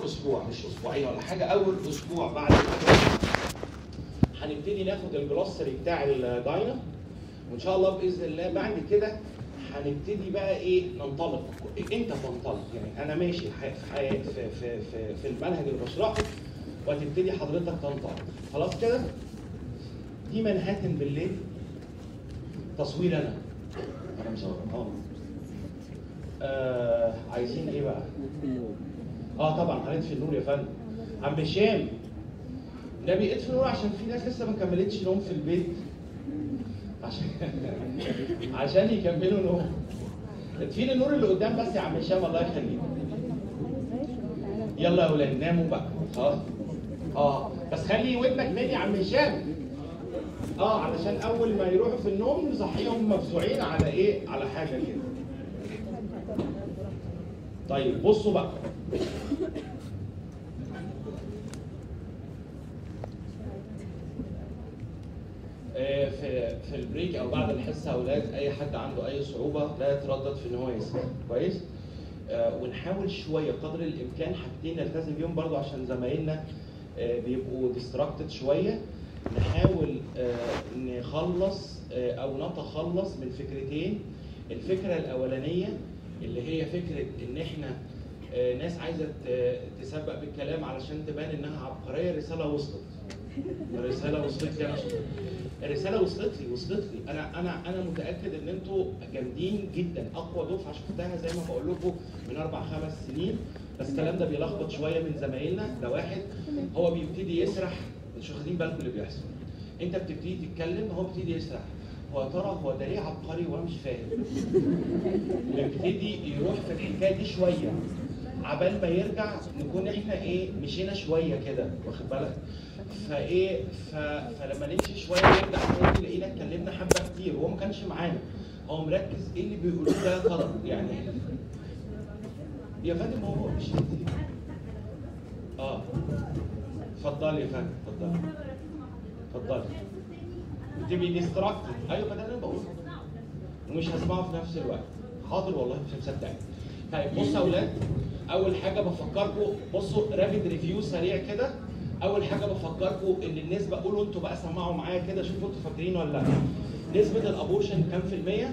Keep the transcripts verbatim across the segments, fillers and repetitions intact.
اسبوع مش اسبوعين ولا حاجه، اول اسبوع بعد الاجازه هنبتدي ناخد الجلوسري بتاع الجاينا، وان شاء الله باذن الله بعد كده هنبتدي بقى ايه ننطلق. انت تنطلق يعني انا ماشي في حياتي في في في, في المنهج اللي بشرحه وهتبتدي حضرتك تنطلق. خلاص كده؟ دي منهاتن بالليل، تصوير انا انا مصور اه آه، عايزين ايه بقى؟ اه طبعا هنطفي النور يا فندم. عم هشام النبي اطفي النور عشان في ناس لسه ما كملتش نوم في البيت، عشان عشان يكملوا نوم. اطفي لي النور اللي قدام بس يا عم هشام الله يخليك. يلا يا ولاد ناموا بقى خلاص. اه بس خلي ودنك مني يا عم هشام. اه علشان اول ما يروحوا في النوم نصحيهم مفزوعين على ايه؟ على حاجه كده. طيب بصوا بقى. في في البريك او بعد الحصه يا اولاد اي حد عنده اي صعوبه لا يتردد في ان هو يسال كويس. آه ونحاول شويه قدر الامكان حاجتين نلتزم بيهم برضو عشان زمايلنا آه بيبقوا ديستراكتد شويه. نحاول آه نخلص آه او نتخلص من فكرتين. الفكره الاولانيه اللي هي فكره ان احنا آه ناس عايزه تسبق بالكلام علشان تبان انها عبقريه. الرساله وصلت. الرساله وصلت لي انا شخصيا. الرساله وصلت لي وصلت لي انا انا انا متاكد ان انتوا جامدين جدا، اقوى دفعه شفتها زي ما بقول لكم من اربع خمس سنين. بس الكلام ده بيلخبط شويه من زمايلنا. ده واحد هو بيبتدي يسرح، مش واخدين بالكم اللي بيحصل. انت بتبتدي تتكلم هو بيبتدي يسرح. هو يا ترى هو ده ليه عبقري وانا مش فاهم؟ بيبتدي يروح في الحكايه دي شويه عبال ما يرجع نكون احنا ايه مشينا شويه كده واخد بالك؟ فايه ف... فلما نمشي شويه نرجع تاني نلاقينا اتكلمنا حبه كتير وهو ما كانش معانا. هو مركز ايه اللي بيقولوه ده غلط يعني. يا فندم هو مش اه اتفضلي يا فندم اتفضلي اتفضلي. بتبقي ديستراكتد. ايوه ده انا بقوله ومش هسمعه في نفس الوقت. حاضر والله مش مصدقني. طيب بصوا يا اولاد، اول حاجه بفكركم بصوا رابيد ريفيو سريع كده. اول حاجه بفكركم ان النسبه قولوا انتوا بقى سمعوا معايا كده شوفوا انتوا فاكرين ولا لا. نسبه الابورشن كام في الميه؟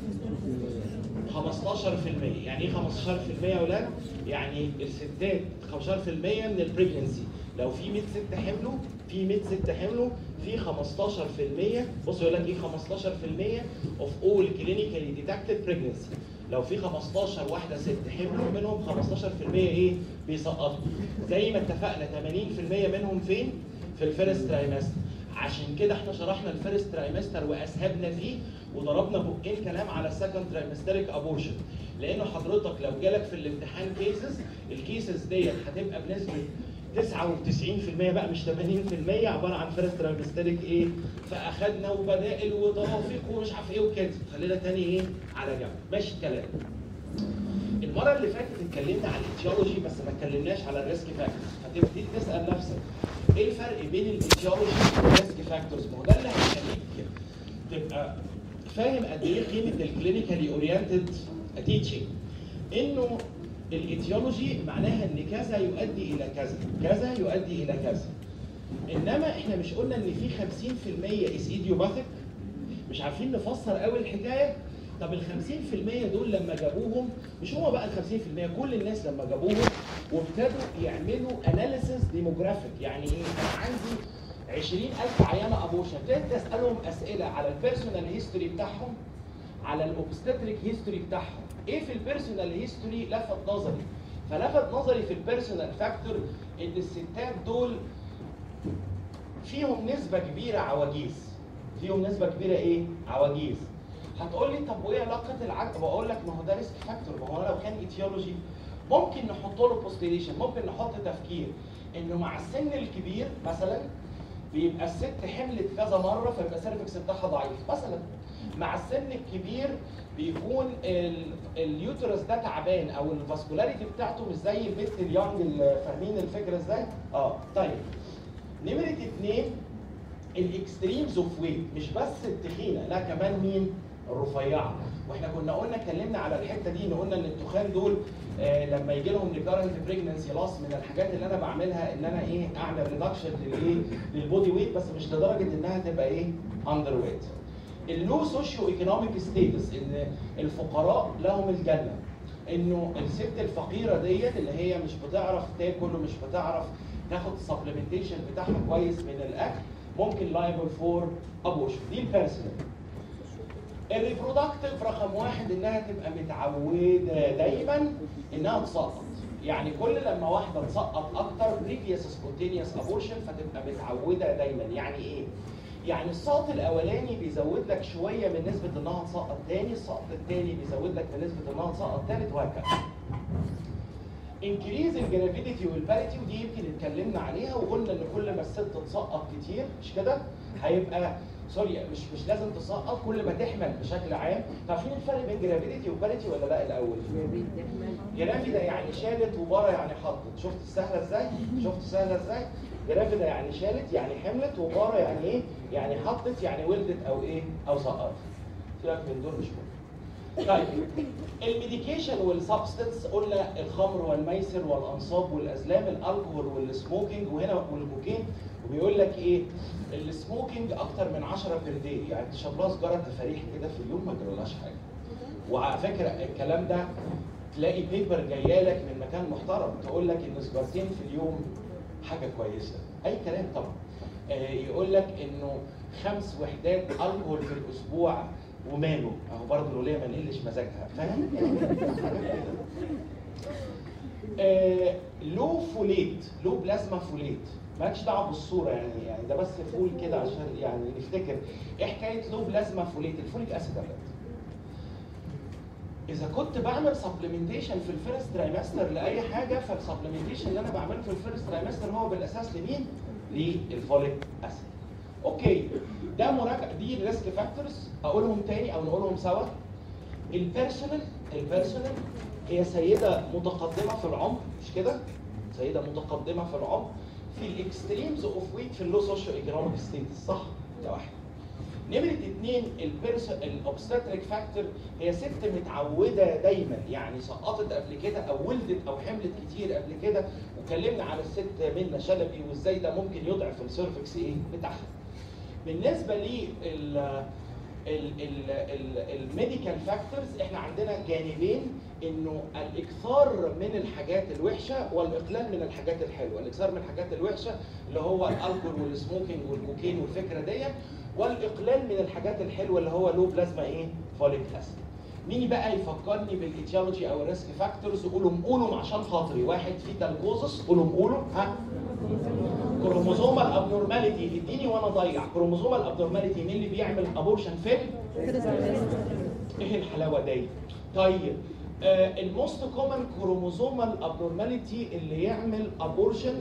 خمستاشر في الميه. يعني ايه خمستاشر في الميه يا اولاد؟ يعني الستات خمستاشر في الميه من البريجنسي. لو في مية ست حملوا في مية ست حملوا في خمستاشر في الميه. بصوا يقول لك ايه خمستاشر في الميه اوف اول كلينيكالي ديتكتد بريجنسي. لو في خمستاشر واحده ست حملوا منهم خمستاشر في الميه ايه؟ بيسقطوا. زي ما اتفقنا ثمانين في الميه منهم فين؟ في الفيرست ترايمستر. عشان كده احنا شرحنا الفيرست ترايمستر واسهبنا فيه وضربنا بقين كلام على السكند ترايمستريك ابورشن. لانه حضرتك لو جالك في الامتحان كيسز الكيسز ديت هتبقى بنسبه تسعة وتسعين في الميه بقى مش ثمانين في الميه عباره عن فيرست ترايمستريك ايه؟ فاخدنا وبدائل وتوافيق ومش عارف ايه وكده. خلينا تاني ايه؟ على جنب. ماشي الكلام. المره اللي فاتت اتكلمنا على الايتيولوجي بس ما اتكلمناش على الريسك فاكتورز. هتبتدي تسال نفسك ايه الفرق بين الايتيولوجي والريسك فاكتورز؟ ما هو ده اللي هيخليك تبقى فاهم قد ايه قيمه الكلينيكالي اورينتد تيتشنج. انه الايتيولوجي معناها ان كذا يؤدي الى كذا، كذا يؤدي الى كذا. انما احنا مش قلنا ان في خمسين في الميه از ايديوباثيك؟ مش عارفين نفسر قوي الحكايه. طب ال خمسين في الميه دول لما جابوهم مش هو بقى ال خمسين في الميه كل الناس لما جابوهم وابتدوا يعملوا اناليسيس ديموغرافيك. يعني ايه؟ انا عندي عشرين ألف عيانه ابورشن، ابتديت اسالهم اسئله على البيرسونال هيستوري بتاعهم، على الاوبستريك هيستوري بتاعهم. ايه في البيرسونال هيستوري لفت نظري؟ فلفت نظري في البيرسونال فاكتور ان الستات دول فيهم نسبه كبيره عواجيز. فيهم نسبه كبيره ايه؟ عواجيز. هتقول لي طب وايه علاقه العجز؟ بقول لك ما هو ده ريسك فاكتور. ما هو لو كان ايتيولوجي ممكن نحط له بوستيليشن، ممكن نحط تفكير انه مع السن الكبير مثلا بيبقى الست حملت كذا مره فيبقى السيرفكس بتاعها ضعيف مثلا. مع السن الكبير بيكون اليوترس ده تعبان او الفاسكولاريتي بتاعته مش زي البنت اليونج. فاهمين الفكره ازاي؟ اه طيب. نمره اثنين الاكستريمز اوف ويت، مش بس التخينه لا كمان مين؟ الرفيعه. واحنا كنا قلنا اتكلمنا على الحته دي ان قلنا ان التخان دول آه لما يجي لهم ريكارنت بريجننسي لاس من الحاجات اللي انا بعملها ان انا ايه اعمل ريدكشن للايه للبودي ويت بس مش لدرجه انها تبقى ايه اندر ويت. اللو سوشيو ايكونوميك ستيتس ان الفقراء لهم الجنه، انه الست الفقيره ديت اللي هي مش بتعرف تاكل ومش بتعرف تاخد السبلمنتيشن بتاعها كويس من الاكل ممكن لايبل فور ابورشن. دي البيرسونال. الريبرودكتيف رقم واحد انها تبقى متعوده دايما انها تسقط، يعني كل لما واحده تسقط اكتر بريفيوس سبونتينيوس ابورشن فتبقى متعوده دايما. يعني ايه؟ يعني السقط الاولاني بيزود لك شويه من نسبه انها تسقط تاني، السقط الثاني بيزود لك من نسبه انها تسقط ثالث وهكذا. انكريز الجرافيديتي والباريتي ودي يمكن اتكلمنا عليها وقلنا ان كل ما الست تسقط كتير مش كده هيبقى سوري مش مش لازم تسقط، كل ما تحمل بشكل عام. عارفين الفرق بين جرافيديتي وباريتي ولا لا الاول؟ جرافيدا يعني شالت وبارا يعني حطت. شفت سهله ازاي؟ شفت سهله ازاي؟ جرافيدا يعني شالت يعني حملت، وبارا يعني ايه؟ يعني حطت يعني ولدت او ايه؟ او سقطت. سيبك من دول مش مهم. طيب الميديكيشن والسبستنس قلنا الخمر والميسر والانصاب والازلام، الالكوهول والسموكينج وهنا والكوكين. وبيقول لك ايه؟ السموكينج اكتر من عشرة بير داي، يعني تشرب لها سجاره تفاريح كده في اليوم ما تجرالهاش حاجه. وعلى فكره الكلام ده تلاقي بيبر جايه لك من مكان محترم تقول لك ان سجارتين في اليوم حاجه كويسه، اي كلام طبعا. آه يقول لك انه خمس وحدات الكحول في الاسبوع وماله، اهو برضه الوليه ما نقلش مزاجها، فاهم؟ آه لو فوليت، لو بلازما فوليت، مالكش دعوه بالصوره يعني يعني ده بس فول كده عشان يعني نفتكر ايه حكايه لو بلازما فوليت. الفوليك اسيد ده اذا كنت بعمل سبلمنتيشن في الفيرست ترايمستر لاي حاجه، فالسبلمنتيشن اللي انا بعمله في الفيرست ترايمستر هو بالاساس لمين؟ للفوليك اسيد. اوكي ده مراجعه، دي الريسك فاكتورز اقولهم تاني او نقولهم سوا. البيرسونال، البيرسونال هي سيده متقدمه في العمر مش كده؟ سيده متقدمه في العمر في الاكستريمز اوف ويك في اللو سوشيو ايكونوميك ستيتس، صح؟ ده واحد. نمرة اثنين الاوبستاتريك فاكتور هي ست متعوده دايما، يعني سقطت قبل كده او ولدت او حملت كتير قبل كده، وكلمنا على الست منى شلبي وازاي ده ممكن يضعف السيرفكس ايه بتاعها. بالنسبه لل الميديكال فاكتورز احنا عندنا جانبين، انه الاكثار من الحاجات الوحشه والاقلال من الحاجات الحلوه. الاكثار من الحاجات الوحشه اللي هو الالكول والسموكينج والكوكين والفكره ديت، والاقلال من الحاجات الحلوه اللي هو لو بلازما ايه؟ فوليك اسيد. مين بقى يفكرني بالايتيولوجي او الريسك فاكتورز؟ قولوا قولوا عشان خاطري. واحد فيتال كوزس، قولوا قولوا ها. كروموزومال ابنورماليتي، اديني وانا ضيع. كروموزومال ابنورماليتي مين اللي بيعمل ابورشن فين؟ ايه الحلاوه دي؟ طيب آه الموست كومن كروموزومال ابنورماليتي اللي يعمل ابورشن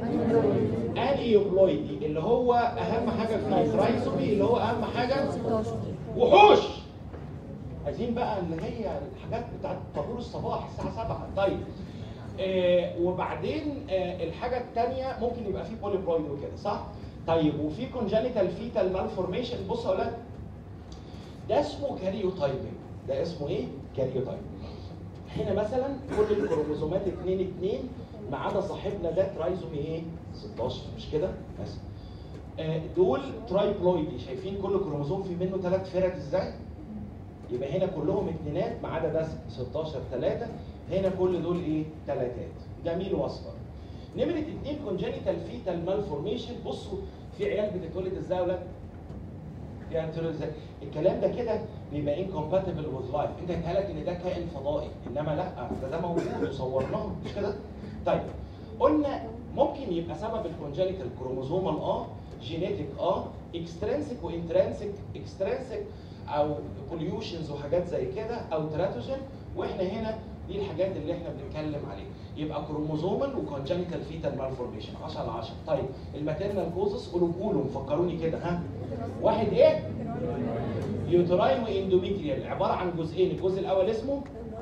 انيوبلويدي، اللي هو اهم حاجه في الترايسومي، اللي هو اهم حاجه وحوش. عايزين بقى اللي هي الحاجات بتاعت طابور الصباح الساعه سبعة. طيب آه وبعدين آه الحاجه الثانيه ممكن يبقى فيه بوليبرويد وكده، صح؟ طيب وفي كونجنيتال فيتال مالفورميشن. بصوا يا اولاد ده اسمه كاريوتايبنج. ده اسمه ايه؟ كاريوتايبنج. هنا مثلا كل الكروموزومات اتنين اتنين ما عدا صاحبنا ده ترايزومي ايه؟ ستاشر مش كده؟ مثلا آه دول ترايبلويدي، شايفين كل كروموزوم في منه ثلاث فرد ازاي؟ يبقى هنا كلهم اتنينات ما عدا ده ستاشر ثلاثة، هنا كل دول ايه؟ ثلاثات. جميل واصفر. نمرة اتنين كونجنيتال فيتال مالفورميشن. بصوا في عيال بتتولد ازاي يا ولاد؟ يعني ازاي؟ الكلام ده كده بيبقى انكومباتبل وذ لايف، انت هيتهيألك ان ده كائن فضائي، انما لا ده ده موجود وصورناه مش كده؟ طيب قلنا ممكن يبقى سبب الكونجنيتال كروموزومال اه، جينيتك اه، اكسترنسك وانترنسك. اكسترنسك او بوليوشنز وحاجات زي كده او تراتوجين، واحنا هنا دي الحاجات اللي احنا بنتكلم عليها. يبقى كروموزومال وكونجنيتال فيتال مالفورميشن عشرة على عشرة. طيب الماتيرنال كوزس قولوا قولوا فكروني كده ها. واحد ايه؟ يوتراين واندوميتريال، عباره عن جزئين، الجزء الاول اسمه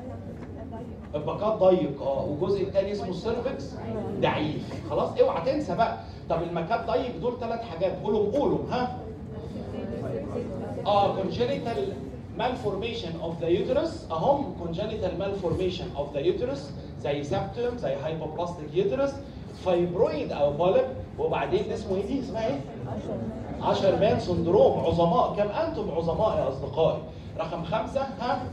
الباقات ضيق اه، والجزء الثاني اسمه السيرفكس ضعيف. خلاص اوعى تنسى بقى. طب المكاب ضيق دول ثلاث حاجات، قولهم قولهم ها. اه كونجنيتال malformation of the uterus اهم congenital malformation of the uterus زي septum زي hypoplastic uterus fibroid او polyp وبعدين اسمه ايه دي؟ اسمها ايه؟ عشر مان سندروم. عظماء. كم انتم عظماء يا اصدقائي؟ رقم خمسه ها؟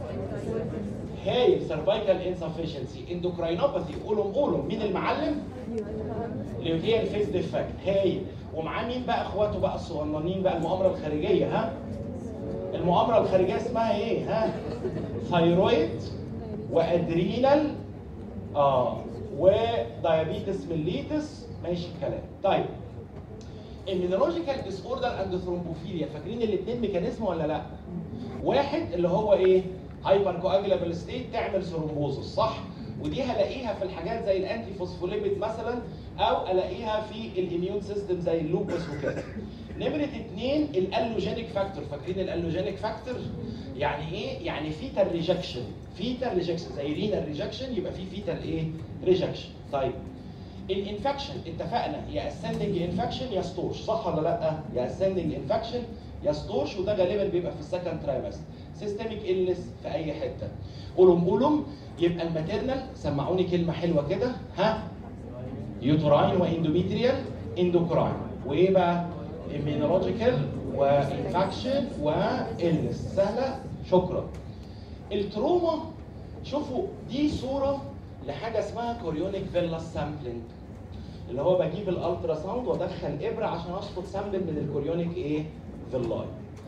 هايل cervical insufficiency endocrinopathy. قولهم قولهم. مين المعلم؟ ليوتيال فيس ديفكت. هايل. ومعاه مين بقى اخواته بقى الصغننين بقى المؤامره الخارجيه ها؟ المؤامره الخارجيه اسمها ايه ها؟ ثايرويد وادرينال اه ودايابيتس ميليتس. ماشي الكلام. طيب immunological disorder and thrombophobia فاكرين الاثنين ميكانيزم ولا لا؟ واحد اللي هو ايه؟ هايبر كواجولابل ستيت تعمل ثرومبوزس صح؟ ودي هلاقيها في الحاجات زي الانتي فوسفوليبيد مثلا او الاقيها في الاميون سيستم زي اللوبس وكده. نمرة اثنين الالوجينيك فاكتور. فاكرين الالوجينيك فاكتور؟ يعني ايه؟ يعني فيتال ريجكشن. فيتال ريجكشن زي رينال ريجكشن يبقى في فيتال ايه؟ ريجكشن. طيب الانفكشن اتفقنا يا اسندنج انفكشن يا ستورش صح ولا لا؟ يا اسندنج انفكشن يا ستورش وده غالبا بيبقى في السكند ترايمستر. سيستميك إلنس في اي حته. قولهم قولهم. يبقى الماتيرنال سمعوني كلمه حلوه كده ها؟ يوتراين واندوميتريال اندوكراين. وايه بقى؟ immunological وانفكشن وإلنس. سهله؟ شكرا. التروما شوفوا دي صوره لحاجه اسمها كوريونيك فيلاس سامبلينج اللي هو بجيب الالترا ساوند وادخل ابره عشان اشفط سامبل من الكوريونيك ايه؟ فيلاي.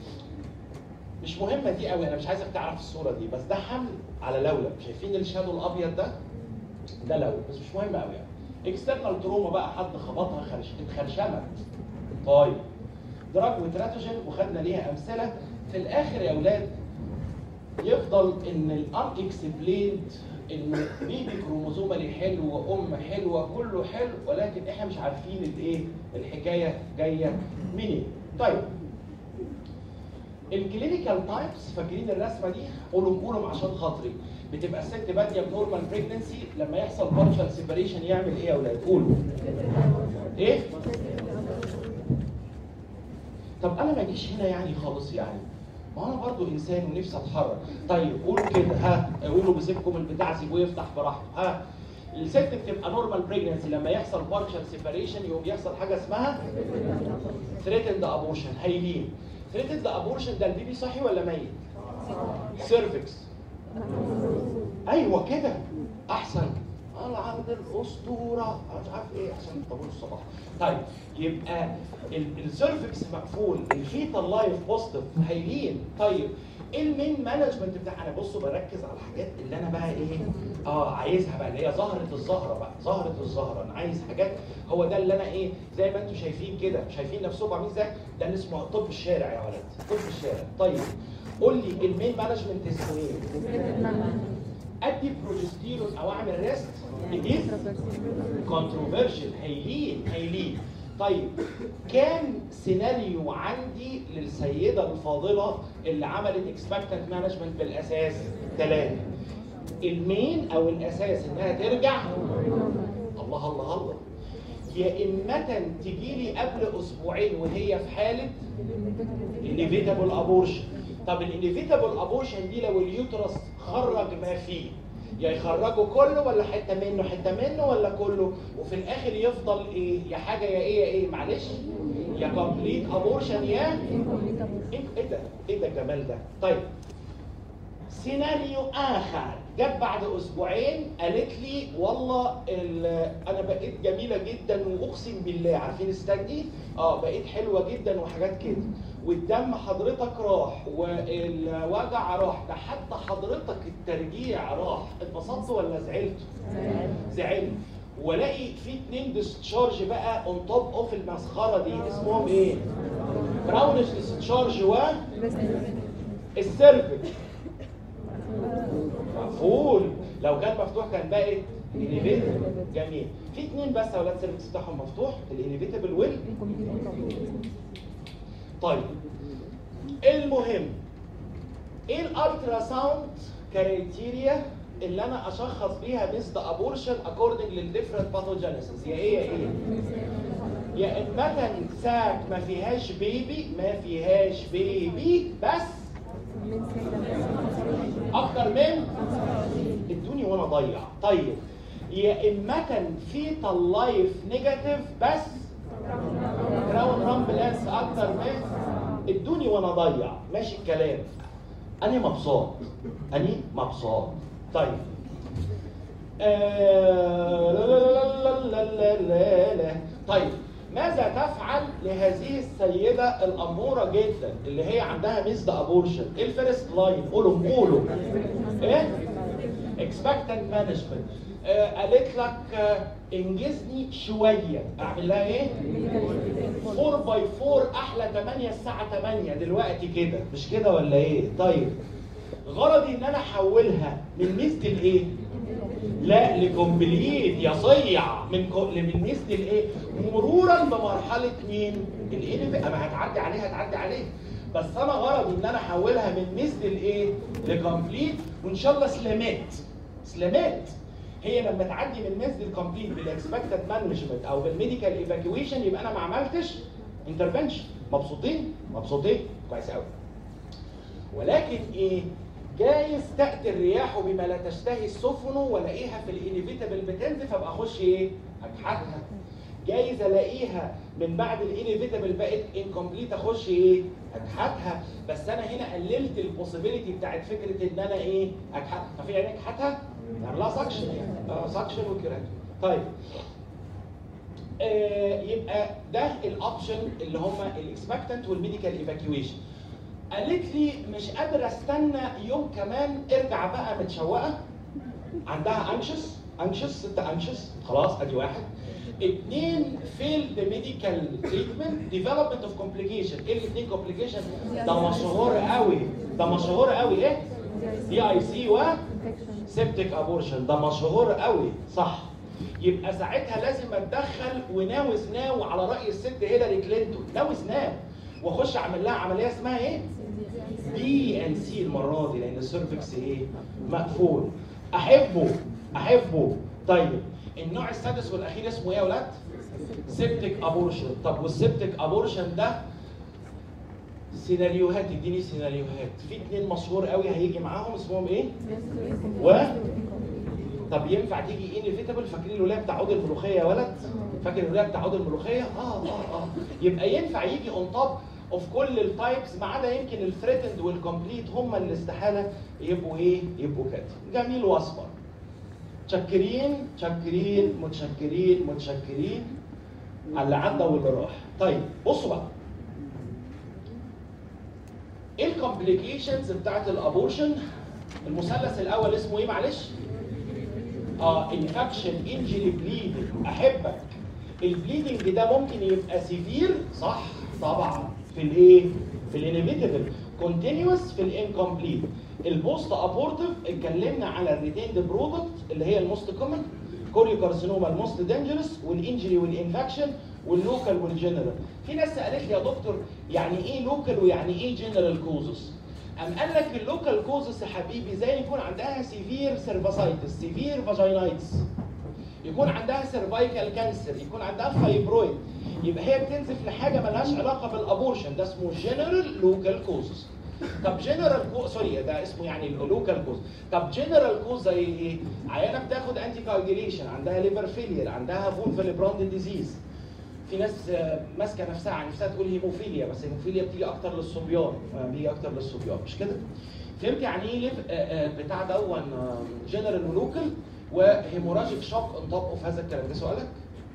مش مهمه دي قوي انا مش عايزك تعرف الصوره دي بس ده حمل على لولب. شايفين الشادو الابيض ده؟ ده لولب بس مش مهم قوي يعني. اكسترنال تروما بقى حد خبطها خرش اتخرشمت. طيب دراج وتراتوجين وخدنا ليها امثله. في الاخر يا اولاد يفضل ان الان اكسبليند انه بيبي كروموزومالي حلو وام حلوه كله حلو ولكن احنا مش عارفين الايه؟ الحكايه جايه منين. طيب الكلينيكال تايبس فاكرين الرسمه دي؟ قولوا قولوا عشان خاطري. بتبقى الست باديه بنورمال بريجنسي لما يحصل بارشال سيبريشن يعمل ايه يا اولاد؟ قولوا. ايه؟ طب انا ما اجيش هنا يعني خالص يعني. ما انا برضو انسان ونفسي اتحرك. طيب قولوا كده ها؟ قولوا بسيبكم البتاع سيبوه يفتح براحته ها؟ الست بتبقى نورمال بريجنسي لما يحصل بارشال سيبريشن يقوم يحصل حاجه اسمها ثريتند ابورشن. هايلين. ثريتند ابورشن ده البيبي صحي ولا ميت؟ سيرفكس. ايوه كده احسن. انا عند الاسطوره مش عارف ايه عشان طابور الصباح. طيب يبقى السيرفكس مقفول الفيتال لايف بوزيتيف. هايلين. طيب ايه المين مانجمنت بتاع؟ انا بصوا بركز على الحاجات اللي انا بقى ايه اه عايزها بقى اللي هي زهره الزهره بقى. زهره الزهره انا عايز حاجات هو ده اللي انا ايه زي ما انتم شايفين كده شايفين نفسكم عاملين ازاي؟ ده اللي اسمه طب الشارع يا ولد. طب الشارع. طيب قول لي المين مانجمنت اسمه ايه؟ ادي بروجستيرون او اعمل ريست ايه؟ كونتروفيرشال. هايلين هايلين. طيب كام سيناريو عندي للسيده الفاضله اللي عملت اكسبكتنت مانجمنت بالاساس؟ ثلاثه. المين او الاساس انها ترجع الله الله الله يا اما تجي لي قبل اسبوعين وهي في حاله انيفيتابل ابورشن. طب الانيفيتابل ابورشن دي لو اليوترس خرج ما فيه يا يخرجوا كله ولا حته منه حته منه ولا كله وفي الاخر يفضل ايه؟ يا حاجه يا ايه يا ايه معلش يا كومبليت ابورشن يا ايه ده؟ ايه ده الجمال ده؟ طيب سيناريو اخر جت بعد اسبوعين قالت لي والله انا بقيت جميله جدا واقسم بالله عارفين الستاج دي؟ اه بقيت حلوه جدا وحاجات كده والدم حضرتك راح والوجع راح ده حتى حضرتك الترجيع راح. اتبسطت ولا زعلت؟ زعلت. والاقي في اتنين ديسشارج بقى اون توب اوف المسخره دي اسمهم ايه؟ براونش ديسشارج و السيرفكس مقفول. لو كان مفتوح كان بقت انيفيتابل. جميل. في اثنين بس يا اولاد السيرفكس بتاعهم مفتوح الانيفيتابل وال طيب المهم ايه الالترا ساوند كرايتيريا اللي انا اشخص بيها ميس ذا ابورشن اكوردنج للديفرنت باثوجينيسيس؟ يا ايه يا ايه؟ يا اما ساك ما فيهاش بيبي ما فيهاش بيبي بس اكتر من ادوني وانا ضيع. طيب يا اما كان فيتال لايف نيجاتيف بس كراون رامبلانس اكتر من ادوني وانا ضيع. ماشي الكلام. اني مبسوط اني مبسوط. طيب آه لا لا لا لا لا لا لا. طيب ماذا تفعل لهذه السيدة الأمورة جدا اللي هي عندها ميزد أبورشن؟ إيه الفيرست لاين؟ قولوا قولوا. إيه؟ expectant management. آه قالت لك آه انجزني شوية. أعمل لها إيه؟ فور باي فور أحلى تمانية الساعة تمانية دلوقتي كده، مش كده ولا إيه؟ طيب غرضي إن أنا أحولها من ميزد لإيه؟ لا لكومبليت يا صيع. من من ميزد الايه؟ مرورا بمرحله مين؟ الايه بقى. ما هتعدي عليها هتعدي عليها، بس انا غرضي ان انا احولها من ميزد الايه؟ لكومبليت، وان شاء الله سلامات سلامات. هي لما تعدي من ميزد الكومبليت بالاكسبكتد مانجمنت او بالميديكال ايفاكيويشن يبقى انا ما عملتش انترفنشن. مبسوطين؟ مبسوطين؟ كويس قوي. ولكن ايه؟ جايز تأتي الرياح بما لا تشتهي السفن والاقيها في الانيفيتابل بتنزف ابقى اخش ايه؟ اجحدها. جايز الاقيها من بعد الانيفيتابل بقت انكمبليت اخش ايه؟ اجحدها. بس انا هنا قللت البوسيبيليتي بتاعت فكره ان انا ايه؟ اجحدها. ففي يعني اجحدها؟ نعمل لها سكشن يعني سكشن وكيرات. طيب آه يبقى ده الاوبشن اللي هم الاكسبكتنت والميديكال ايفاكيويشن. قالت لي مش قادره استنى يوم كمان، ارجع بقى متشوقه. عندها انشس انشس انت انشس خلاص ادي واحد. اثنين فيلد ميديكال تريتمنت ديفلوبمنت اوف كومبليكيشن. ايه الاثنين كومبليكيشن؟ ده مشهور قوي ده مشهور قوي ايه؟ دي اي سي و سيبتيك ابورشن. ده مشهور قوي صح. يبقى ساعتها لازم اتدخل وناوز ناو على راي الست هيلاري كلينتون. ناوز ناو واخش اعمل لها عمليه اسمها ايه؟ دي ان سي المره دي لان السيرفكس ايه؟ مقفول. احبه احبه. طيب النوع السادس والاخير اسمه ايه يا ولاد؟ سيبتيك ابورشن. طب والسيبتيك ابورشن ده سيناريوهات، اديني سيناريوهات. في اثنين مشهور قوي هيجي معاهم اسمهم ايه؟ و طب ينفع تيجي انيفيتابل؟ فاكرين الولايه بتاع عود الملوخيه يا ولد؟ فاكر الولايه بتاع عود الملوخيه؟ اه اه اه يبقى ينفع يجي اون توب اوف كل التايبس ما عدا يمكن الثريتند والكومبليت هم اللي استحاله يبقوا ايه؟ يبقوا كده. جميل واصفر. متشكرين متشكرين متشكرين متشكرين على اللي عدى واللي راح. طيب بصوا بقى. ايه الكومبليكيشنز بتاعت الابورشن؟ المثلث الاول اسمه ايه معلش؟ اه انفكشن انجري بليدنج. احبك. البليدنج ده ممكن يبقى سيفير صح؟ طبعا. في الايه؟ في الانيفيتابل. كونتينيوس في الانكمبليت. البوست ابورتيف اتكلمنا على الريتيند برودكت اللي هي الموست كومن، كوريو كارسينوما الموست دينجرس، والانجري والانفكشن واللوكال والجنرال. في ناس سالت لي يا دكتور يعني ايه لوكال ويعني ايه جنرال كوزس؟ أم قال لك اللوكال كوزس يا حبيبي زي يكون عندها سيفير سيرفاسايتس، سيفير فاجينايتس، يكون عندها سيرفايكال كانسر، يكون عندها فايبرويد، يبقى هي بتنزف لحاجه مالهاش علاقه بالابورشن. ده اسمه جنرال لوكال كوزس. طب جنرال كوز سوري ده اسمه يعني اللوكال كوز. طب جنرال كوز زي ايه؟ عيانه بتاخد انتي كارديليشن، عندها ليفر فيلير، عندها فولفل براند ديزيز. في ناس ماسكه نفسها عن نفسها تقول هيموفيليا، بس الهيموفيليا بتيجي اكتر للصبيان، بيجي اكتر للصبيان مش كده؟ فهمت يعني ايه ليف بتاع دون جنرال ولوكال وهيموراجيك شوك اون توب اوف هذا الكلام. ده سؤالك؟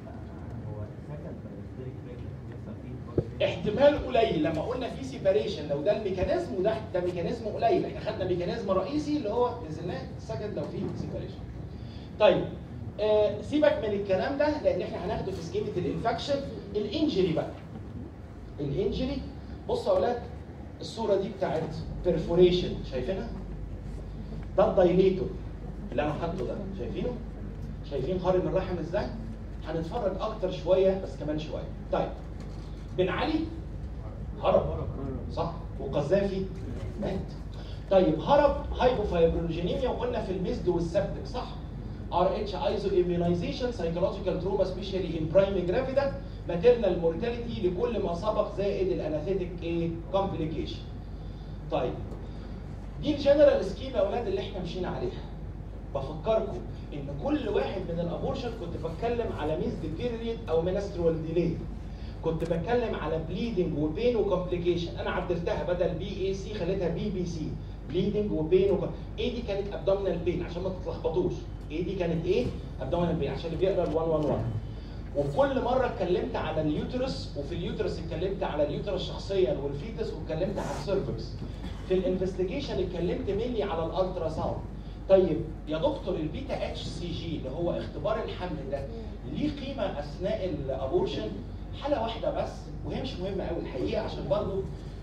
احتمال قليل لما قلنا في سيباريشن لو ده الميكانيزم وده ده ميكانيزم قليل. احنا خدنا ميكانيزم رئيسي اللي هو نزلناه سكند لو في سيباريشن. طيب آه سيبك من الكلام ده لان احنا هناخده في سكيمه الانفكشن. الانجري بقى. الانجري بصوا يا اولاد الصوره دي بتاعت بيرفوريشن شايفينها؟ ده الدايليتور اللي انا حاطه ده شايفينه؟ شايفين خارم الرحم ازاي؟ هنتفرج اكتر شويه بس كمان شويه. طيب بن علي هرب صح؟ وقذافي مات. طيب هرب هايبوفايبروجينيميا وقلنا في الميزد والسبتك صح؟ ار اتش ايزو immunization سايكولوجيكال تروما سبيشالي ان برايم جرافيدا ماتيرنال مورتاليتي لكل ما سبق زائد الاناثيتك ايه؟ كومبليكيشن. طيب دي الجنرال سكيم يا اولاد اللي احنا مشينا عليها. بفكركم ان كل واحد من الابورشن كنت بتكلم على ميزد بيريد او منسترول ديلي، كنت بتكلم على بليدنج وبين وكومبليكيشن، انا عدلتها بدل بي اي سي خليتها بي بي سي، بليدنج وبين وكم... ايه دي كانت ابدومينال بين عشان ما تتلخبطوش، ايه دي كانت ايه؟ ابدومينال بين عشان اللي بيقرا ال واحد واحد واحد. وكل مره اتكلمت على اليوترس، وفي اليوترس اتكلمت على اليوترس شخصيا والفيتس، واتكلمت على السيرفكس. في الانفستيجيشن اتكلمت ملي على الالترا ساوند. طيب يا دكتور البيتا اتش سي جي اللي هو اختبار الحمل ده ليه قيمه اثناء الابورشن؟ حاله واحده بس، وهي مش مهمه قوي الحقيقه، عشان برضه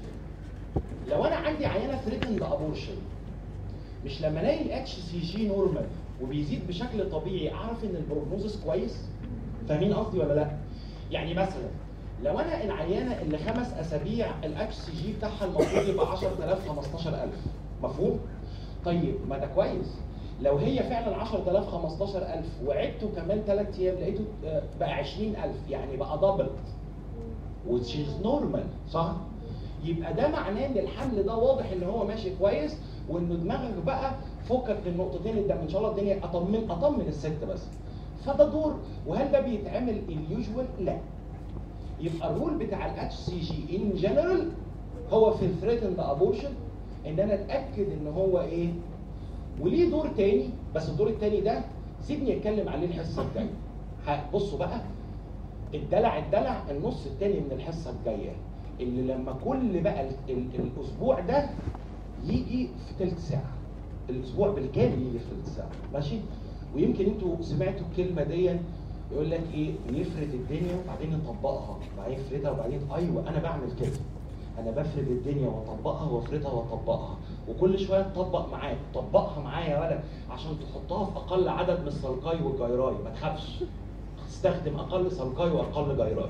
لو انا عندي عينه ثريتند ابورشن، مش لما الاقي الاتش سي جي نورمال وبيزيد بشكل طبيعي اعرف ان البروجنوزس كويس؟ فاهمين قصدي ولا لا؟ يعني مثلا لو انا العيانه اللي خمس اسابيع الاتش سي جي بتاعها المفروض يبقى عشرة آلاف خمستاشر ألف، مفهوم؟ طيب ما ده كويس. لو هي فعلا عشرة آلاف خمستاشر ألف وعدته كمان ثلاث ايام لقيته بقى عشرين ألف، يعني بقى دبل which is normal، صح؟ يبقى ده معناه ان الحمل ده واضح ان هو ماشي كويس، وانه دماغك بقى فكك من النقطتين اللي ان شاء الله الدنيا اطمن اطمن الست بس. فده دور. وهل ده بيتعمل اليوجوال؟ لا. يبقى الرول بتاع الاتش سي جي ان جنرال هو في الثريتند ابورشن ان انا اتاكد ان هو ايه؟ وليه دور تاني، بس الدور التاني ده سيبني اتكلم عليه الحصه الجايه. بصوا بقى، الدلع الدلع النص التاني من الحصه الجايه اللي لما كل بقى ال ال الاسبوع ده يجي في ثلث ساعه، الاسبوع بالكامل يجي في ثلث ساعه، ماشي؟ ويمكن انتوا سمعتوا الكلمه دي، يقول لك ايه؟ نفرد الدنيا وبعدين نطبقها، وبعدين نفردها وبعدين ايوه انا بعمل كده. انا بفرد الدنيا واطبقها وافردها واطبقها، وكل شويه تطبق معاك، طبقها معايا يا ولد عشان تحطها في اقل عدد من السلقاي والجيراي، ما تخافش. تستخدم اقل سلقاي واقل جيراي.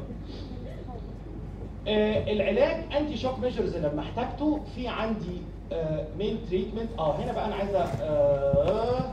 آه العلاج انتي شوك ميجرز لما احتاجته، في عندي آه مين تريتمنت. اه هنا بقى انا عايزه آه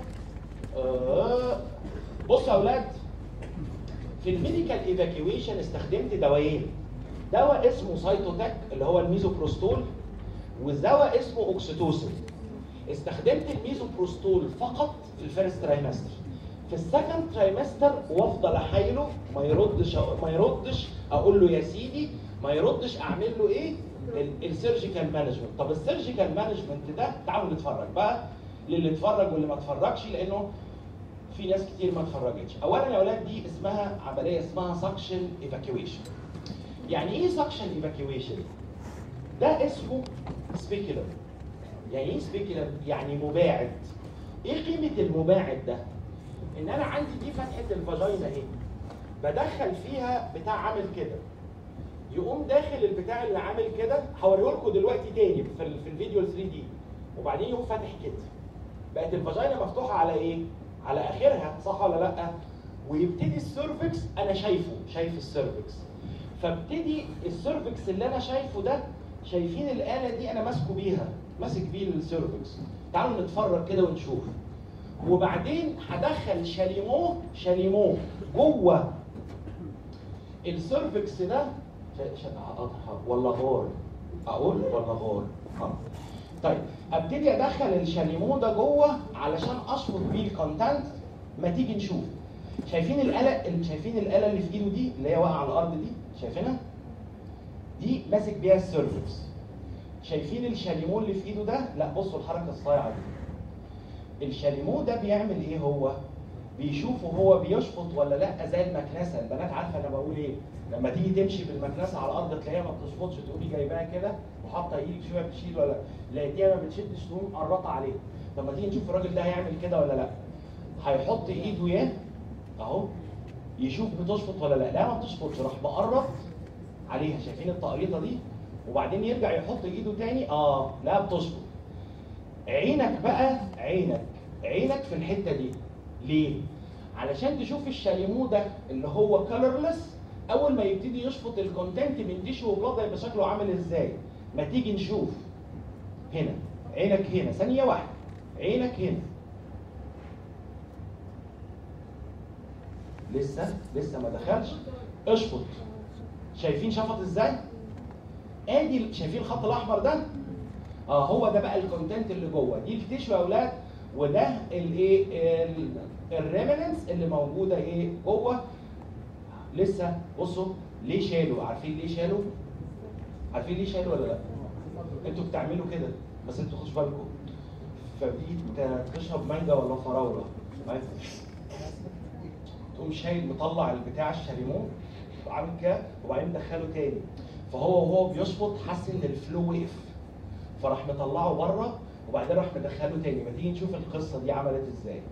آه بصوا يا اولاد، في الميديكال ايفاكيويشن استخدمت دوايين، دواء اسمه سايتوتاك اللي هو الميزوبروستول، ودواء اسمه اوكسيتوسين. استخدمت الميزوبروستول فقط في الفيرست ترايمستر. في السكند ترايمستر وافضل احايله ما يردش ما يردش اقول له يا سيدي ما يردش، اعمل له ايه؟ السيرجيكال مانجمنت. طب السيرجيكال مانجمنت ده تعالوا نتفرج بقى للي اتفرج واللي ما اتفرجش، لانه في ناس كتير ما اتفرجتش. اولا يا اولاد دي اسمها عمليه اسمها سكشن ايفاكيويشن. يعني ايه سكشن ايفاكيويشن؟ ده اسمه سبيكولم. يعني ايه سبيكولم؟ يعني مباعد. ايه قيمه المباعد ده؟ ان انا عندي دي فتحه الفاجينا اهي، بدخل فيها بتاع عامل كده، يقوم داخل البتاع اللي عامل كده، هوريه لكم دلوقتي تاني في, في الفيديو ثري دي، وبعدين يقوم فاتح كده. بقت الفاجينا مفتوحه على ايه؟ على اخرها، صح ولا لا؟ ويبتدي السيرفكس، انا شايفه، شايف السيرفكس. فابتدي السيرفكس اللي انا شايفه ده، شايفين الاله دي انا ماسكه بيها، ماسك بيه السيرفكس. تعالوا نتفرج كده ونشوف. وبعدين هدخل شاليمو شاليمو جوه السيرفكس ده، ولا غار؟ اقول ولا غار؟ اه طيب ابتدي ادخل الشاليمو ده جوه علشان اشفط بيه الكونتنت. ما تيجي نشوف. شايفين الاله شايفين الاله اللي في ايده دي اللي هي واقعه على الارض دي؟ شايفينها؟ دي ماسك بيها السيرفكس. شايفين الشاليمو اللي في ايده ده؟ لا بصوا الحركه الصايعه دي. الشاليمو ده بيعمل ايه هو؟ بيشوفه هو بيشفط ولا لا زي المكنسه. البنات عارفه انا بقول ايه؟ لما تيجي تمشي بالمكنسه على الارض تلاقيها ما بتشفطش، تقولي جايباها كده وحاطه ايدك شويه بتشيل ولا لقيتيها ما بتشدش تقوم قرطه عليها. طب ما تيجي نشوف الراجل ده هيعمل كده ولا لا؟ هيحط ايده ياه اهو يشوف بتشفط ولا لا. لا ما بتشفطش، راح مقرط عليها. شايفين التقريطه دي؟ وبعدين يرجع يحط ايده تاني، اه لا بتشفط. عينك بقى، عينك عينك في الحته دي ليه؟ علشان تشوف الشاليمو ده اللي هو كلرلس اول ما يبتدي يشفط الكونتنت من تيشو وبلاد هيبقى شكله عامل ازاي؟ ما تيجي نشوف. هنا عينك هنا، ثانيه واحده، عينك هنا لسه لسه ما دخلش. اشفط. شايفين شفط ازاي؟ ادي شايفين الخط الاحمر ده؟ اه هو ده بقى الكونتنت اللي جوه، دي التيشو يا اولاد، وده الايه الريمننس اللي موجوده ايه جوه. لسه بصوا ليه شالوا؟ عارفين ليه شالوا؟ عارفين ليه شالوا ولا لا؟ انتوا بتعملوا كده بس انتوا خدوا بالكم، فبدي تشرب مانجا ولا فراوله تقوم شايل مطلع البتاع الشاليمون وعامل كده وبعدين مدخله تاني، فهو وهو بيشفط حس ان الفلو وقف فراح مطلعه بره وبعدين راح مدخله تاني. ما تيجي نشوف القصه دي عملت ازاي.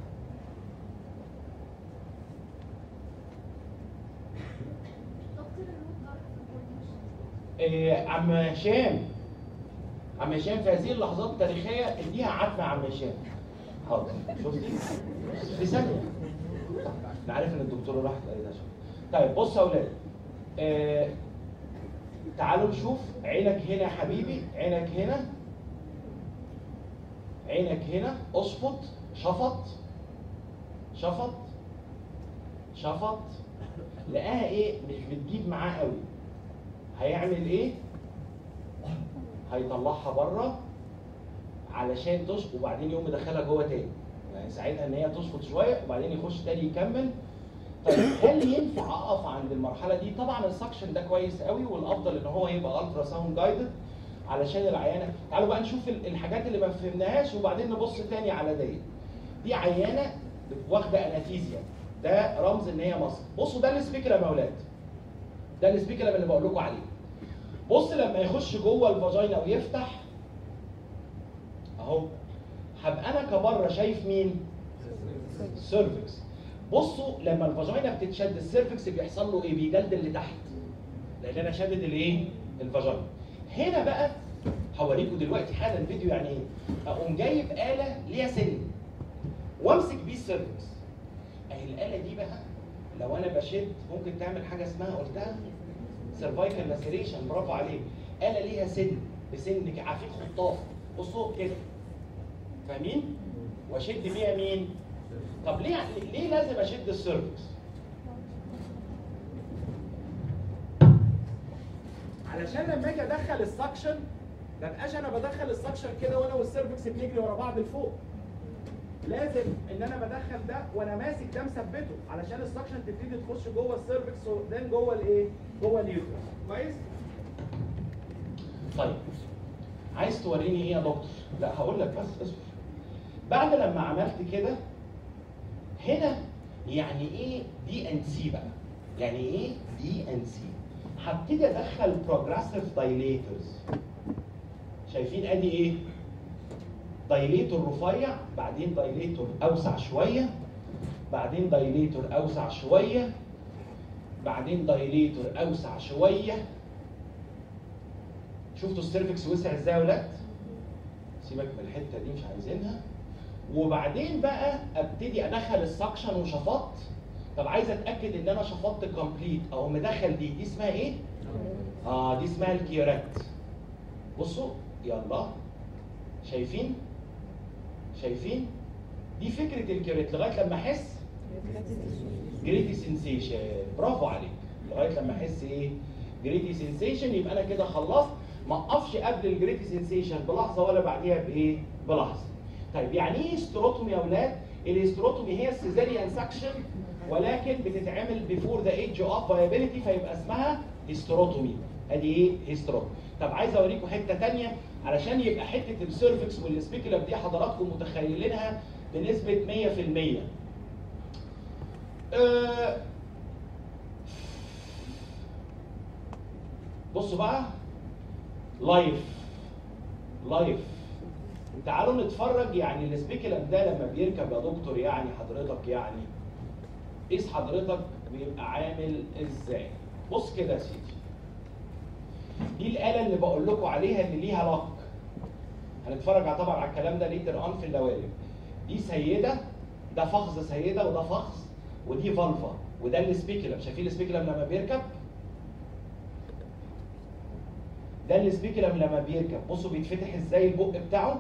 إيه عم هشام، عم هشام في هذه اللحظات التاريخيه اديها عتمه عم هشام. حاضر شفتي؟ في ثانيه. انا عارف ان الدكتوره راحت قالت عشان. طيب بصوا يا اولاد، آه تعالوا نشوف عينك هنا يا حبيبي، عينك هنا، عينك هنا، اشفط، شفط شفط شفط، لقاها ايه؟ مش بتجيب معاه قوي. هيعمل ايه؟ هيطلعها بره علشان تشفط وبعدين يقوم مدخلها جوه تاني. يعني ساعتها ان هي تشفط شويه وبعدين يخش تاني يكمل. طيب هل ينفع اقف عند المرحله دي؟ طبعا السكشن ده كويس قوي والافضل ان هو يبقى الترا ساوند جايدد علشان العيانه. تعالوا بقى نشوف الحاجات اللي ما فهمناهاش وبعدين نبص تاني على دي. دي عيانه واخده انافيزيا، ده رمز ان هي مصر. بصوا ده السبيكلم يا اولاد، ده السبيكلم اللي بقول لكم عليه. بص لما يخش جوه الفاجينا ويفتح اهو، هبقى انا كبره شايف مين؟ السيرفكس. بصوا لما الفاجينا بتتشد السيرفكس بيحصل له ايه؟ بيدلدل لتحت لان انا شادد الايه؟ الفاجينا. هنا بقى هوريكم دلوقتي حالا فيديو يعني ايه؟ اقوم جايب آلة ليها سن وامسك بيه السيرفكس. اهي الآلة دي بقى لو انا بشد ممكن تعمل حاجه اسمها قلتها سيرفايكال لاسيريشن. برافو عليك. آلة ليها سن بسن عارفين خطاف، بصوا كده فاهمين؟ واشد بيها مين؟ طب ليه ليه لازم اشد السيرفكس؟ علشان لما اجي ادخل السكشن ما بقاش انا بدخل السكشن كده وانا والسيرفكس بنجري ورا بعض لفوق. لازم ان انا بدخل ده وانا ماسك ده مثبته علشان السكشن تبتدي تخش جوه السيرفكس وبعدين جوه الايه؟ جوه اليوترس. كويس؟ طيب عايز توريني ايه يا دكتور؟ لا هقول لك بس اصبر. بعد لما عملت كده هنا يعني ايه دي ان سي بقى؟ يعني ايه دي ان سي؟ هبتدي ادخل بروجريسيف دايليتورز. شايفين ادي ايه؟ دايليتور رفيع، بعدين دايليتور اوسع شويه، بعدين دايليتور اوسع شويه، بعدين دايليتور اوسع شويه. شفتوا السيرفكس وسع ازاي يا ولاد؟ سيبك من الحته دي مش عايزينها. وبعدين بقى ابتدي ادخل السكشن وشفطت. طب عايز اتاكد ان انا شفطت كومبليت او مدخل دي، دي اسمها ايه؟ اه دي اسمها الكيورات. بصوا يلا شايفين؟ شايفين؟ دي فكره الكيورات لغايه لما احس جريتي سنسيشن. برافو عليك. لغايه لما احس ايه؟ جريتي سنسيشن. يبقى انا كده خلصت. ما اقفش قبل الجريتي سنسيشن بلحظه ولا بعديها بايه؟ بلحظه. طيب يعني ايه هيستروتومي يا اولاد؟ الهيستروتومي هي السيزاريان سكشن ولكن بتتعمل بيفور ذا ايدج اوف فايبيليتي فيبقى اسمها هيستروتومي. ادي ايه؟ هيستروتومي. طب عايز اوريكم حته ثانيه علشان يبقى حته السيرفكس والسبيكولم دي حضراتكم متخيلينها بنسبه مية في المية. أه بصوا بقى لايف لايف. تعالوا نتفرج. يعني السبيكولم ده لما بيركب يا دكتور يعني حضرتك يعني قيس حضرتك بيبقى عامل ازاي. بص كده يا سيدي، دي الآلة اللي بقول لكم عليها اللي ليها لق. هنتفرج طبعا على الكلام ده ليتر اون في اللوالب. دي سيده، ده فخذ سيده وده فخذ، ودي فالفا، وده السبيكولم. شايفين السبيكولم لما بيركب؟ ده السبيكولم لما بيركب. بصوا بيتفتح ازاي البق بتاعه.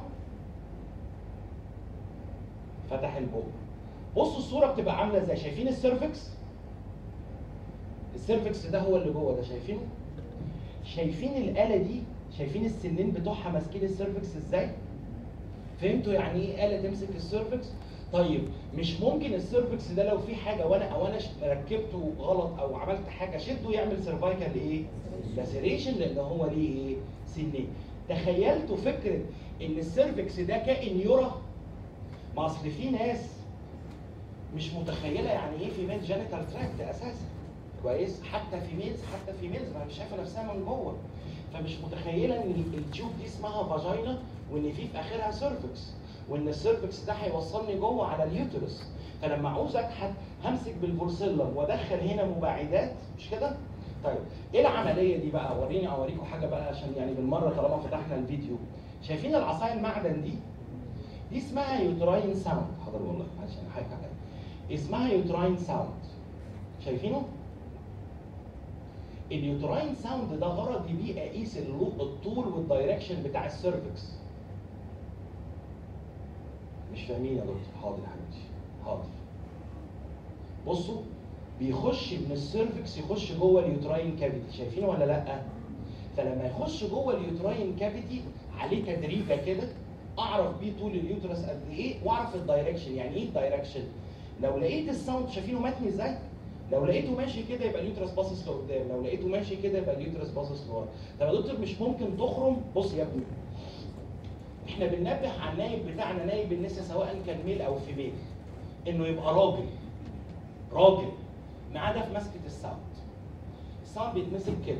فتح البق. بصوا الصوره بتبقى عامله ازاي. شايفين السيرفكس؟ السيرفكس ده هو اللي جوه ده، شايفينه؟ شايفين الآلة دي؟ شايفين السنين بتوعها ماسكين السيرفكس ازاي؟ فهمتوا يعني ايه آلة تمسك السيرفكس؟ طيب مش ممكن السيرفكس ده لو في حاجه وانا او انا ركبته غلط او عملت حاجه شده يعمل سيرفايكال ايه؟ لاسيريشن، لان هو ليه ايه؟ سنين. تخيلتوا فكره ان السيرفكس ده كائن يرى؟ ما اصل في ناس مش متخيله يعني ايه في ميل جينيتال تراكت اساسا. كويس؟ حتى في ميلز حتى في ميلز ما مش شايفه نفسها من جوه. فمش متخيله ان التيوب دي اسمها فاجينا وان في في اخرها سيرفكس، وان السيرفكس ده هيوصلني جوه على اليوترس. فلما عاوز اكحت همسك بالبورسلم وادخل هنا مباعدات، مش كده؟ طيب ايه العمليه دي بقى؟ وريني اوريكم حاجه بقى عشان يعني بالمره طالما فتحنا الفيديو. شايفين العصايه المعدن دي؟ دي اسمها يوتراين ساوند. حاضر والله معلش انا حاجه عليا. اسمها يوتراين ساوند. شايفينه؟ اليوتراين ساوند ده غرضي بيه اقيس الطول والدايركشن بتاع السيرفكس. مش فاهمين يا دكتور؟ حاضر يا حبيبتي حاضر. بصوا بيخش من السيرفكس يخش جوه اليوتراين كافيتي، شايفينه ولا لا؟ فلما يخش جوه اليوتراين كافيتي عليه تدريجه كده اعرف بيه طول اليوترس قد ايه واعرف الدايركشن. يعني ايه الدايركشن؟ لو لقيت الساوند شايفينه متني ازاي؟ لو لقيته ماشي كده يبقى اليوترس باصص لقدام، لو لقيته ماشي كده يبقى اليوترس باصص لورا. طب يا دكتور مش ممكن تخرم؟ بص يا ابني، احنا بننبه على النايب بتاعنا، نايب النساء سواء كان ميل او فيميل، انه يبقى راجل راجل ما عدا في مسكه الساوند. الساوند بيتمسك كده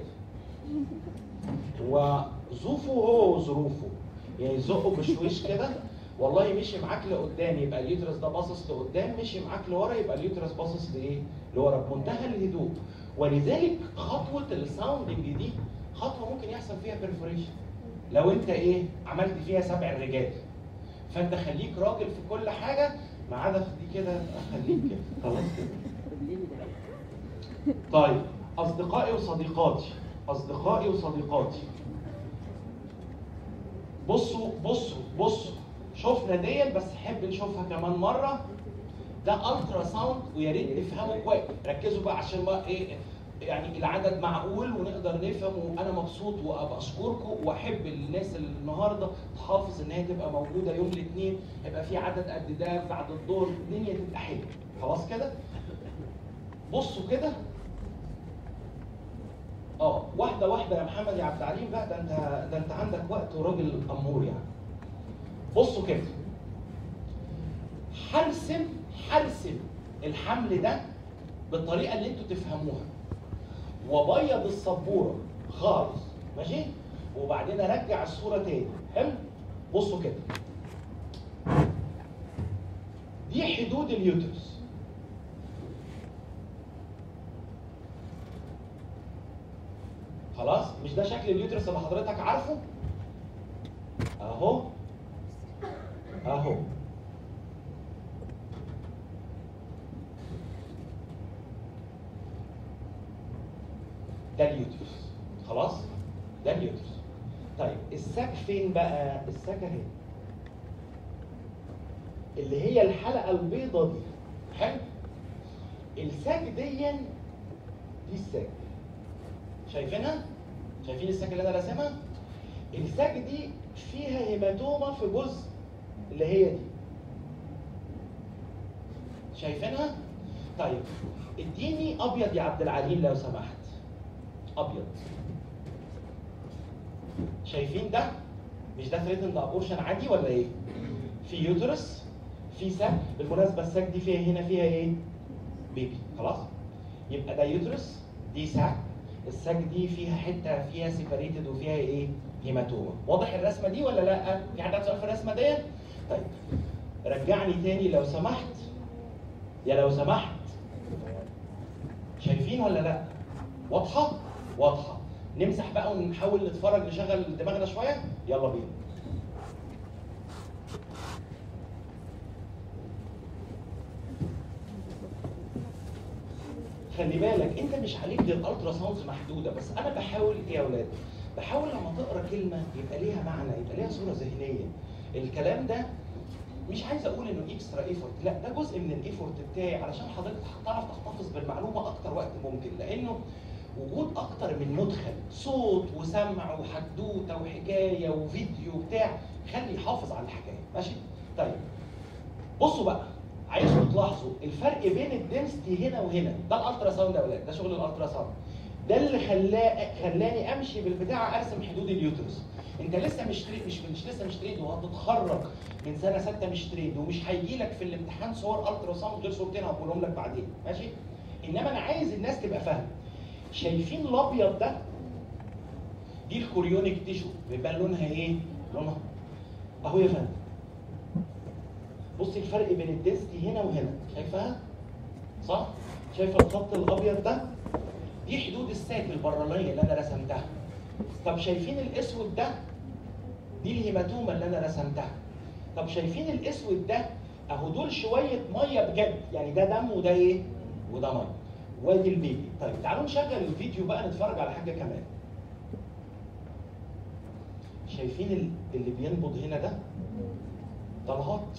وظروفه هو وظروفه، يعني يزقه بشويش كده. والله مشي معاك لقدام يبقى اليوترس ده باصص لقدام، مشي معاك لورا يبقى اليوترس باصص لايه؟ لورا، بمنتهى الهدوء. ولذلك خطوه الساوندنج دي خطوه ممكن يحصل فيها بيرفوريشن لو انت ايه؟ عملت فيها سبع رجال. فانت خليك راجل في كل حاجه ما عدا في دي كده، خليك كده خلاص كده. طيب اصدقائي وصديقاتي اصدقائي وصديقاتي بصوا بصوا بصوا شفنا ديت بس احب نشوفها كمان مره. ده الترا ساوند ويا ريت تفهموا كويس، ركزوا بقى عشان بقى ايه يعني العدد معقول ونقدر نفهم. وانا مبسوط وبشكركم واحب الناس اللي النهارده تحافظ ان هي تبقى موجوده يوم الاثنين، هيبقى في عدد قد ده بعد الظهر، الدنيا تبقى حلوه. خلاص كده؟ بصوا كده. اه واحده واحده يا محمد يا عبد العليم بقى، ده انت ده انت عندك وقت وراجل امور يعني. بصوا كده. هرسم هرسم الحمل ده بالطريقه اللي انتوا تفهموها، وابيض السبوره خالص، ماشي؟ وبعدين ارجع الصوره تاني. حلو؟ بصوا كده. دي حدود اليوترس. خلاص؟ مش ده شكل اليوترس اللي حضرتك عارفه؟ اهو اهو. ده اليوترس. خلاص؟ ده اليوترس. طيب الساك فين بقى؟ الساك اهي. اللي هي الحلقه البيضاء دي. حلو؟ الساك دي دي الساك. شايفينها؟ شايفين الساك اللي انا راسمها؟ الساك دي فيها هيماتوما في جزء اللي هي دي. شايفينها؟ طيب اديني ابيض يا عبد العليم لو سمحت. ابيض. شايفين ده؟ مش ده ثريتند ابورشن عادي ولا ايه؟ في يوترس، في ساك، بالمناسبه الساك دي فيها هنا فيها ايه؟ بيبي. خلاص؟ يبقى ده يوترس، دي ساك، الساك دي فيها حته فيها سيبريتد وفيها ايه؟ هيماتوما. واضح الرسمه دي ولا لا؟ في حد عنده سؤال في الرسمه ديت؟ طيب رجعني تاني لو سمحت. يا لو سمحت. شايفين ولا لا؟ واضحه؟ واضحه. نمسح بقى ونحاول نتفرج نشغل دماغنا شويه؟ يلا بينا. خلي بالك انت مش عليك غير الالترا ساوندز محدوده، بس انا بحاول ايه يا اولاد؟ بحاول لما تقرا كلمه يبقى ليها معنى، يبقى ليها صوره ذهنيه. الكلام ده مش عايز اقول انه اكسترا ايفورت، لا ده جزء من الايفورت بتاعي علشان حضرتك تعرف تحتفظ بالمعلومه اكتر وقت ممكن، لانه وجود اكتر من مدخل، صوت وسمع وحدوته وحكايه وفيديو وبتاع، خلي يحافظ على الحكايه. ماشي؟ طيب بصوا بقى، عايزكم تلاحظوا الفرق بين الدنسيتي هنا وهنا. ده الالترا ساوند يا اولاد، ده شغل الالترا ساوند. ده اللي خلاه خلاني امشي بالبتاع ارسم حدود اليوترس. انت لسه مش تريد، مش مش لسه مش تريد وهتتخرج من سنه سته مش تريد، ومش هيجي لك في الامتحان صور الترا ساوند غير صورتين هقولهم لك بعدين. ماشي؟ انما انا عايز الناس تبقى فاهمه. شايفين الابيض ده؟ دي الكوريونيك تيشو، بيبقى لونها ايه؟ لونها اهو يا فندم. بصي الفرق بين الدنسيتي هنا وهنا، شايفها؟ صح؟ شايفه الخط الابيض ده؟ دي حدود الساك البرانيه اللي انا رسمتها. طب شايفين الاسود ده؟ دي الهيماتوما اللي انا رسمتها. طب شايفين الاسود ده؟ اهو دول شويه ميه بجد، يعني ده دم وده ايه؟ وده ميه. وادي البيبي. طيب تعالوا نشغل الفيديو بقى نتفرج على حاجه كمان. شايفين اللي بينبض هنا ده؟ طلهات.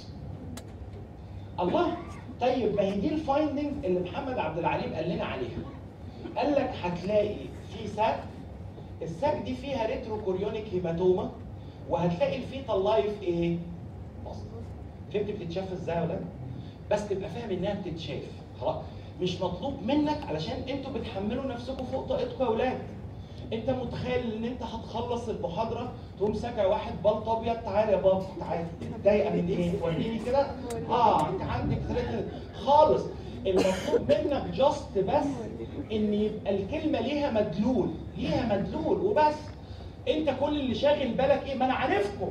الله. طيب ما هي دي الفايندنج اللي محمد عبد العليم قال لنا عليها. قال لك هتلاقي في ساك، الساك دي فيها ريتروكوريونيك هيماتوما، وهتلاقي الفيتال لايف ايه؟ بسيط. فهمت بتتشاف ازاي يا ولاد؟ بس تبقى فاهم انها بتتشاف. خلاص؟ مش مطلوب منك علشان انتوا بتحملوا نفسكم فوق طاقتكم يا ولاد. انت متخيل ان انت هتخلص المحاضره تقوم ساكع واحد بلط ابيض، تعالى يا بابا تعالى، متضايقه من ايه؟ وريني كده. اه انت عندك ثلاثه خالص. المطلوب منك جاست بس ان يبقى الكلمه ليها مدلول، ليها مدلول وبس. انت كل اللي شاغل بالك ايه؟ ما انا عارفكم.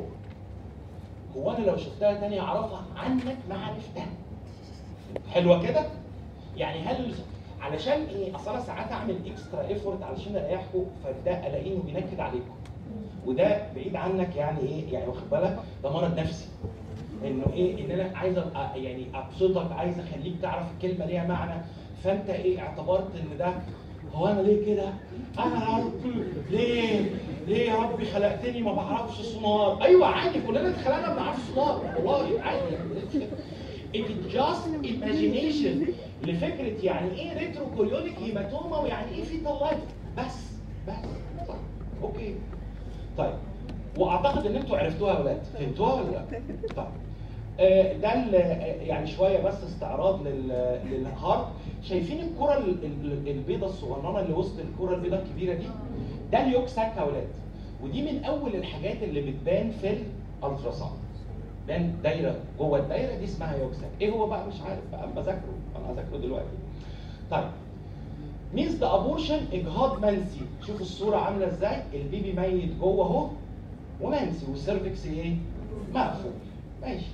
هو انا لو شفتها تاني اعرفها عنك؟ ما عرفتها. حلوه كده؟ يعني هل علشان ايه؟ اصل انا ساعات اعمل اكسترا ايفورت علشان اريحكم، فده الاقيه انه بينكد عليكم. وده بعيد عنك يعني ايه؟ يعني واخد بالك؟ ده مرض نفسي. انه ايه؟ ان انا عايز ابقى يعني ابسطك، عايز اخليك تعرف الكلمه ليها معنى، فانت ايه؟ اعتبرت ان ده هو انا ليه كده؟ انا يا رب ليه؟ ليه يا ربي خلقتني ما بعرفش سونار؟ ايوه عادي، كلنا اتخلقنا ما بنعرفش سونار، والله عادي. It's just imagination لفكره يعني ايه ريتروكوريونيك هيماتوما ويعني ايه فيتال لايف. بس بس صح اوكي. طيب واعتقد ان انتوا عرفتوها يا ولاد، فهمتوها ولا لا؟ طيب آه ده يعني شويه بس استعراض للهارت. شايفين الكره البيضاء الصغننه اللي وسط الكره البيضاء الكبيره دي؟ ده اليوكساك يا ولاد، ودي من اول الحاجات اللي بتبان في الالتراساوند. بان دايره جوه الدايره دي اسمها يوكساك. ايه هو بقى؟ مش عارف بقى، اما اذاكره انا هذاكره دلوقتي. طيب ميز ذا ابورشن اجهاض منسي. شوف الصوره عامله ازاي؟ البيبي ميت جوه اهو ومنسي، والسيرفكس ايه؟ مقفول. ماشي.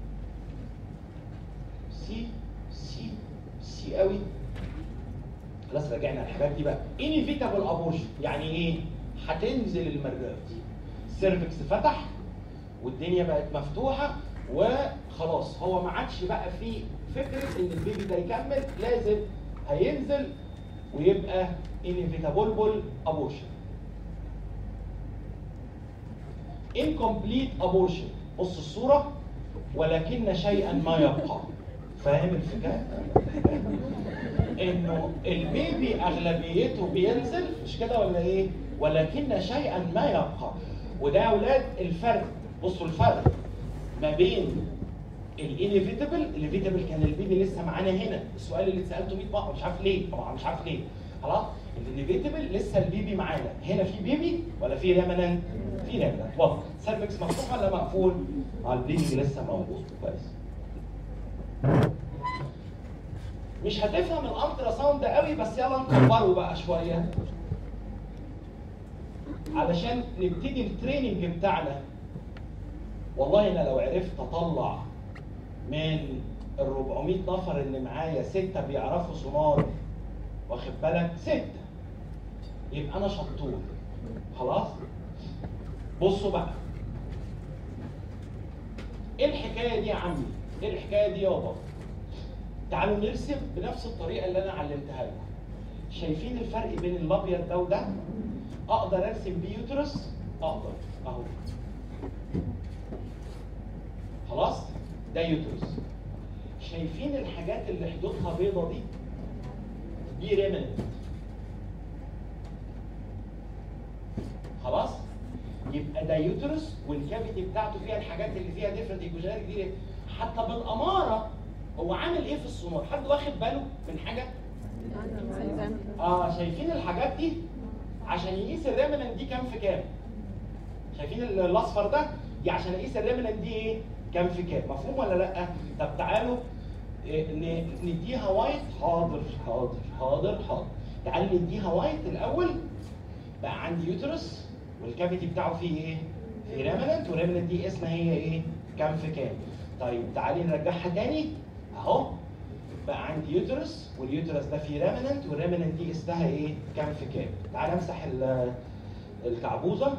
سي سي سي قوي. خلاص رجعنا الحاجات دي بقى. انيفيتابل ابورشن يعني ايه؟ هتنزل المرات دي. السيرفكس فتح والدنيا بقت مفتوحه وخلاص، هو ما عادش بقى فيه فكره ان البيبي ده يكمل، لازم هينزل ويبقى inevitable abortion. incomplete abortion. بص الصوره، ولكن شيئا ما يبقى. فاهم الفكره؟ انه البيبي اغلبيته بينزل، مش كده ولا ايه؟ ولكن شيئا ما يبقى. وده يا اولاد الفرق. بصوا الفرق ما بين الانيفيتابل، الانيفيتابل كان البيبي لسه معانا هنا، السؤال اللي اتسالته مية مره مش عارف ليه، طبعا مش عارف ليه. خلاص؟ الانيفيتابل لسه البيبي معانا، هنا في بيبي ولا في ريمننت؟ في ريمننت. واضح. سيرفكس مفتوح ولا مقفول؟ اه البيبي لسه موجود. كويس. مش هتفهم الالترا ساوند قوي، بس يلا نكبره بقى شويه علشان نبتدي التريننج بتاعنا. والله انا لو عرفت اطلع من ال أربعمية نفر اللي معايا سته بيعرفوا سونار، واخد بالك؟ سته، يبقى انا شطور. خلاص؟ بصوا بقى. ايه الحكايه دي يا عمي؟ ايه الحكايه دي يابا؟ تعالوا نرسم بنفس الطريقه اللي انا علمتها لكم. شايفين الفرق بين الابيض ده وده؟ اقدر ارسم بيه يوترس؟ اقدر اهو. خلاص؟ ده يوترس. شايفين الحاجات اللي حدودها بيضه دي؟ دي ريمننت. خلاص؟ يبقى ده يوترس والكافيتي بتاعته فيها الحاجات اللي فيها ديفرنت ايكوجينيك دي. حتى بالاماره هو عامل ايه في السونار؟ حد واخد باله من حاجه؟ اه شايفين الحاجات دي؟ عشان يقيس الريمننت دي كام في كام؟ شايفين الاصفر ده؟ دي عشان اقيس الريمننت دي ايه؟ كام في كام؟ مفهوم ولا لا؟ طب تعالوا إيه نديها وايت. حاضر حاضر حاضر حاضر. تعالوا نديها وايت الاول. بقى عندي يوترس والكافيتي بتاعه فيه ايه؟ في ريمننت، والريمننت دي اسمها هي ايه؟ كام في كام؟ طيب تعالي نرجعها تاني اهو. بقى عندي يوترس واليوترس ده فيه ريمننت، والريمننت دي اسمها ايه؟ كام في كام؟ تعالى امسح الكعبوزه.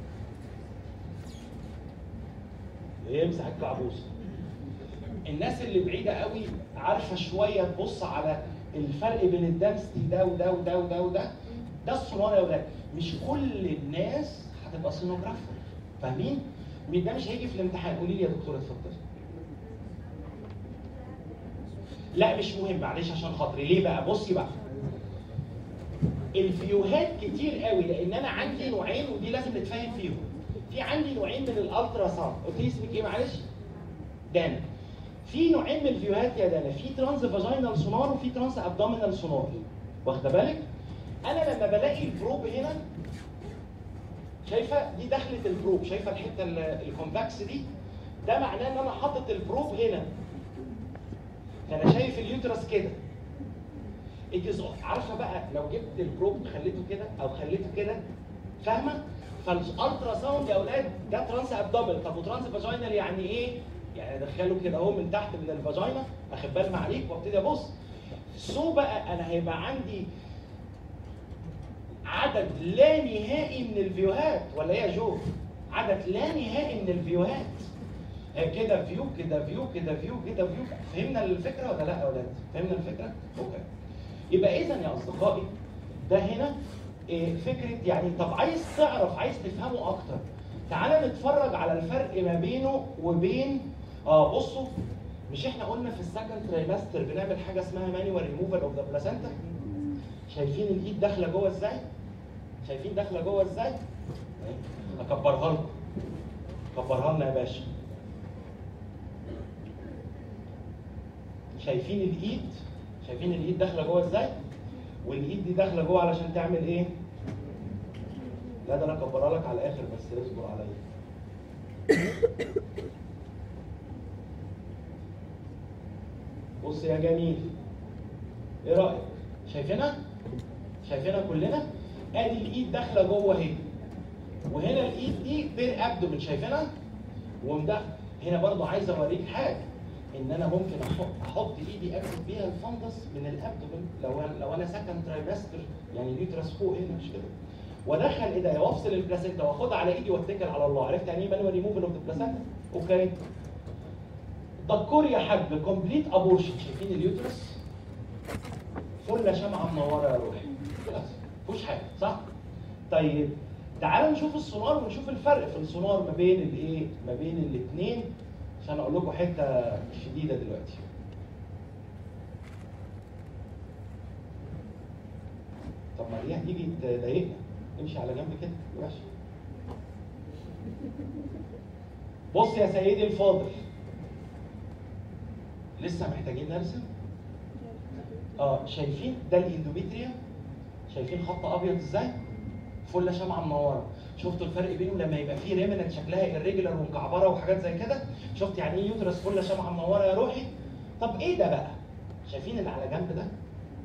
يمسح الكعبوزه. الناس اللي بعيده قوي عارفه شويه تبص على الفرق بين الدنسيتي ده وده وده وده وده. ده السونار يا ولاد. مش كل الناس هتبقى سونوجرافر، فاهمين؟ ده مش هيجي في الامتحان. قولي لي يا دكتوره اتفضلي. لا مش مهم، معلش عشان خاطري. ليه بقى؟ بصي بقى، الفيوهات كتير قوي لان انا عندي نوعين ودي لازم نتفاهم فيهم. في عندي نوعين من الالترا ساوند. قلت لي اسمك ايه معلش؟ دانا. في نوعين من الفيوهات يا دانا، في ترانس فاجينال سونار وفي ترانس ابدومينال سونار. واخده بالك؟ انا لما بلاقي البروب هنا، شايفه دي دخلة البروب، شايفه الحته الكونفكس دي؟ ده معناه ان انا حاطط البروب هنا. فانا شايف اليوترس كده. عارفه بقى لو جبت البروب خليته كده او خليته كده، فاهمه؟ فالالترا ساوند يا اولاد ده ترانس ابدومينال. طب وترانس فاجينال يعني ايه؟ يعني ادخله كده اهو من تحت من الفاجينا، اخد بالي معاك وابتدي ابص. سو بقى انا هيبقى عندي عدد لا نهائي من الفيوهات، ولا ايه يا جو؟ عدد لا نهائي من الفيوهات. كده فيو كده فيو كده فيو كده فيو. فهمنا الفكره ولا لا يا اولاد؟ فهمنا الفكره؟ اوكي. يبقى اذا يا اصدقائي ده هنا إيه فكره يعني. طب عايز تعرف، عايز تفهمه اكتر، تعالى نتفرج على الفرق ما بينه وبين اه بصوا. مش احنا قلنا في السكند ترايمستر بنعمل حاجه اسمها مانيوال ريموفال اوف ذا بلاسنتا؟ شايفين الايد داخله جوه ازاي؟ شايفين داخله جوه ازاي؟ اكبرها لكم. كبرها لنا يا باشا. شايفين الايد؟ شايفين الايد داخله جوه ازاي؟ والايد دي داخله جوه علشان تعمل ايه؟ لا ده انا اكبرها لك على الاخر بس اصبر عليا. بص يا جميل. ايه رايك؟ شايفينها؟ شايفينها كلنا؟ ادي الايد داخله جوه اهي. وهنا الايد دي بير ابدومن، شايفينها؟ ومدخل. هنا برضو عايز اوريك حاجه، ان انا ممكن احط احط ايدي اكتب بيها الفندس من الابدومن لو انا لو انا سكند ترايمستر، يعني اليوترس فوق هنا مش كده. وادخل ايديا وافصل البلاسنتا واخدها على ايدي واتكل على الله. عرفت يعني ايه مانوال ريموفال اوف ذا بلاسنتا؟ اوكي. دكور يا حاج كومبليت ابورشن. شايفين اليوترس؟ فله شمعه منوره يا روحي. خلاص مفيهوش حاجه صح؟ طيب تعالوا نشوف السونار ونشوف الفرق في السونار ما بين الايه؟ ما بين الاثنين عشان اقول لكم حته شديده دلوقتي. طب ما دي هتيجي تضايقنا. امشي على جنب كده ماشي. بص يا سيدي الفاضل، لسه محتاجين نرسم؟ اه شايفين ده الاندوميتريا؟ شايفين خط ابيض ازاي؟ فله شمعه منوره. شفتوا الفرق بينهم لما يبقى فيه ريمنت شكلها الريجولار ومكعبره وحاجات زي كده؟ شفت يعني ايه يوترس فله شمعه منوره يا روحي؟ طب ايه ده بقى؟ شايفين اللي على جنب ده؟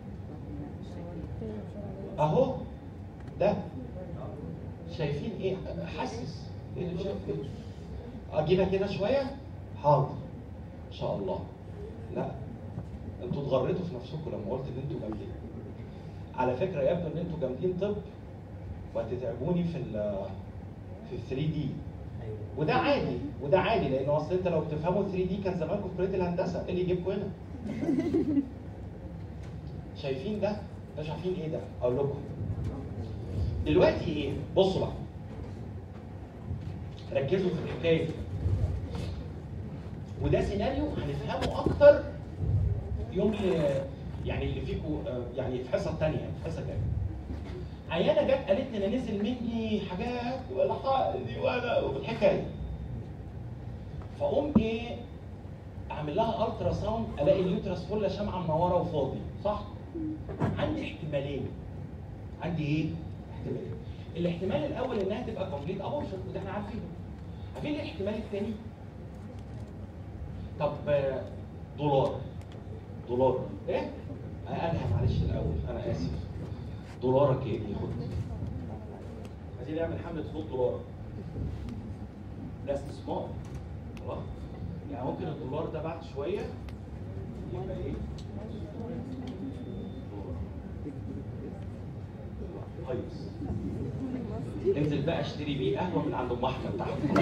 اهو ده شايفين ايه؟ حاسس ايه اللي شايف ايه؟ اجيبها كده شويه؟ حاضر ان شاء الله. لا انتوا اتغريتوا في نفسكم لما قلت ان انتوا جامدين. على فكره يبدو ان انتوا جامدين طب وهتتعبوني في ال في ال ثري دي. وده عادي وده عادي لان اصل انت لو بتفهموا ثري دي كان زمانكم في كليه الهندسه. ايه اللي يجيبكم هنا؟ شايفين ده؟ مش عارفين ايه ده؟ اقول لكم دلوقتي ايه؟ بصوا بقى ركزوا في الحكايه دي. وده سيناريو هنفهمه اكتر يوم اللي يعني اللي فيكم يعني في حصه ثانيه في حصه ثانيه. عيانه جت قالت لي انا نزل مني حاجات والحقني وانا والحكايه. فاقوم ايه اعمل لها الترا ساوند الاقي اليوترس كله شمعه منوره وفاضي، صح؟ عندي احتمالين. عندي ايه؟ احتمالين. الاحتمال الاول انها تبقى كومبليت ابورشن وده احنا عارفينه. عارفين ايه الاحتمال الثاني؟ طب دولار دولار ايه؟ انا معلش الاول انا اسف. دولارك ايه ياخد؟ عايزين نعمل حمله صوت دولار. ده استثمار. خلاص؟ يعني ممكن الدولار ده بعد شويه يبقى ايه؟ كويس. انزل بقى اشتري بيه قهوه من عند ام احمد تحت.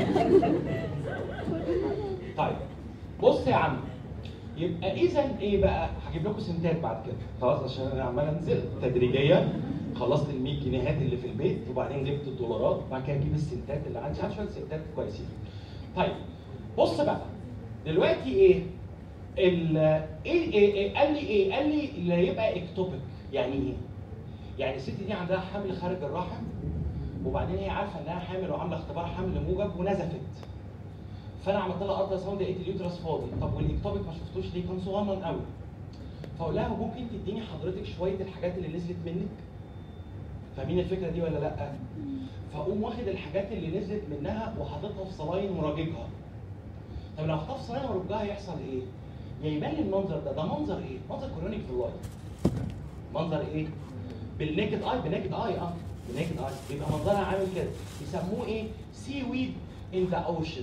طيب بص يا عم، يبقى اذا ايه بقى؟ هجيب لكم سنتات بعد كده، خلاص عشان انا عمال انزل تدريجيا. خلصت ال مية جنيهات اللي في البيت وبعدين جبت الدولارات وبعد كده اجيب السنتات اللي عندي، عندي شويه سنتات كويسين. طيب بص بقى دلوقتي ايه؟ ال ايه, إيه, إيه قال لي ايه؟ قال لي اللي هيبقى اكتوبيك. يعني ايه؟ يعني الست دي عندها حمل خارج الرحم وبعدين هي عارفه انها حامل وعامله اختبار حمل موجب ونزفت. فانا عملت لها الترا ساوند لقيت اليوترس فاضي. طب والاكتوبيك ما شفتوش ليه؟ كان صغنن قوي. فاقول لها ممكن تديني حضرتك شويه الحاجات اللي نزلت منك؟ فاهمين الفكره دي ولا لا؟ فاقوم واخد الحاجات اللي نزلت منها وحاططها في صلاين وراججها. طب لو حطها في صلاين ورجها يحصل ايه؟ يا يبان لي المنظر ده، ده منظر ايه؟ منظر كورونيك فيلاي. منظر ايه؟ بالنيكد اي، بالنيكد اي اه بالنيكد اي بيبقى منظرها عامل كده، يسموه ايه؟ سي ويد ان ذا اوشن.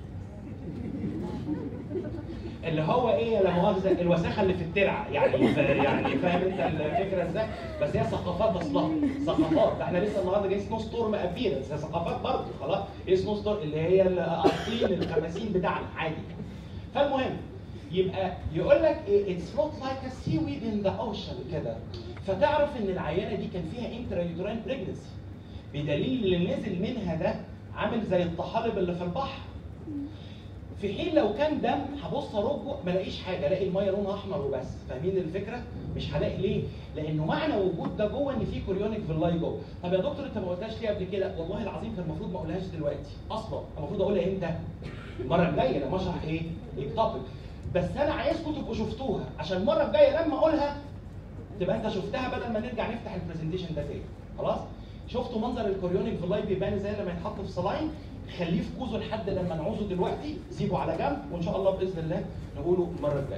اللي هو ايه لا مؤاخذه الوساخه اللي في الترعه، يعني يعني فاهم انت الفكره ازاي؟ بس هي ثقافات اصلها، ثقافات. احنا لسه النهارده جاي سنو ستورم قبيله، بس هي ثقافات برضه خلاص. ايه سنو ستورم؟ اللي هي الطين الخمسين بتاعنا عادي. فالمهم يبقى يقول لك ايه؟ اتس نوت لايك ا سي ويد ان ذا اوشن كده. فتعرف ان العيانه دي كان فيها انترا يوتراين بريجنسي، بدليل اللي نزل منها ده عامل زي الطحالب اللي في البحر. في حين لو كان دم هبص ارجه ما الاقيش حاجه، الاقي الميه لونها احمر وبس. فاهمين الفكره؟ مش هلاقي ليه؟ لانه معنى وجود ده جوه ان في كوريونيك فيلاي جوه. طب يا دكتور انت ما قلتهاش ليه قبل كده؟ والله العظيم كان المفروض ما اقولهاش دلوقتي اصلا، المفروض اقولها امتى؟ المره الجايه لما اشرح ايه؟ التوبيك. بس انا عايزكم تبقوا شفتوها عشان المره الجايه لما اقولها تبقى انت شفتها بدل ما نرجع نفتح البرزنتيشن ده تاني. خلاص؟ شفتوا منظر الكوريونيك فيلاي بيبان ازاي لما يتحط في صلاين؟ خليه في كوزه لحد لما نعوزه دلوقتي، سيبه على جنب وان شاء الله باذن الله نقوله المره الجايه.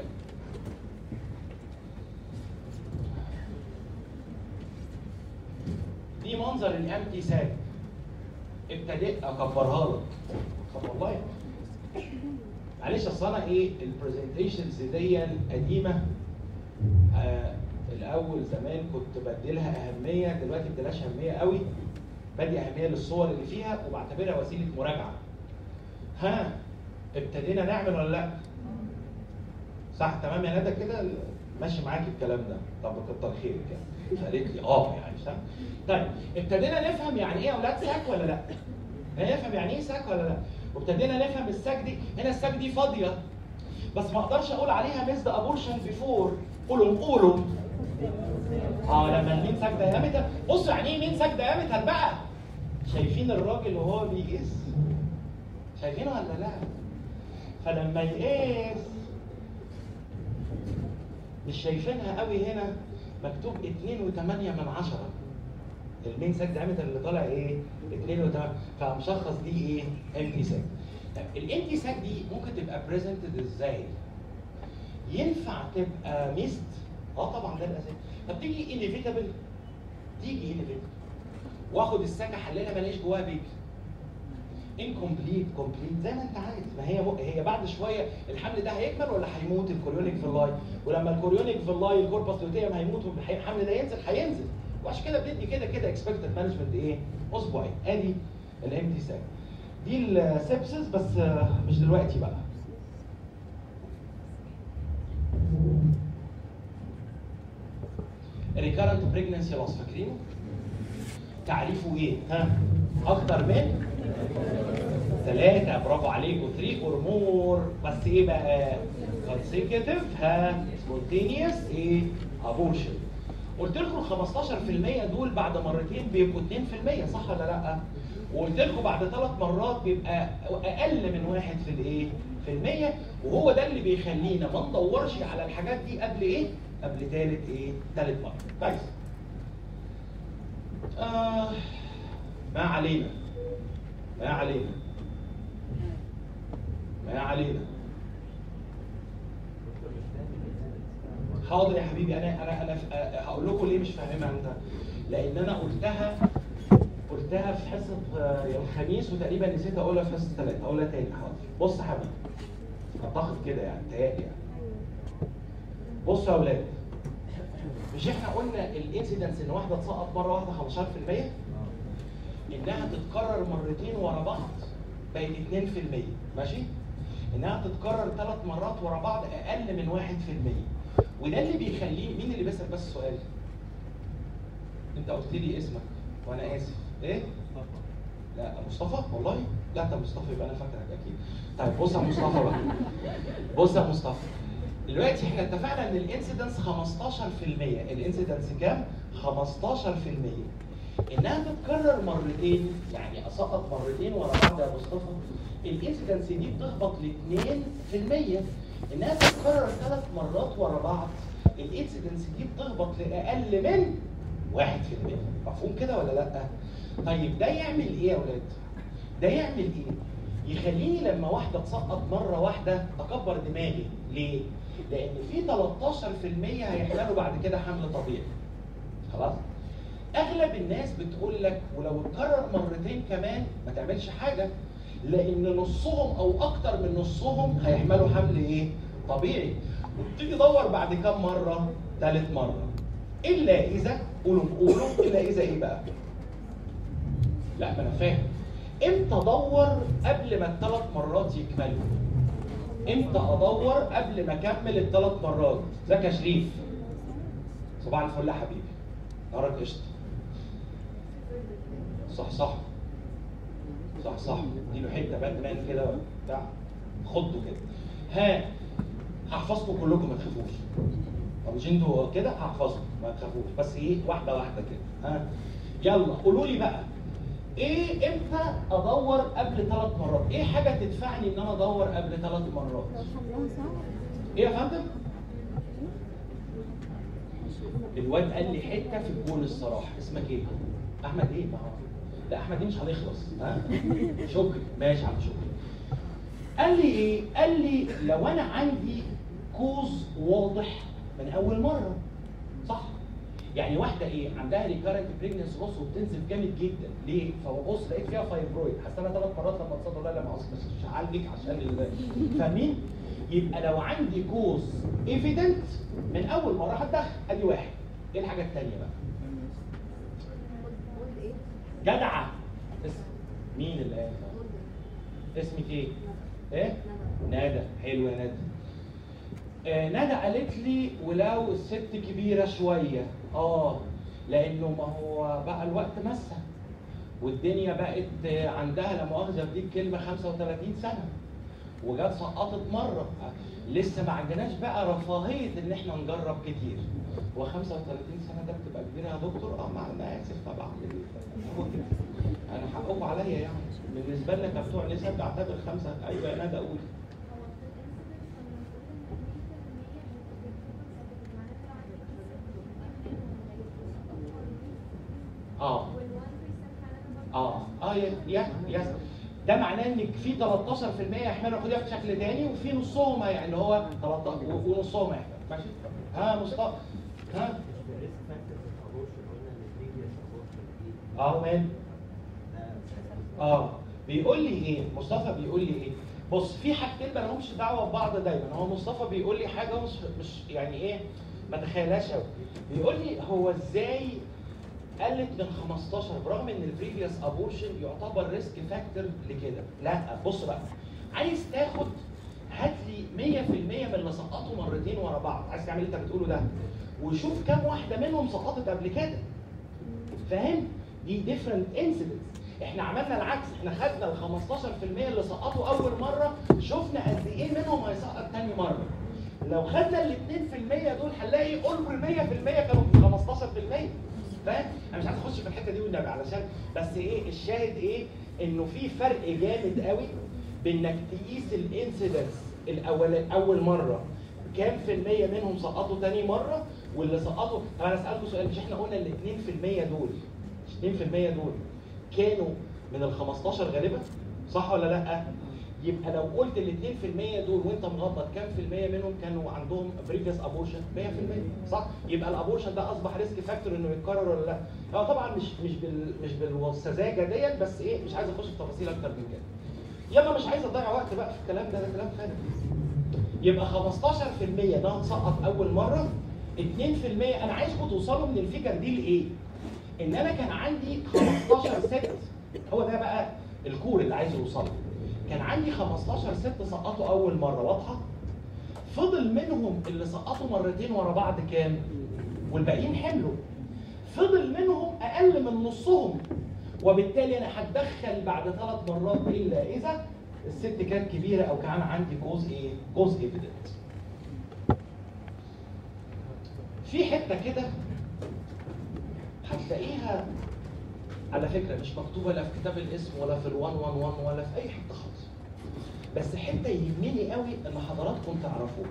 دي منظر الامتي ساك. ابتديت اكبرها لك. طب والله معلش اصل انا ايه البرزنتيشنز دي قديمه. آه الاول زمان كنت بديلها اهميه، دلوقتي ما بديلهاش اهميه قوي. بدي اهميه للصور اللي فيها وبعتبرها وسيله مراجعه. ها ابتدينا نعمل ولا لا؟ صح تمام يا ندى كده ماشي معاكي الكلام ده؟ طب كتر خيرك يعني. فقالت لي اه يعني صح. طيب ابتدينا نفهم يعني ايه يا اولاد ساك ولا لا؟ نفهم يعني ايه ساك ولا لا؟ وابتدينا نفهم الساك دي، هنا الساك دي فاضيه بس ما اقدرش اقول عليها ميزد ابورشن بيفور. قولوا قولوا اه لما المين ساك دايمتر. بصوا يعني ايه مين ساك دايمتر بقى؟ شايفين الراجل وهو بيقيس؟ شايفينه ولا لا؟ فلما يقيس مش شايفينها قوي هنا مكتوب اتنين وتمانية من عشرة. المين ساك دايمتر اللي طالع ايه؟ اتنين وتمانية. فمشخص دي ايه؟ امتي ساك. طيب الامتي ساك دي ممكن تبقى بريزنتد ازاي؟ ينفع تبقى ميست؟ اه طبعا ده الاساس. طب تيجي انيفيتابل؟ تيجي انيفيتابل. واخد الساكه احللها ما الاقيش جواها بيبي. انكمبليت كومبليت زي ما انت عايز. ما هي هي بعد شويه الحمل ده هيكمل ولا هيموت الكوريونيك فيلاي؟ ولما الكوريونيك فيلاي الكوربس لوتيوم هيموت والحمل ده ينزل هينزل. وعشان كده بندي كده كده اكسبكتد مانجمنت ايه؟ اسبوعين. ادي الامتي ساك. دي السبسس بس مش دلوقتي بقى. ريكارنت بريجنسي لوس فاكرينه؟ تعريفه ايه؟ ها؟ اكتر من ثلاثة برافو عليكم ثلاثة اور مور. بس ايه بقى؟ consecutive ها سبونتينيوس ايه؟ ابورشن. قلت لكم ال خمستاشر في المية دول بعد مرتين بيبقوا اتنين في المية، صح ولا لا؟ وقلت لكم بعد ثلاث مرات بيبقى اقل من واحد في الايه؟ في المية، وهو ده اللي بيخلينا ما ندورش على الحاجات دي قبل ايه؟ قبل ثالث ايه؟ ثالث مره. كويس. آه ما علينا ما علينا ما علينا. حاضر يا حبيبي، انا انا انا هقول لكم ليه مش فاهمها انت. لان انا قلتها قلتها في حصه يوم الخميس وتقريبا نسيت اقولها في حصه ثلاثه، هقولها تاني. حاضر. بص يا حبيبي، اعتقد كده يعني تهيألي يعني. بصوا يا اولاد، مش احنا قلنا الانسيدنس ان واحده تسقط مره واحده خمستاشر في المية؟ انها تتكرر مرتين ورا بعض بقت اتنين في المية، ماشي؟ انها تتكرر ثلاث مرات ورا بعض اقل من واحد في المية. وده اللي بيخليه. مين اللي بيسأل بس سؤال؟ انت قلت لي اسمك وانا اسف. ايه؟ لا مصطفى؟ والله؟ لا انت مصطفى، يبقى انا فاكرك اكيد. طيب بص يا مصطفى بقى. بص يا مصطفى. دلوقتي احنا اتفقنا ان الانسيدنس خمستاشر في المية، الانسيدنس كام؟ خمستاشر في المية. انها تتكرر مرتين، يعني اسقط مرتين ورا بعض يا مصطفى، الانسيدنس دي بتهبط ل اتنين في المية. انها تتكرر ثلاث مرات ورا بعض، الانسيدنس دي بتهبط لاقل من واحد في المية. مفهوم كده ولا لا؟ طيب ده يعمل ايه يا اولاد؟ ده يعمل ايه؟ يخليني لما واحده تسقط مره واحده اكبر دماغي. ليه؟ لان في تلتاشر في المية هيحملوا بعد كده حمل طبيعي. خلاص؟ اغلب الناس بتقول لك ولو اتكرر مرتين كمان ما تعملش حاجه، لان نصهم او اكتر من نصهم هيحملوا حمل ايه؟ طبيعي. وبتيجي تدور بعد كام مره؟ ثالث مره. الا اذا قولوا قولوا الا اذا ايه بقى؟ لا ما انا فاهم. امتى ادور قبل ما الثلاث مرات يكملوا؟ امتى ادور قبل ما اكمل الثلاث مرات؟ ازيك يا شريف؟ صباح الفل يا حبيبي. نهارك قشطه. صح صح صح صح. اديله حته باتمان كده بتاع خده كده. ها هحفظكم كلكم ما تخافوش. طب مش انتوا كده؟ هحفظكم ما تخافوش، بس ايه واحده واحده كده. ها يلا قولوا لي بقى، ايه امتى ادور قبل ثلاث مرات؟ ايه حاجه تدفعني ان انا ادور قبل ثلاث مرات؟ ايه يا فندم؟ الواد قال لي حته في الجول الصراحه. اسمك ايه؟ احمد ايه؟ ما هو لا احمد دي مش هنخلص. ها شكري. ماشي يا عم شكري. قال لي ايه؟ قال لي لو انا عندي كوز واضح من اول مره. صح؟ يعني واحده ايه؟ عندها ريكارنت بريجننس لوس وبتنزف جامد جدا. ليه؟ فببص لقيت فيها فايبرويد، حسيتها ثلاث مرات لما اتصل لا لا ما اصل مش هعالجك عشان ال... فاهمين؟ يبقى لو عندي كوز ايفيدنت من اول مره هتدخل. ادي واحد. ايه الحاجه الثانيه بقى؟ جدعه. اسم مين اللي قال؟ اسمك ايه؟ ايه؟ ندى. حلو يا ندى. آه ندى قالت لي ولو الست كبيره شويه. اه لانه ما هو بقى الوقت مسه والدنيا بقت عندها لا مؤاخذه بدي الكلمه خمسة وثلاثين سنه وجت سقطت مره. لسه ما عندناش بقى رفاهيه ان احنا نجرب كتير. هو خمسة وثلاثين سنه ده بتبقى كبيره يا دكتور؟ اه ما انا اسف طبعا. انا حقكم عليا يعني. بالنسبه لنا كبتوع نسب بعتبر خمسه. ايوه يا ندى قولي. اه اه اه يس يس. ده معناه ان في تلتاشر في المية يحملوا خدها في شكل تاني وفي نصهم يعني اللي هو تلتاشر ونصهم يحمل. ماشي؟ ها مصطفى. ها اه مان. اه بيقول لي ايه؟ مصطفى بيقول لي ايه؟ بص في حاجتين ما لهمش دعوه ببعض دايما. هو مصطفى بيقول لي حاجه مش مش يعني ايه ما تخيلهاش قوي. بيقول لي هو ازاي قلت من خمستاشر برغم ان البريفيوس ابورشن يعتبر ريسك فاكتور لكده؟ لا بص بقى، عايز تاخد هات لي مية في المية من اللي سقطوا مرتين ورا بعض. عايز تعمل اللي انت بتقوله ده وشوف كام واحده منهم سقطت قبل كده. فاهم؟ دي ديفرنت انسيدنتس. احنا عملنا العكس، احنا خدنا ال خمستاشر في المية اللي سقطوا اول مره شفنا قد ايه منهم هيسقط تاني مره. لو خدنا ال اتنين في المية دول هنلاقي قرب ال مية في المية كانوا في ال خمستاشر فاهم؟ انا مش عايز اخش في الحته دي والنبي علشان بس ايه الشاهد ايه؟ انه في فرق جامد قوي بين انك تقيس الانسيدنس الاول اول مره كام في المية منهم سقطوا تاني مره واللي سقطوا. طب انا اسالكم سؤال، مش احنا قلنا ال اتنين في المية دول اتنين في المية دول كانوا من ال خمستاشر غالبا؟ صح ولا لا؟ يبقى لو قلت ال اتنين في المية دول وانت مغمض كام في المية منهم كانوا عندهم بريفيوس ابورشن؟ مية في المية صح؟ يبقى الابورشن ده اصبح ريسك فاكتور انه يتكرر ولا لا؟ هو طبعا مش مش بال مش بالسذاجه ديت، بس ايه مش عايز اخش في تفاصيل اكتر من كده. يلا مش عايز اضيع وقت بقى في الكلام ده، ده كلام فارغ. يبقى خمستاشر في المية ده سقط اول مره، اتنين في المية انا عايزكم توصلوا من الفكر دي لايه؟ ان انا كان عندي خمستاشر ست، هو ده بقى الكور اللي عايز يوصله. كان عندي خمستاشر ست سقطوا اول مره، واضحه؟ فضل منهم اللي سقطوا مرتين ورا بعض كام؟ والباقيين حملوا. فضل منهم اقل من نصهم، وبالتالي انا هتدخل بعد ثلاث مرات الا اذا الست كانت كبيره او كان عندي جزء ايه؟ جزء ايفيدنت. في حته كده هتلاقيها على فكره مش مكتوبه لا في كتاب الاسم ولا في ال مية وحداشر ولا في اي حته خالص. بس حته يهمني قوي ان حضراتكم تعرفوها.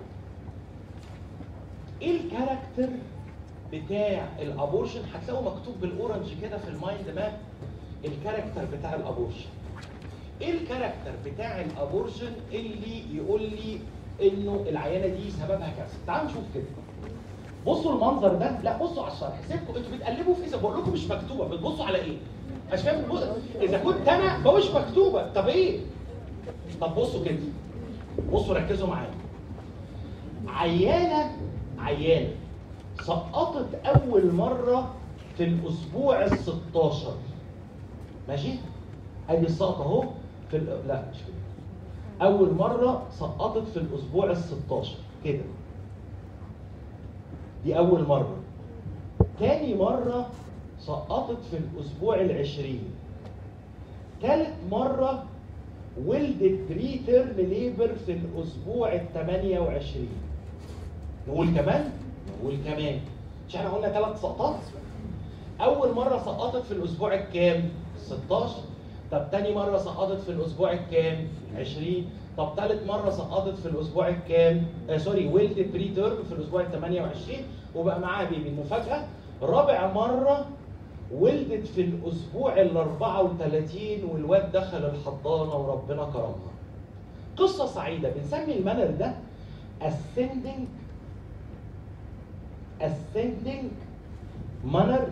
ايه الكاركتر بتاع الابورشن؟ هتلاقوا مكتوب بالاورنج كده في المايند ماب الكاركتر بتاع الابورشن. ايه الكاركتر بتاع الابورشن اللي يقول لي انه العيانه دي سببها كذا؟ تعالوا نشوف كده. بصوا المنظر ده، لا بصوا على الشرح، سيبكم انتوا بتقلبوا في ايه؟ بقول لكم مش مكتوبه، بتبصوا على ايه؟ مش فاهم. اذا كنت انا ما مش مكتوبه، طب ايه؟ طب بصوا كده، بصوا ركزوا معايا. عيانه عيانه سقطت اول مره في الاسبوع ال ستاشر، ماشي؟ ادي السقط اهو في ال... لا مش كده. اول مره سقطت في الاسبوع ال ستاشر كده، دي اول مره. تاني مره سقطت في الاسبوع العشرين. تالت مره ولدت بريتيرم ليبر في الاسبوع الثمانية وعشرين. نقول كمان؟ نقول كمان. مش احنا قلنا ثلاث سقطات؟ اول مره سقطت في الاسبوع الكام؟ ستاشر. طب تاني مره سقطت في الاسبوع الكام؟ عشرين. طب ثالث مره سقطت في الاسبوع الكام؟ آه سوري ولدت بريتيرم في الاسبوع الثمانية وعشرين وبقى معاها بيبي. المفاجاه رابع مره ولدت في الاسبوع ال اربعة وتلاتين والواد دخل الحضانه وربنا كرمها. قصه سعيده. بنسمي المانر ده ascending ascending manner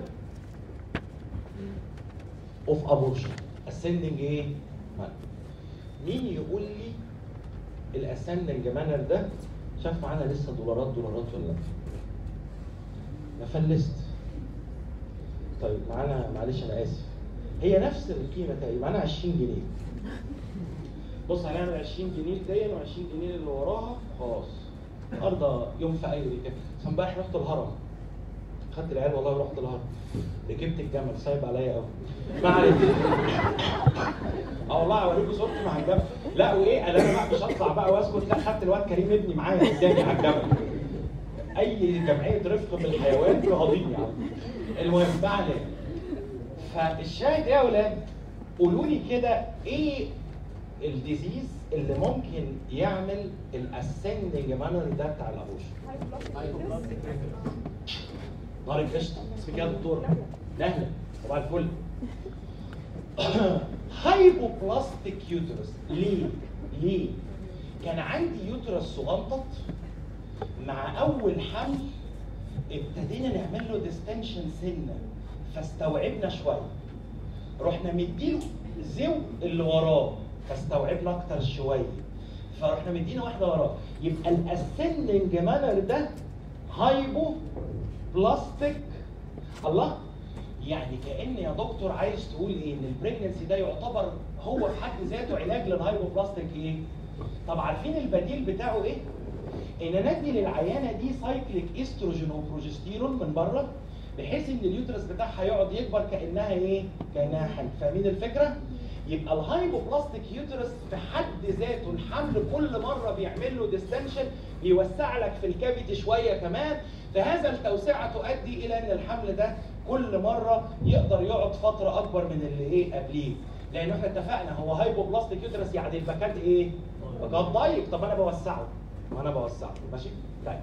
of abortion. ascending ايه؟ manner. مين يقول لي الاسcending manner ده شاف معانا لسه دولارات دولارات ولا لا؟ انا فلست. طيب معانا، معلش انا اسف، هي نفس القيمه تقريبا، معانا عشرين جنيه. بص هنعمل عشرين جنيه دي وعشرين جنيه اللي وراها خلاص. النهارده يوم في اي كده. امبارح رحت الهرم، خدت العيال والله ورحت الهرم، ركبت الجمل صايب عليا قوي. ما عليك. اه والله هوريكم صورتي مع الجمل. لا وايه انا انا بقى مش هطلع بقى واسكت، لا خدت الواد كريم ابني معايا قدامي على الجمل. اي جمعيه رفق بالحيوان تهضيني يعني. المهم ما علينا. فالشاهد ايه يا اولاد؟ قولوا لي كده ايه الديزيز اللي ممكن يعمل الاسندنج مانر ده بتاع الابورشن؟ نار القشطه. اسمك ايه يا دكتور؟ نهله. صباح الفل. هايبوبلاستيك يوترس. ليه؟ ليه؟ كان عندي يوترس صغنطط مع اول حمل ابتدينا نعمل له ديستنشن سنه فاستوعبنا شويه. رحنا مديله زو اللي وراه فاستوعبنا اكتر شويه. فرحنا مدينا واحده وراه. يبقى الاسندنج مانر ده هايبو بلاستيك. الله، يعني كأن يا دكتور عايز تقول ايه؟ ان البريجنسي ده يعتبر هو في حد ذاته علاج للهايبو بلاستيك ايه؟ طب عارفين البديل بتاعه ايه؟ ان ندي للعيانه دي سايكليك استروجين وبروجستيرون من بره بحيث ان اليوترس بتاعها يقعد يكبر كانها ايه؟ كانها حمل. فاهمين الفكره؟ يبقى الهايبوبلاستيك يوترس في حد ذاته الحمل كل مره بيعمل له ديستنشن، بيوسع لك في الكافيتي شويه كمان، فهذا التوسعه تؤدي الى ان الحمل ده كل مره يقدر يقعد فتره اكبر من اللي ايه قبليه، لان احنا اتفقنا هو هايبوبلاستيك يوترس يعني الباكات ايه؟ باكات ضيق، طب انا بوسعه، ما انا بوسعه ماشي؟ طيب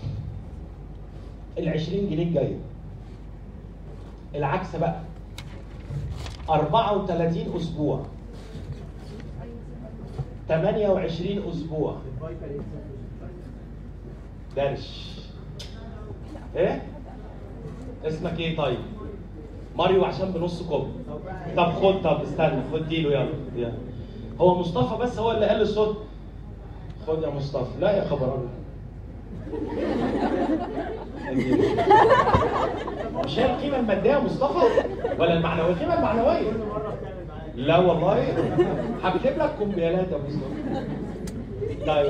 ال عشرين جنيه الجايه العكس بقى، أربعة وثلاثين اسبوع، ثمانية وعشرين اسبوع، درش ايه؟ اسمك ايه طيب؟ ماريو عشان بنص كوب. طب خد، طب استنى خد ديله يلا يلا. هو مصطفى بس هو اللي قال الصوت. خد يا مصطفى. لا يا خبر ابيض. مش هي القيمة المادية يا مصطفى ولا المعنوية؟ القيمة المعنوية. لا والله هكتب لك كمبيالات يا مصطفى. طيب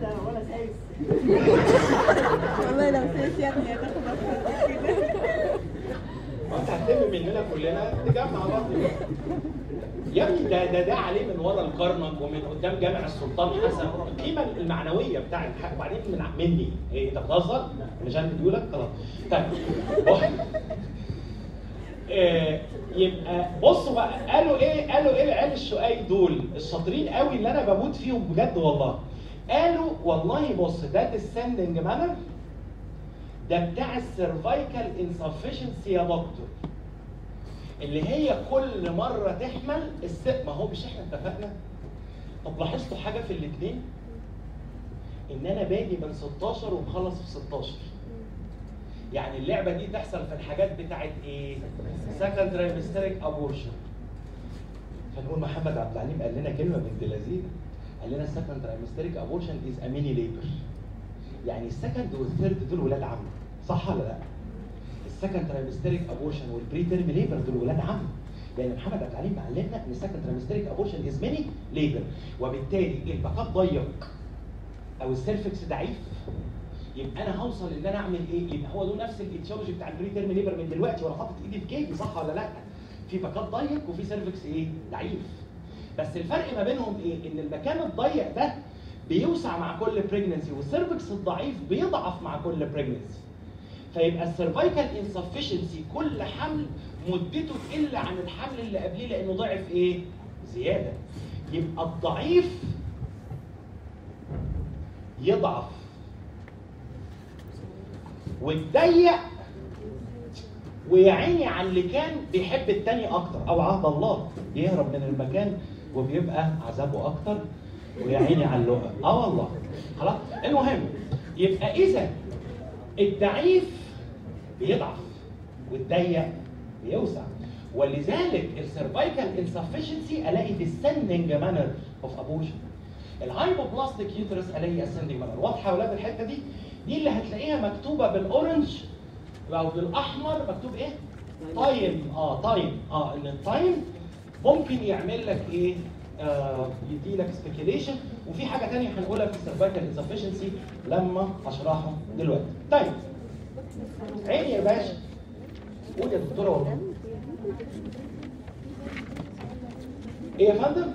والله لو سيس يا ابني هتاخد اكتر من كده. انت هتلم مننا كلنا تجمع بعض يا ابني. ده ده ده عليه من ورا الكرنك ومن قدام جامع السلطان حسن القيمه المعنويه بتاع الحق، وبعدين من مني ايه انت بتهزر؟ مش انا بديهولك خلاص. طيب آه يبقى بصوا بقى، قالوا ايه؟ قالوا ايه العيال الشقاي دول الشاطرين قوي اللي انا بموت فيهم بجد والله. قالوا والله بص ده السندنج مانر ده بتاع السيرفايكال انسفشنسي يا دكتور، اللي هي كل مره تحمل الست. ما هو مش احنا اتفقنا؟ طب لاحظتوا حاجه في الاثنين؟ ان انا بادي من ستاشر ومخلص في ستاشر. يعني اللعبه دي تحصل في الحاجات بتاعت ايه؟ سكند ترايمستريك ابورشن. فنقول محمد عبد العليم قال لنا كلمه بنت لذيذه، قال لنا السكند ترايمستريك ابورشن از ا ميني ليبر. يعني السكند والثيرد دول ولاد عم، صح ولا لا؟ السكند ترايمستريك ابورشن والبري تيرم ليبر دول ولاد عم، لان محمد عبد العليم علمنا ان السكند ترايمستريك ابورشن از ميني ليبر، وبالتالي الباكات ضيق او السيرفكس ضعيف، يبقى انا هوصل ان انا اعمل ايه؟ يبقى هو ده نفس الايتيولوجي بتاع البري تيرم ليبر من دلوقتي وانا حاطط ايدي في جيبي، صح ولا لا؟ في باكات ضيق وفي سيرفكس ايه؟ ضعيف. بس الفرق ما بينهم ايه؟ ان المكان الضيق ده بيوسع مع كل بريجننسي، والسيرفكس الضعيف بيضعف مع كل بريجننسي. فيبقى السيرفايكال انسفشنسي كل حمل مدته تقل عن الحمل اللي قبليه لانه ضعف ايه؟ زياده. يبقى الضعيف يضعف والضيق ويعيني على اللي كان بيحب التاني اكتر، او عهد الله بيهرب من المكان وبيبقى عذابه اكتر ويعيني على اللقا. اه والله خلاص. المهم يبقى اذا الضعيف بيضعف والضيق بيوسع، ولذلك السيرفايكال انسفشنسي الاقي ديسندنج مانر اوف ابورشن. الهايبوبلاستيك يوترس الاقي اسندنج مانر. واضحه يا اولاد الحته دي؟ دي اللي هتلاقيها مكتوبه بالاورنج او بالاحمر، مكتوب ايه؟ تايم. اه تايم. اه ان التايم ممكن يعمل لك ايه؟ آه يدي لك سبيكيليشن. وفي حاجه ثانيه هنقولها في السيرفايكال انسفشنسي لما اشرحها دلوقتي. طيب عيني يا باشا. قول يا دكتوره والله. ايه يا فندم؟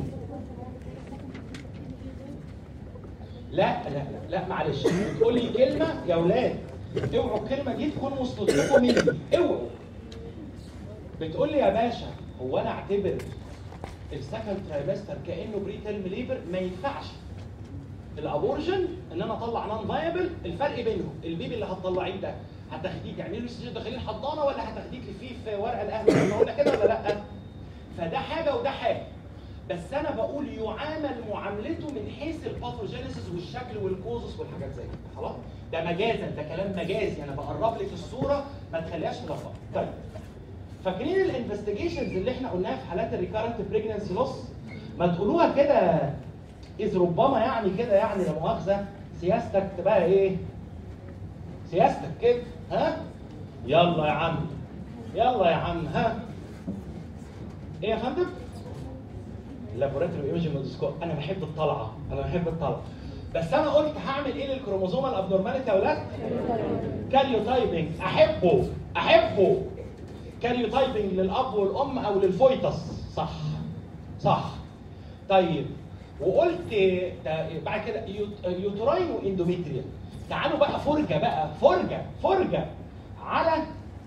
لا لا لا لا معلش، بتقول لي كلمه يا اولاد، اوعوا الكلمه دي تكون وصلت لكم مني، اوعوا. بتقول لي يا باشا هو انا اعتبر السكند ترايمستر كانه بري تيرم ليبر؟ ما ينفعش. الابورشن ان انا اطلع نون فايبل، الفرق بينهم البيبي اللي هتطلعيه ده هتاخديه تعملي له سيجن داخلين الحضانه، ولا هتاخديه فيه في ورقه الاهل زي ما قلنا كده ولا لا؟ فده حاجه وده حاجه. بس انا بقول يعامل معاملته من حيث الباثوجينيسيس والشكل والكوزس والحاجات زي كده، خلاص؟ ده مجازا، ده كلام مجازي، انا بقرب لك الصوره ما تخليهاش ملخبطه. طيب فاكرين الانفستيجيشنز اللي احنا قلناها في حالات الريكارنت بريجننسي لوس؟ ما تقولوها كده اذ ربما يعني كده، يعني لا مؤاخذه سياستك تبقى ايه؟ سياستك كده، ها؟ يلا يا عم يلا يا عم، ها؟ ايه يا فندم؟ لابوراتوري ايمجنج مايكروسكوب. انا بحب الطلعه، انا بحب الطلعه. بس انا قلت هعمل ايه للكروموزومال ابنورماليتي يا اولاد؟ كاريوتايبنج. احبه احبه كاريوتايبنج للاب والام او للفويتس، صح؟ صح. طيب وقلت ده بعد كده يوتراين واندوميتريال. تعالوا بقى فرجه بقى فرجه فرجه على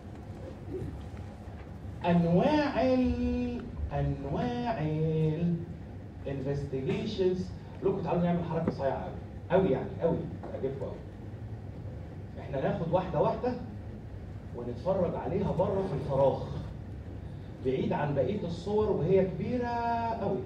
انواع ال انواع الانفستيجيشنز. لكم تعالوا نعمل حركه صايعه قوي قوي يعني قوي تعجبكم قوي. احنا ناخد واحده واحده ونتفرج عليها بره في الفراغ بعيد عن بقيه الصور وهي كبيره قوي.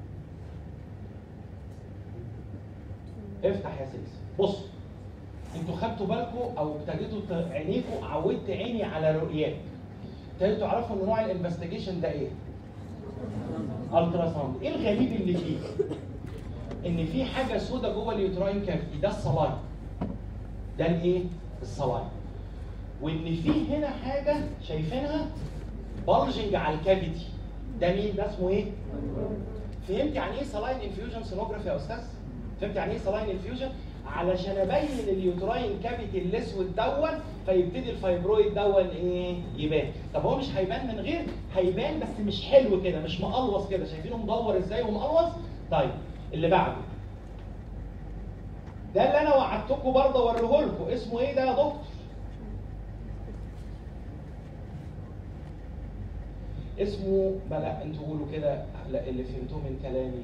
افتح يا سيدي. بص انتوا خدتوا بالكم او ابتديتوا ت- عينيكم عودت عيني على رؤيات. ابتديتوا تعرفوا ان نوع الانفستيجيشن ده ايه؟ الترا ساوند. ايه الغريب اللي فيه؟ ان في حاجه سودة جوه اليوتراين كافيتي، ده الصلاين. ده الايه؟ الصلاين. وان في هنا حاجه شايفينها بلجنج على الكافيتي. ده مين؟ ده اسمه ايه؟ فهمت يعني ايه صلاين انفيوجن سونوجرافي يا استاذ؟ فهمت يعني ايه صلاين انفيوجن؟ علشان ابين اليوتراين كافيتي الاسود دون فيبتدي الفايبرويد دون ايه؟ يبان. طب هو مش هيبان من غير؟ هيبان بس مش حلو كده، مش مقلوص كده. شايفينه مدور ازاي ومقلوص؟ طيب اللي بعده ده اللي انا وعدتكم برضه اوريه لكم. اسمه ايه ده يا دكتور؟ اسمه بلا انتوا قولوا كده لا اللي فهمتوه من كلامي.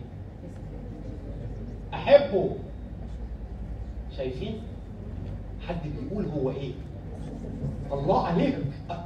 احبه. شايفين؟ حد بيقول هو ايه؟ الله عليك.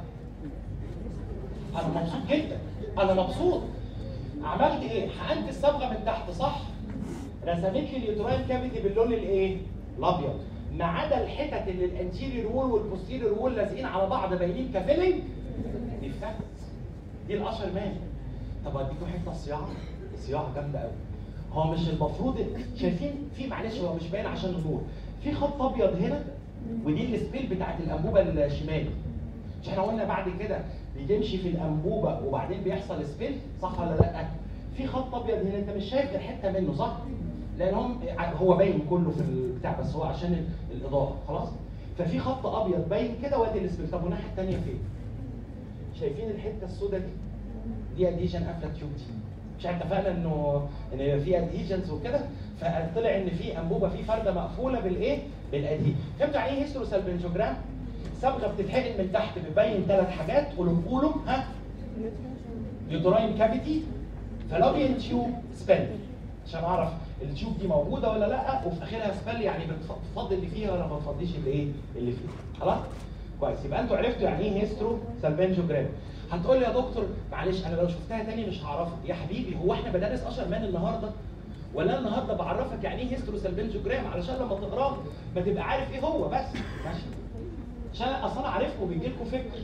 انا مبسوط جدا. انا مبسوط. عملت ايه؟ حقنت الصبغه من تحت صح؟ رسمت لي اليوتراين كافيتي باللون الايه؟ الابيض. ما عدا الحتت اللي الانتيريور وول والبوستيريور وول لازقين على بعض باينين كفيلنج دي فات. دي الاشهر مان. طب اديكوا حته صياعه؟ صياعه جامده قوي. هو مش المفروض شايفين في معلش هو مش باين عشان النور. في خط ابيض هنا ودي السبيل بتاعت الانبوبه الشمالي. مش احنا قلنا بعد كده بيمشي في الانبوبه وبعدين بيحصل سبيل صح ولا لا؟ في خط ابيض هنا انت مش شايف غير حته منه صح؟ لان هم هو باين كله في البتاع بس هو عشان الاضاءه خلاص؟ ففي خط ابيض باين كده وادي السبيل. طب والناحيه الثانيه فين؟ شايفين الحته السوداء دي؟ دي اديجن قافله تيوب دي. مش احنا اتفقنا انه ان في اديجنز وكده فطلع ان في انبوبه في فرده مقفوله بالايه؟ بالادي. فهمتوا يعني ايه هيستروسالبنجوجرام؟ صبغه بتتحقن من تحت بتبين ثلاث حاجات قولهم قولهم ها؟ يوتراين كافيتي فالوبيان تيوب سبل عشان اعرف التيوب دي موجوده ولا لا وفي اخرها سبل يعني بتفضي اللي فيها ولا ما بتفضيش اللي ايه؟ اللي فيها. خلاص؟ كويس يبقى انتوا عرفتوا يعني ايه هيسترو سالبنجوجرام. هتقول لي يا دكتور معلش انا لو شفتها تاني مش هعرفها. يا حبيبي هو احنا بدرس اشهر مان النهارده؟ ولا النهارده بعرفك يعني ايه هيسترو سالبنجوجرام علشان لما تقراه ما تبقى عارف ايه هو بس ماشي؟ عشان اصل انا عارفكم وبيجي لكم فكر.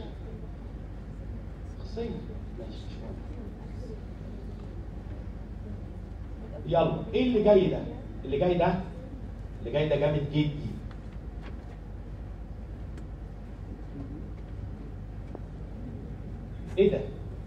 شخصيه ماشي. يلا ايه اللي جاي ده؟ اللي جاي ده اللي جاي ده جامد جدي. ايه ده؟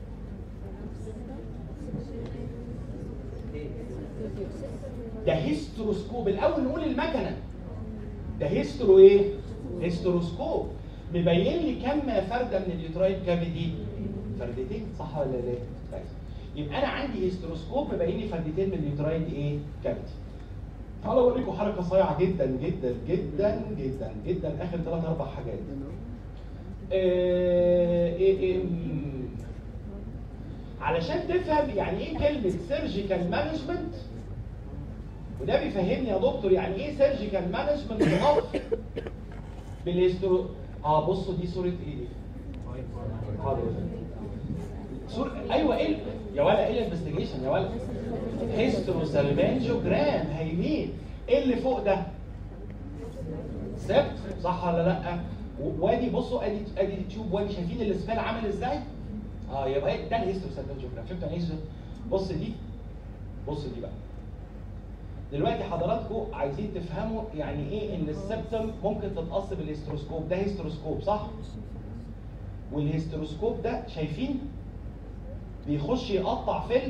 ده هيستروسكوب. الاول نقول المكنه. ده هيسترو ايه؟ هيستروسكوب. مبين لي كم فرده من اليوتراين كافيتي؟ فردتين صح ولا لا؟ كويس. يبقى انا عندي هيستروسكوب مبين لي فردتين من اليوتراين ايه؟ كافيتي. تعالوا اوريكم حركه صايعه جدا جدا جدا جدا جدا اخر ثلاث اربع حاجات. ايه ايه, إيه علشان تفهم يعني ايه كلمه سيرجيكال مانجمنت وده بيفهمني يا دكتور يعني ايه سيرجيكال مانجمنت اوف بالهيسترو. اه بصوا دي صوره ايه دي؟ حاضر. صورة ايوه ايه يا ولا ايه الانفستيجيشن يا ولا؟ هيستروسالبنجوجرام. هيمين. ايه اللي فوق ده؟ سبت صح ولا لا؟ وادي بصوا ادي ادي التيوب وادي شايفين الاسفل عامل ازاي؟ اه يبقى ده الهيستروسالبنجوجرام. فهمتوا يعني ايه؟ بص دي بص دي بقى. دلوقتي حضراتكم عايزين تفهموا يعني ايه ان السبتم ممكن تتقص بالهيستروسكوب. ده هيستروسكوب صح؟ والهيستروسكوب ده شايفين بيخش يقطع في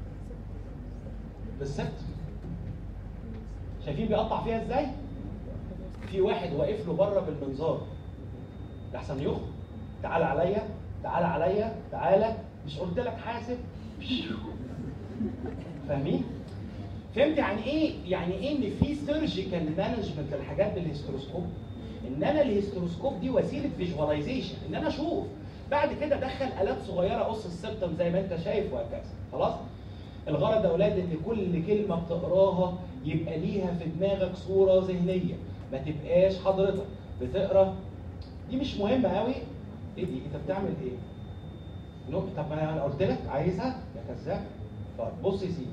بالسبتم. شايفين بيقطع فيها ازاي؟ في واحد واقف له بره بالمنظار لحسن يخرج. تعال عليا تعال عليا تعالى. مش قلت لك حاسب؟ فاهمين؟ فهمت يعني ايه؟ يعني ايه ان في سيرجيكال مانجمنت للحاجات بالهيستروسكوب؟ ان انا الهيستروسكوب دي وسيله فيجواليزيشن، ان انا اشوف. بعد كده ادخل الات صغيره قص السبتم زي ما انت شايف وهكذا، خلاص؟ الغرض يا اولاد ان كل كلمه بتقراها يبقى ليها في دماغك صوره ذهنيه، ما تبقاش حضرتك بتقرا دي مش مهمه قوي. ايه دي؟ انت بتعمل ايه؟ نو طب انا قلت لك عايزها يا كذاب. طيب بص يا سيدي.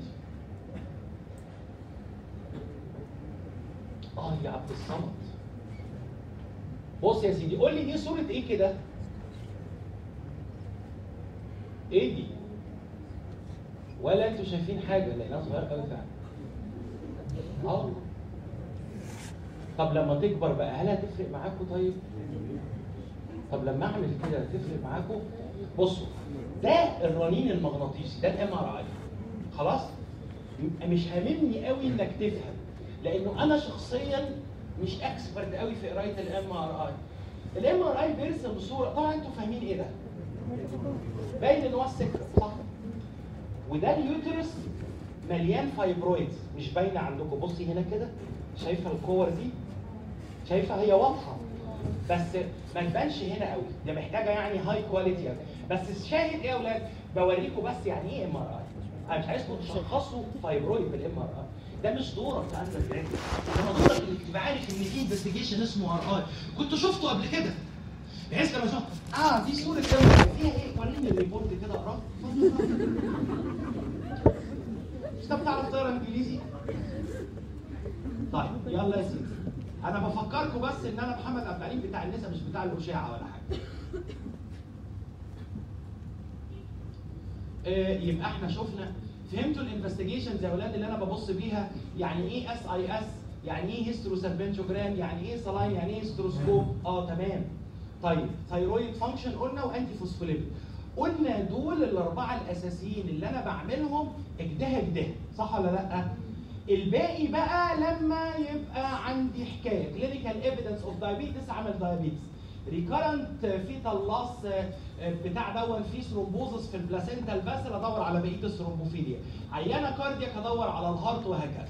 اه يا عبد الصمد. بص يا سيدي قول لي دي صوره ايه كده؟ ايه دي؟ ولا انتوا شايفين حاجه لانها صغيره قوي فعلا. اه طب لما تكبر بقى هل هتفرق معاكم طيب؟ طب لما اعمل كده هتفرق معاكم؟ بصوا ده الرنين المغناطيسي، ده الام ار اي. خلاص؟ يبقى مش هاممني قوي انك تفهم، لانه انا شخصيا مش اكسبرت قوي في قرايه الام ار اي. الام ار اي بيرسم صوره، طبعا انتوا فاهمين ايه ده؟ باين ان هو السكر صح؟ وده اليوترس مليان فايبرويدز، مش باينه عندكم. بصي هنا كده، شايفه الكور دي؟ شايفه هي واضحه بس ما تبانش هنا قوي، ده محتاجه يعني هاي كواليتي قوي. بس الشاهد ايه يا اولاد؟ بوريكم بس يعني ايه ام ار اي. انا مش عايزكم تشخصوا فايبرويد بالام ار اي، ده مش دورك في اندر جراد، انما دورك انك تبقى عارف ان في انفستيجيشن اسمه ار اي، كنت شفته قبل كده. بحيث لما اشوف اه دي صوره ام فيها ايه؟ وريني الريبورت كده اقراه. مش انت بتعرف تقرا انجليزي؟ طيب يلا يا سيدي، انا بفكركم بس ان انا محمد عبد العليم بتاع النساء مش بتاع الاشاعه ولا حاجه. آه يبقى احنا شفنا، فهمتوا الانفستيجيشنز يا اولاد اللي انا ببص بيها؟ يعني ايه اس اي اس؟ يعني ايه هيستروسالبنجوجرام؟ يعني ايه سلاين؟ يعني ايه هيستروسكوب؟ اه تمام. طيب ثايرويد فانكشن قلنا، وانتي فوسفوليبيد قلنا، دول الاربعه الاساسيين اللي انا بعملهم اجده اجده، صح ولا لا؟ الباقي بقى لما يبقى عندي حكايه كلينيكال ايفيدنس اوف دايابيتس، عمل دايابيتس، ريكارنت فيتال لاس بتاع دون في ثرومبوزس في البلاسينتا الباسل، ادور على بقيه الثرومبوفيليا، عيانه كاردياك ادور على الهارت وهكذا.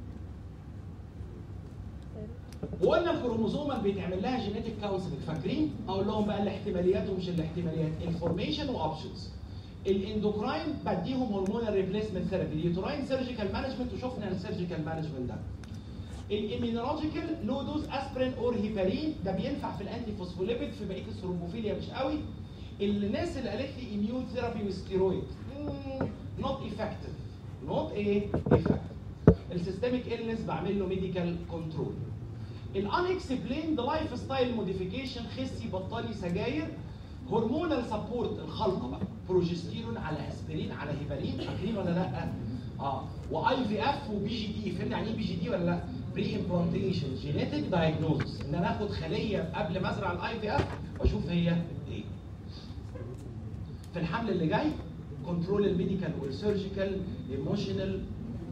وقلنا الكروموزومال بيتعمل لها جينيتك كونسلنج، فاكرين؟ اقول لهم بقى الاحتماليات ومش الاحتماليات، انفورميشن واوبشنز. الاندوكراين بديهم هرمونال ريبليسمنت ثيرابي، اليوتراين سيرجيكال مانجمنت، وشفنا السيرجيكال مانجمنت ده. الامينولوجيكال لو دوز اسبرين اور هيبارين، ده بينفع في الانتي فوسفوليبيد، في بقيه الثرومبوفيليا مش قوي. الناس اللي قالت لي اميون ثيرابي وستيرويد نوت افكتيف، نوت ايه؟ افكتيف. السيستميك إلنس بعمل له ميديكال كنترول. الانكسبليند لايف ستايل موديفيكيشن، خسي بطلي سجاير. هرمونال سبورت، الخلطه بقى، بروجستيرون على اسبرين على هيبارين، فاكرين ولا لا؟ اه واي في اف وبي جي دي، فهمت يعني ايه بي جي دي ولا لا؟ بري امبلانتيشن جينيتك دايجنوزس، ان انا اخد خليه قبل ما ازرع الاي في اف واشوف هي ايه. في الحمل اللي جاي كنترول الميديكال والسيرجيكال ايموشنال.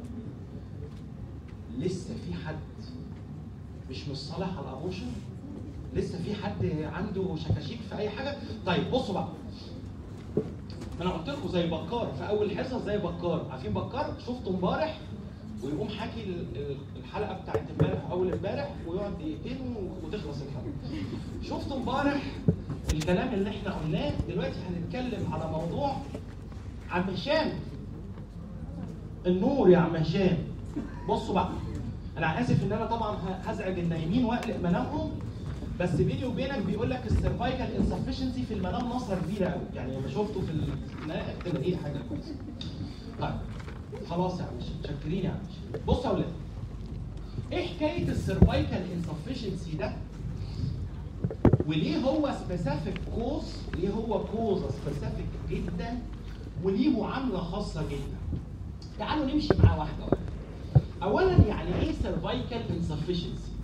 لسه في حد مش مصطلح على الابوشن؟ لسه في حد عنده شكاشيك في اي حاجه؟ طيب بصوا بقى، انا قلت لكم زي بكار في اول حصه، زي بكار، عارفين بكار؟ شفته امبارح ويقوم حكي الحلقه بتاعت امبارح اول امبارح ويقعد دقيقتين وتخلص الحلقه. شفته امبارح الكلام اللي احنا قلناه. دلوقتي هنتكلم على موضوع عم هشام النور. يا عم هشام بصوا بقى، انا اسف ان انا طبعا هزعج النايمين واقلق منامهم، بس بيني وبينك بيقول لك السيرفايكال انسفشنسي في المنام نصره كبيره قوي، يعني لما شفته في النهايه تلاقيه حاجه كويسه. طيب خلاص يا عم متشكرين يا عم. بصوا يا اولاد، ايه حكايه السيرفايكال انسفشنسي ده؟ وليه هو سبيسيفيك كوز؟ ليه هو كوز سبيسيفيك جدا وليه معامله خاصه جدا؟ تعالوا نمشي معاه واحده واحده. اولا يعني ايه سيرفايكال انسفشنسي؟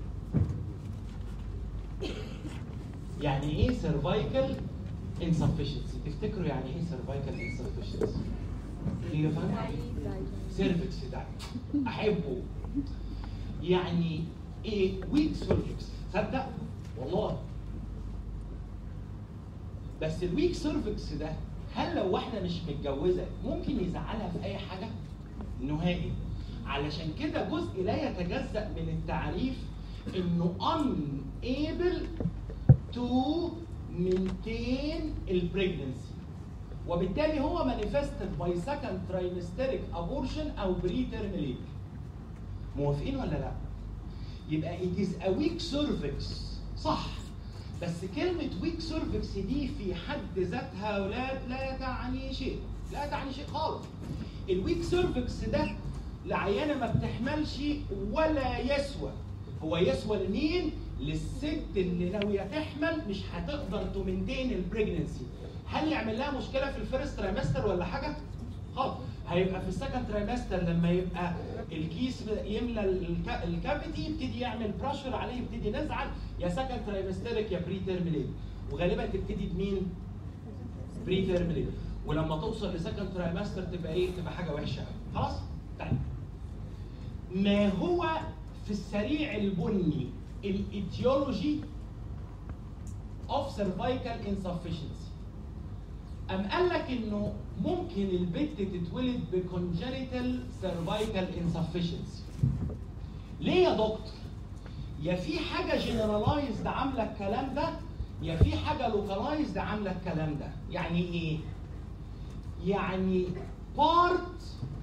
يعني ايه سيرفايكال انسفشنسي؟ تفتكروا يعني ايه سيرفايكال انسفشنسي؟ ايه يا فندم؟ سيرفكس ده احبه. يعني ايه ويك سيرفكس؟ تصدق؟ والله. بس الويك سيرفكس ده هل لو واحده مش متجوزه ممكن يزعلها في اي حاجه؟ نهائي. علشان كده جزء لا يتجزأ من التعريف انه unable to maintain البريجنسي، وبالتالي هو manifested by second trimesteric abortion او preterm labor. موافقين ولا لا؟ يبقى it is a weak cervix صح، بس كلمة weak cervix دي في حد ذاتها يا ولاد لا تعني شيء، لا تعني شيء خالص. الويك سيرفكس ده لعيانة ما بتحملش ولا يسوى، هو يسوى لمين؟ للست اللي ناوية تحمل مش هتقدر تمنتين البريجننسي. هل يعمل لها مشكلة في الفيرست ترايمستر ولا حاجة؟ خالص. هيبقى في السكند ترايمستر لما يبقى الكيس يملى الكافيتي يبتدي يعمل براشر عليه، يبتدي نزعل يا سكند ترايمسترك يا بري تيرم ليبر، وغالبا تبتدي بمين؟ بري تيرم ليبر، ولما توصل لسكند ترايمستر تبقى ايه؟ تبقى حاجه وحشه قوي. خلاص؟ طيب. ما هو في السريع البني الايتيولوجي اوف سيرفايكال انسفشنسي؟ أم قال لك إنه ممكن البنت تتولد بكونجنتال سيرفايكال انسفشنسي. ليه يا دكتور؟ يا في حاجة جنرالايزد عاملة الكلام ده، يا في حاجة لوكالايزد عاملة الكلام ده. يعني إيه؟ يعني بارت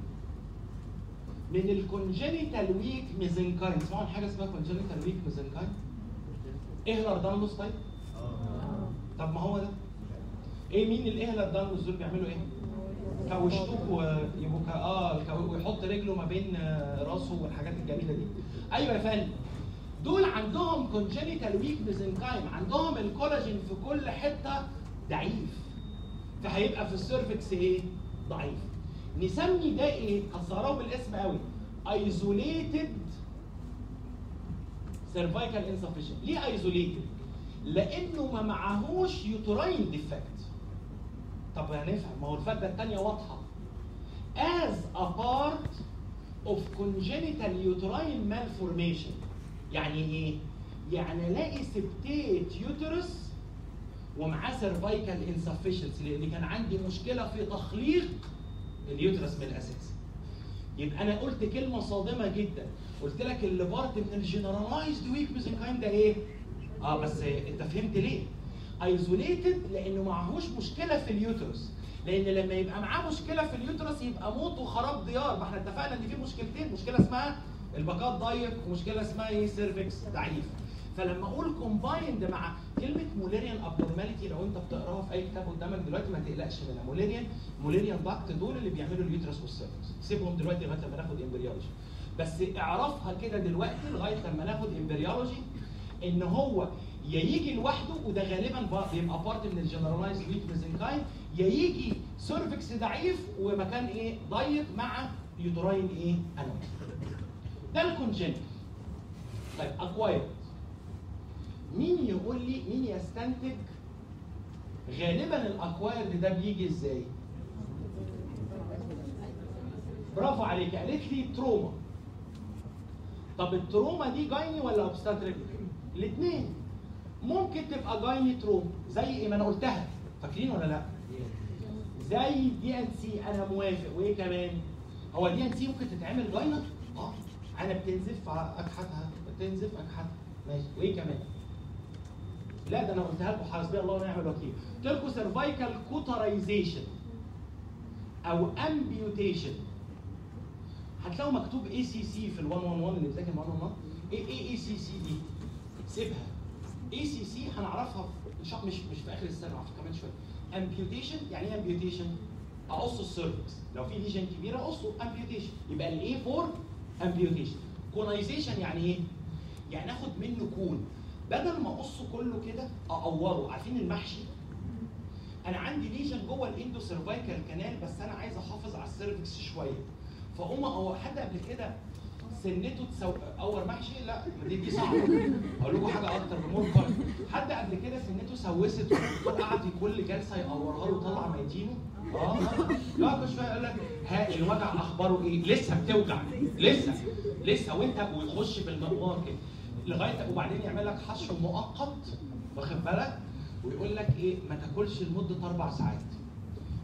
من الكونجنتال ويك ميزنكاين، اسمعوا عن حاجة اسمها كونجنتال ويك ميزنكاين؟ إيه الأردانوس طيب؟ طب ما هو ده. ايه مين الاهلة دانوس دول بيعملوا ايه؟ كاوشتوك ويبقوا كا اه ويحط رجله ما بين راسه والحاجات الجميله دي. ايوه يا فندم. دول عندهم كونجنتال ويك ميزنكايم، عندهم الكولاجين في كل حته ضعيف. فهيبقى في السيرفكس ايه؟ ضعيف. نسمي ده ايه؟ هتصغروه بالاسم قوي. ايزوليتد سيرفايكال انسفشن. ليه ايزوليتد؟ لانه ما معهوش يوتراين ديفكت. طب هنفهم، ما هو الفكره الثانيه واضحه. as a part of congenital uterine malformation. يعني ايه؟ يعني الاقي سبتيت يوترس ومعاه سيرفايكال انسفشنسي لان كان عندي مشكله في تخليق اليوترس من الاساس. يبقى انا قلت كلمه صادمه جدا، قلت لك اللي بارت من الجنرالايزد ويك ميزنكايم ده ايه؟ اه بس انت فهمت ليه؟ ايزوليتد لانه معهوش مشكله في اليوترس، لان لما يبقى معاه مشكله في اليوترس يبقى موت وخراب ديار. ما احنا اتفقنا ان في مشكلتين، مشكله اسمها الباكات ضيق ومشكله اسمها ايه؟ سيرفكس ضعيف. فلما اقول كومبايند مع كلمه موليريان ابنورماليتي، لو انت بتقراها في اي كتاب قدامك دلوقتي ما تقلقش منها. موليريان موليريان داكت دول اللي بيعملوا اليوترس والسيرفكس، سيبهم دلوقتي لغايه لما ناخد امبريولوجي. بس اعرفها كده دلوقتي لغايه لما ناخد امبريولوجي ان هو يا يجي لوحده وده غالبا بيبقى بارت من الجنرالايزد ويك ميزنكايم، يا يجي سيرفكس ضعيف ومكان ايه؟ ضيق مع يوتراين ايه؟ انومالي. ده الكونجنتال. طيب اكوايرد. مين يقول لي مين يستنتج غالبا الاكوايرد ده بيجي ازاي؟ برافو عليك، قالت لي تروما. طب التروما دي جايني ولا اوبستاتريك؟ الاثنين. ممكن تبقى جايني تروما زي ايه؟ ما انا قلتها، فاكرين ولا لا؟ زي دي ان سي. انا موافق. وايه كمان؟ هو دي ان سي ممكن تتعمل جاينر؟ اه انا بتنزف اكحتها، بتنزف اكحتها، ماشي. وايه كمان؟ لا ده انا قلتها لكم، حسبي الله ونعم الوكيل. قلت لكم سيرفايكال كوترايزيشن او امبيوتيشن. هتلاقوا مكتوب اي سي سي في ال واحد واحد واحد اللي بتذاكر واحد واحد واحد. ايه ايه اي سي سي دي؟ سيبها. اي سي سي هنعرفها مش مش مش في اخر السنه، هنعرفها كمان شويه. امبيوتيشن يعني ايه امبيوتيشن؟ اقص السيرفكس، لو في ليجن كبيره اقصه امبيوتيشن، يبقى الاي فور امبيوتيشن. كونايزيشن يعني ايه؟ يعني اخد منه كون، بدل ما اقصه كله كده اقوره. عارفين المحشي؟ انا عندي ليجن جوه الاندو سيرفايكال كانال بس انا عايز احافظ على السيرفكس شويه، فاقوم هو حد قبل كده سنته تسو... اور محشي؟ لا دي دي صعبه. اقول لكم حاجه اكتر بمور فرق. حد قبل كده سنته سوست وقعد كل جلسه يقورها له وطلع ميتينه؟ اه لا كل شويه يقول لك ها الوجع اخباره ايه؟ لسه بتوجع لسه لسه وانت ويخش بالمقوار كده لغايه وبعدين يعمل لك حشو مؤقت، واخد بالك؟ ويقول لك ايه؟ ما تاكلش لمده اربع ساعات.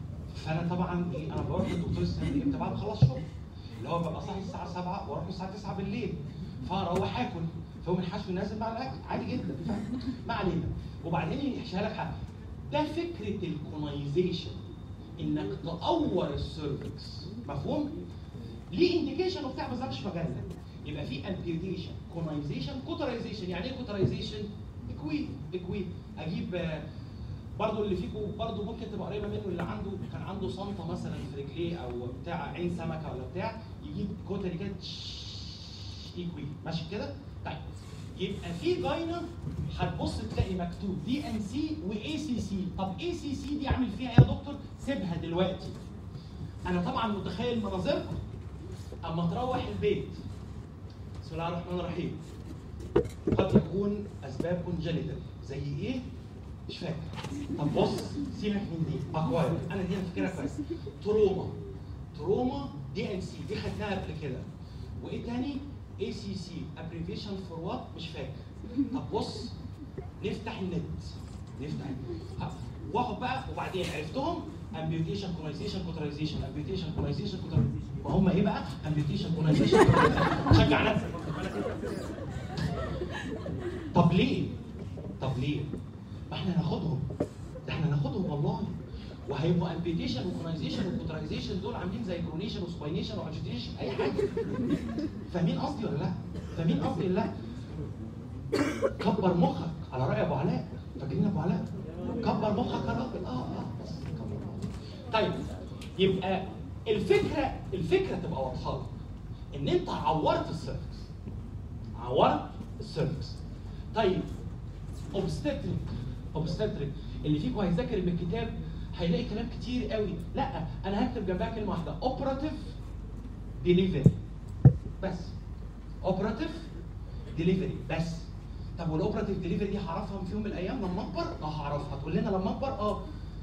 فانا طبعا ايه انا بروح للدكتور السنان دي امتى؟ بعد ما اخلص شغل، اللي هو ببقى صاحي الساعه سبعة واروح الساعه تسعة بالليل، فاروح اكل، فهو الحشو نازل مع الاكل عادي جدا. ما علينا. وبعدين يحشيها لك حاجه، ده فكره الكونايزيشن، انك تقور السيرفكس، مفهوم؟ ليه انديكيشن وبتاع بس ده مش مجالنا. يبقى في امبيوتيشن، كونايزيشن، كوترايزيشن. يعني ايه كوترايزيشن؟ اكويد اكويد اجيب برضه اللي فيكم برضه ممكن تبقى قريبه منه، اللي عنده كان عنده صنطه مثلا في رجليه او بتاع عين سمكه ولا بتاع، يجيب كوتري كده ايكويد ماشي كده. طيب يبقى في جاينا هتبص تلاقي مكتوب دي ان سي واي سي سي. طب اي سي سي دي عامل فيها ايه يا دكتور؟ سيبها دلوقتي. انا طبعا متخيل مناظركم اما تروح البيت. بسم الله الرحمن الرحيم. قد يكون اسباب كونجنتال زي ايه؟ مش فاكر. طب بص سيبك من دي اكواير، انا دي انا فاكرها كويس. تروما تروما دي ان سي دي خدناها قبل كده. وايه تاني؟ اي سي سي ابريفيشن فور وات مش فاكر. طب بص نفتح النت نفتح النت واخد بقى وبعدين عرفتهم امبيوتيشن كونايزيشن كوترايزيشن امبيوتيشن كونايزيشن كوترايزيشن. ما هم ايه بقى؟ امبيوتيشن كونايزيشن شجع نفسك. طب ليه؟ طب ليه؟ ما احنا هناخدهم، ده احنا هناخدهم والله، وهيبقوا امبيوتيشن وكونايزيشن وكوترايزيشن دول عاملين زي كرونيشن وسباينيشن واجيتيشن اي حاجه. فاهمين قصدي ولا لا؟ فاهمين قصدي ولا لا؟ كبر مخك على راي ابو علاء، فاكرين ابو علاء؟ كبر مخك يا راجل. اه اه بس كبر مخك. طيب يبقى الفكره الفكره تبقى واضحه لك ان انت عورت السيرفكس، عورت السيرفكس. طيب اوبستريك اوبستريك اللي فيكم هيذاكر من الكتاب هيلاقي كلام كتير قوي. لا انا هكتب جنبها كلمه واحده، اوبراتيف ديليفري بس. اوبراتيف ديليفري بس. طب والاوبراتيف ديليفري دي هعرفها في يوم من الايام لما اكبر؟ اه هعرفها. تقول لنا لما اكبر؟ اه.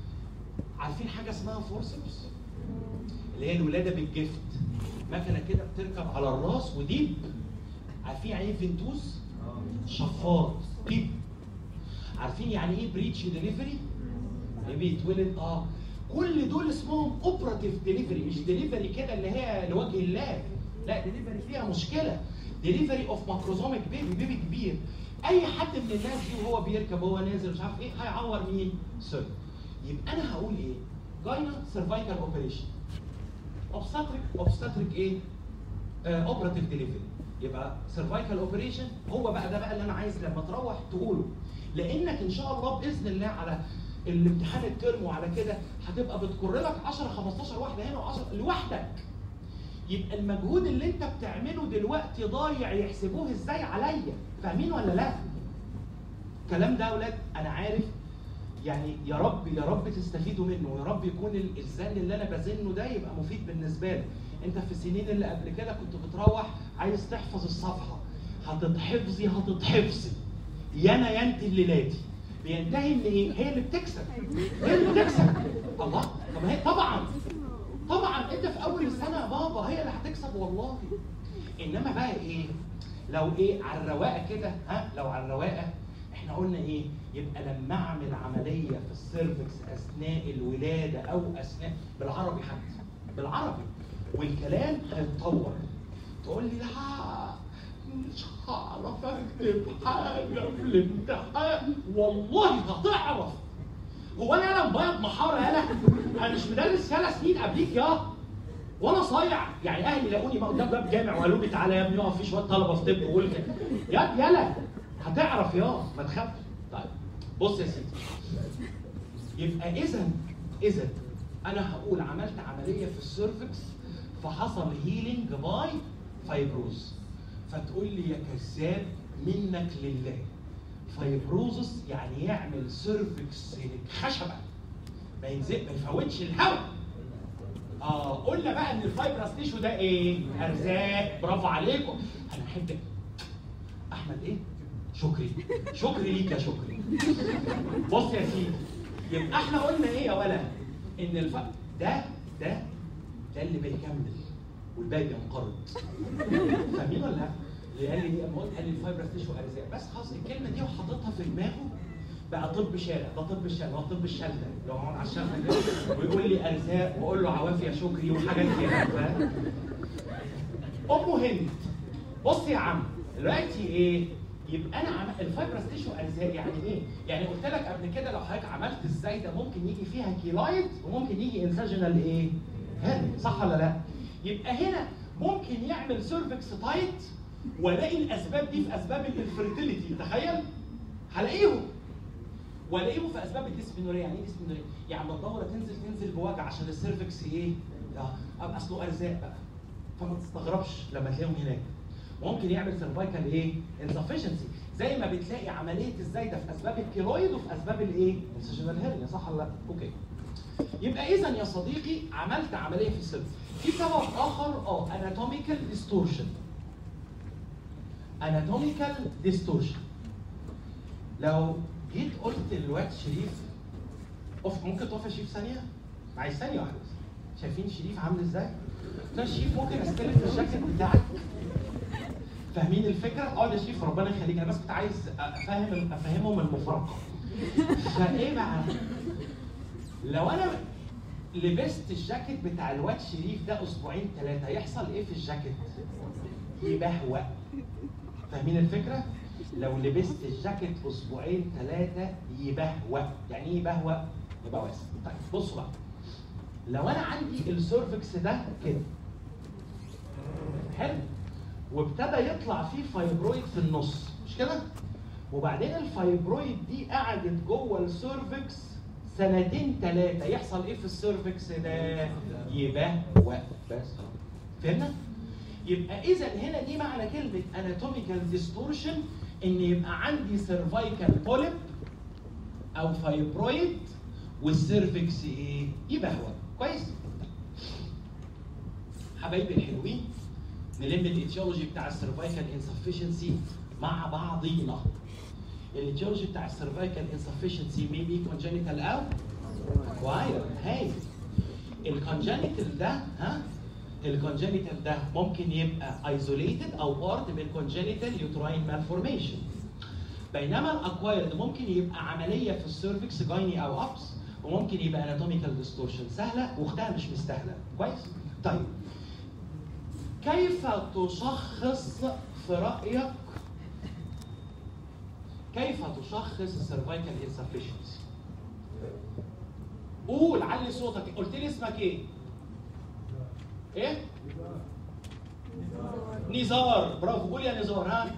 عارفين حاجه اسمها فورسبس اللي هي الولاده بالجفت، مكنه كده بتركب على الراس وديب. عارفين يعني ايه فينتوز؟ شفاط ديب. عارفين يعني ايه بريتش ديليفري؟ اللي بيتولد اه. كل دول اسمهم اوبراتيف ديليفري، مش ديليفري كده اللي هي لوجه الله، لا ديليفري فيها مشكله. ديليفري اوف ماكروزوميك بيبي، بيبي كبير. اي حد من الناس دي وهو بيركب وهو نازل مش عارف ايه هيعور مين؟ سيرف. يبقى انا هقول ايه؟ جاينا سيرفايكال اوبريشن. اوبستاتريك اوبستاتريك ايه؟ اوبراتيف ديليفري. يبقى سيرفايكال اوبريشن هو بقى ده بقى اللي انا عايز لما تروح تقوله، لانك ان شاء الله باذن الله على الامتحان الترم وعلى كده هتبقى بتكر لك عشرة خمستاشر واحده هنا و10 لوحدك. يبقى المجهود اللي انت بتعمله دلوقتي ضايع، يحسبوه ازاي عليا؟ فاهمين ولا لا؟ الكلام ده يا اولاد انا عارف يعني، يا رب يا رب تستفيدوا منه، ويا رب يكون الزن اللي انا بزنه ده يبقى مفيد بالنسبه لك. انت في السنين اللي قبل كده كنت بتروح عايز تحفظ الصفحه، هتتحفظي هتتحفظي يانا يا انت الليلاتي. بينتهي ان ايه؟ هي اللي بتكسب، هي اللي بتكسب. الله، طب هي طبعا طبعا انت في اول السنه يا بابا هي اللي هتكسب والله. انما بقى ايه؟ لو ايه على الرواقه كده، ها لو على الرواقه احنا قلنا ايه؟ يبقى لما اعمل عمليه في السيرفكس اثناء الولاده او اثناء، بالعربي حتى بالعربي، والكلام هيتطور. تقول لي لا مش هعرف اكتب حاجه في الامتحان. والله هتعرف. هو انا انا مبيض محاره يالا؟ انا مش مدرس ثلاث سنين قبليك يا وانا صايع يعني. اهلي لاقوني قدام باب جامع وقالوا لي تعالى يا ابني اقف في شويه طلبه في طب وقول كده. يا يالا هتعرف يا ما تخافش. طيب بص يا سيدي، يبقى اذا اذا انا هقول عملت عمليه في السيرفكس فحصل هيلينج باي فايبروز، فتقول لي يا كذاب منك لله. فايبروزس يعني يعمل سيرفكس خشبه ما ينزل ما يفوتش الهواء. اه قلنا بقى ان الفايبرس تيشو ده ايه؟ ارزاق. برافو عليكم. انا احب احمد ايه؟ شكري. شكري ليك يا شكري. بص يا سيدي، يبقى احنا قلنا ايه يا ولد؟ ان الف... ده ده ده اللي بيكمل والباقي بينقرض. فاهمين ولا لا؟ اللي قال لي ايه؟ اما قلت قال لي الفايبرس تيشو ارزاق، بس خلاص الكلمه دي وحاططها في دماغه بقى طب شارع، ده طب الشارع، ده طب الشلته، لو هقعد على الشلته كده ويقول لي ارزاق واقول له عوافي يا شكري وحاجات كده، فاهم؟ ام هند، بص يا عم دلوقتي ايه؟ يبقى انا عم... الفايبرس تيشو ارزاق يعني ايه؟ يعني قلت لك قبل كده لو حضرتك عملت ازاي ده ممكن يجي فيها كيلايد وممكن يجي انساجنال ايه؟ هنا صح ولا لا؟ يبقى هنا ممكن يعمل سيرفكس تايت والاقي الاسباب دي في اسباب الانفيرتيليتي، تخيل؟ هلاقيهم والاقيهم في اسباب الديسبينوريا. يعني ايه ديسبينوريا؟ يعني الدوره تنزل تنزل بوجع عشان السيرفكس ايه؟ اه اصله ارزاق بقى. فما تستغربش لما تلاقيهم هناك. ممكن يعمل سيرفايكال ايه؟ انسفشنسي، زي ما بتلاقي عمليه الزايده في اسباب الكيلويد وفي اسباب الايه؟ انسجنال هيرنيا، صح ولا لا؟ اوكي. يبقى اذا يا صديقي عملت عمليه في السيرفكس. في سبب اخر اه اناتوميكال ديستورشن. اناتوميكال ديستورشن. لو جيت قلت للواد شريف اوف، ممكن تقف يا شريف ثانيه؟ عايز ثانيه واحده بس. شايفين شريف عامل ازاي؟ ده شريف ممكن استلف الجاكيت بتاعك. فاهمين الفكره؟ اه يا شريف ربنا يخليك، انا بس كنت عايز افهم افهمهم المفارقه. فايه بقى؟ لو انا لبست الجاكيت بتاع الواد شريف ده اسبوعين ثلاثه يحصل ايه في الجاكيت؟ يبهوأ. فاهمين الفكره؟ لو لبست الجاكيت اسبوعين ثلاثه يبهوأ. يعني ايه يبهوأ؟ يبقى واسع. طيب بصوا بقى، لو انا عندي السيرفكس ده كده حلو وابتدى يطلع فيه فايبرويد في النص، مش كده؟ وبعدين الفايبرويد دي قعدت جوه السيرفكس سنتين ثلاثه، يحصل ايه في السيرفكس ده؟ يبهوأ. بس فهمنا؟ يبقى اذا هنا دي معنى كلمه اناتوميكال ديستورشن ان يبقى عندي سيرفايكال بوليب او فايبرويد والسيرفكس ايه؟ يبهوأ. كويس؟ حبايبي الحلوين، نلم الايتيولوجي بتاع السيرفايكال انسفشنسي مع بعضينا. الايتيولوجي بتاع السيرفايكال انسفشنسي ميبي كونجنتال او اكوايرد. هاي الكونجنتال ده ها الكونجنتال ده ممكن يبقى ايزوليتد او بارت من كونجنتال يوتراين مالفورميشن، بينما الاكوايرد ممكن يبقى عمليه في السيرفكس جايني او ابس، وممكن يبقى اناتوميكال ديستورشن. سهله واختها مش مستاهله. كويس؟ طيب كيف تشخص في رايك كيف تشخص السيرفايكال انسفشنسي؟ قول، علي صوتك. قلت لي اسمك ايه؟ ايه؟ نزار. برافو، قول يا نزار. ها؟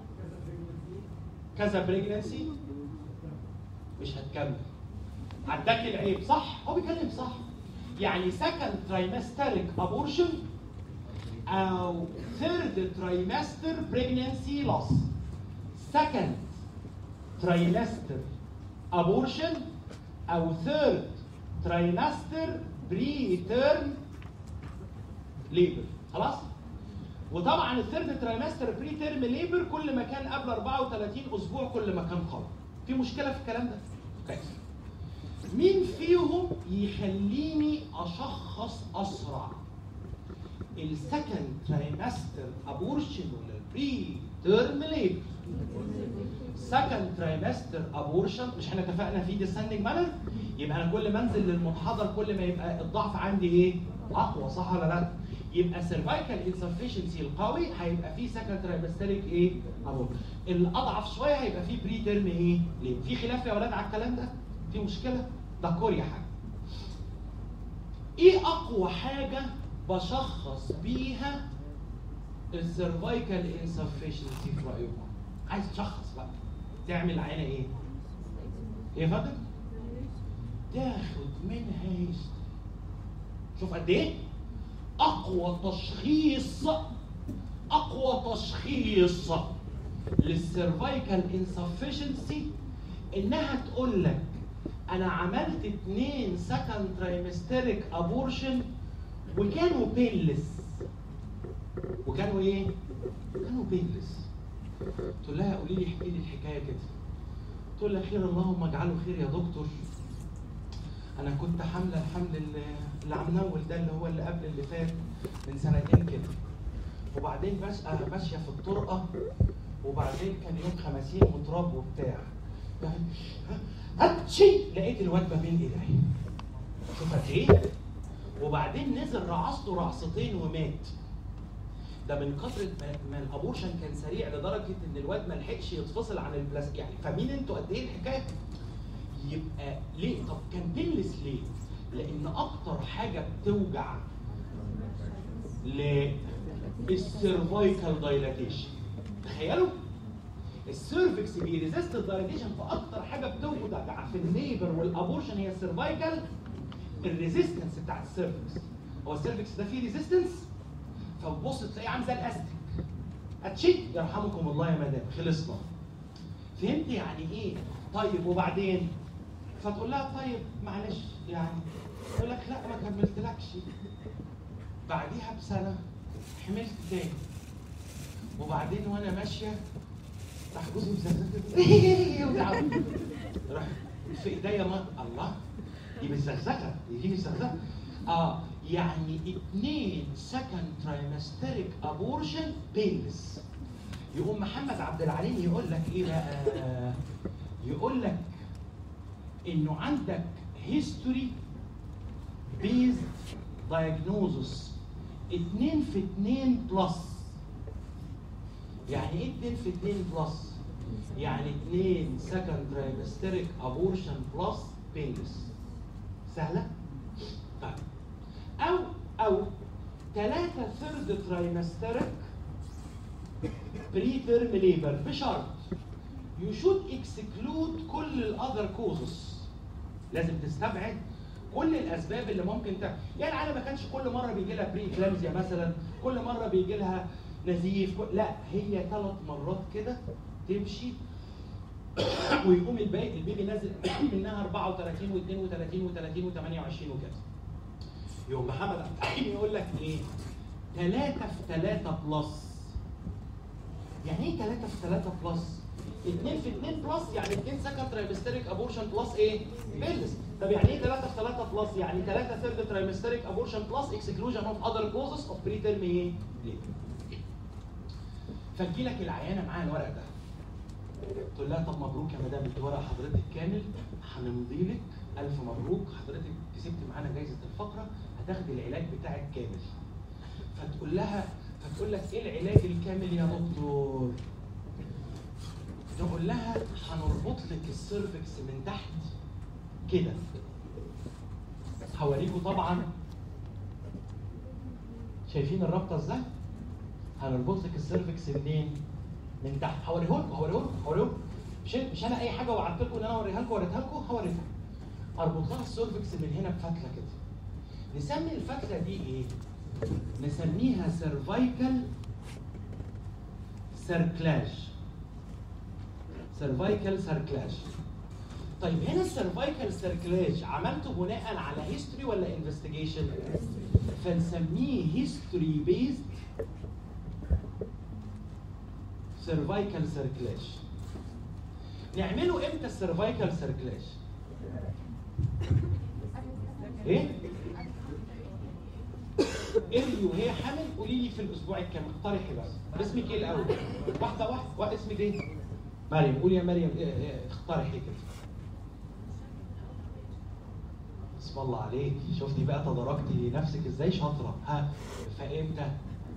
كذا بريجنسي مش هتكمل، عداك العيب. صح؟ هو بيتكلم صح. يعني سكند ترايمستريك ابورشن او ثيرد ترايمستر بريجنسي لوس. سكند ترايمستر ابورشن او ثيرد ترايمستر بري تيرم ليبر. خلاص؟ وطبعا الثيرد ترايمستر بري تيرم ليبر كل ما كان قبل أربعة وثلاثين اسبوع كل ما كان قوي. في مشكله في الكلام ده؟ كويس. مين فيهم يخليني اشخص اسرع؟ السكند ترايمستر ابورشن ولا البري تيرم ليبر؟ سكند ترايمستر ابورشن. مش احنا اتفقنا في ديسندنج مانر؟ يبقى انا كل ما انزل للمنحدر كل ما يبقى الضعف عندي ايه؟ اقوى، صح ولا لا؟ يبقى سيرفايكال انسفشنسي القوي هيبقى فيه سكند ترايمستريك ايه؟ ابورشن. الاضعف شويه هيبقى فيه بري تيرم ايه؟ ليه؟ في خلاف يا ولاد على الكلام ده؟ في مشكله؟ ده كوريا حاجه. ايه اقوى حاجه بشخص بيها السيرفايكال انسفشنسي في رايكم؟ عايز تشخص بقى تعمل عينه ايه؟ ايه يا فندم؟ تاخد منها هيست. شوف قد ايه؟ اقوى تشخيص اقوى تشخيص للسيرفايكال انسفشنسي انها تقول لك انا عملت اتنين سكند ترايمستريك ابورشن وكانوا بينلس. وكانوا ايه؟ كانوا بينلس. تقول لها قولي لي احكي لي الحكايه كده. تقول لها خير اللهم اجعله خير يا دكتور. انا كنت حامله الحمل اللي عم نول ده اللي هو اللي قبل اللي فات من سنتين كده. وبعدين بس انا ماشيه في الطرقه وبعدين كان يوم خمسين وتراب وبتاع. هاتشي لقيت الواد ما بين ايدي. شوف قد ايه؟ وبعدين نزل رعصته رعصتين ومات. ده من كثره ما الابورشن كان سريع لدرجه ان الواد ما لحقش يتفصل عن البلاستيك. يعني فاهمين انتوا قد ايه الحكايه؟ يبقى ليه؟ طب كان بيلس ليه؟ لان اكتر حاجه بتوجع للسيرفايكال دايلاتيشن. تخيلوا السيرفكس بيريزيست الدايلاتيشن، فاكتر حاجه بتوجع في الليبر والابورشن هي السيرفايكال الريزيستنس بتاعت السيرفكس. هو السيرفكس ده فيه ريزيستنس، فبص تلاقيه عامل زي الاستيك. هتشيك يرحمكم الله يا مدام، خلصنا. فهمت يعني ايه؟ طيب وبعدين؟ فتقول لها طيب معلش يعني، تقول لك لا ما كملتلكش. بعديها بسنه حملت تاني، وبعدين وانا ماشيه راح جوزي مزغزغ راح في ايديا ما الله دي بالزغزغه دي بالزغزغه. اه يعني اتنين سكند ترايمستريك ابورشن بينلس. يقوم محمد عبد العليم يقول لك ايه بقى؟ يقول لك انه عندك هيستوري بيز دايجنوزس اتنين في اتنين بلس. يعني ايه اتنين في اتنين بلس؟ يعني اتنين سكند ترايمستريك ابورشن بلس بينلس. سهله؟ طيب او او ثلاثة ثيرد ترايمستريك بري تيرم ليبر بشرط يو شود اكسكلود كل الاذر كوزز. لازم تستبعد كل الاسباب اللي ممكن ت... يعني العيله ما كانش كل مره بيجي لها بري كلامزيا مثلا، كل مره بيجي لها نزيف، كل... لا هي ثلاث مرات كده تمشي ويقوم الباقي البيبي نازل منها أربعة وثلاثين واثنين وثلاثين وثلاثين وثمانية وعشرين وكده. يوم محمد عبد الحليم يقول لك ايه؟ ثلاثة في ثلاثة بلس. يعني ايه ثلاثة في ثلاثة بلس؟ اتنين في اتنين بلس يعني اتنين سكند ترايمستريك ابورشن بلس ايه؟ بيلس. طب يعني ايه ثلاثة في ثلاثة بلس؟ يعني ثلاثة ثيرد ترايمستريك ابورشن بلس اكسكلوجن اوف اذر كوزز اوف بري تيرم ايه؟ ليه؟ فتجي لك العيانه معاها الورق ده. تقول لها طب مبروك يا مدام، انت ورق حضرتك كامل، هنمضي لك الف مبروك، حضرتك كسبت معانا جايزه الفقره، هتاخدي العلاج بتاعك كامل. فتقول لها فتقول لك ايه العلاج الكامل يا دكتور؟ تقول لها هنربط لك السيرفكس من تحت كده. هوريكم طبعا شايفين الرابطه ازاي؟ هنربط لك السيرفكس منين؟ من تحت. هوريه لكم هوريه لكم هوريه لكم مش مش انا اي حاجه وعدت لكم ان انا اوريها لكم وريتها لكم، هوريكم. اربط لها السيرفكس من هنا بفتله كده. نسمي الفتله دي ايه؟ نسميها سيرفايكال سيركلاج. سيرفايكال سيركلاج. طيب هنا السيرفايكال سيركلاج عملته بناء على هيستوري ولا انفستيجيشن؟ فنسميه هيستوري بيزد سيرفايكال سيركلاج. نعمله امتى السيرفايكال سيركلاج؟ ايه؟ اري وهي حامل قولي لي في الاسبوع الكام، اقترحي بس. اسمك ايه الاول؟ واحده واحده واحده اسمك ايه؟ مريم. قولي يا مريم إيه إيه اقترحي كده. بسم الله عليك، شفتي بقى تداركتي نفسك ازاي، شاطره. ها فامتى؟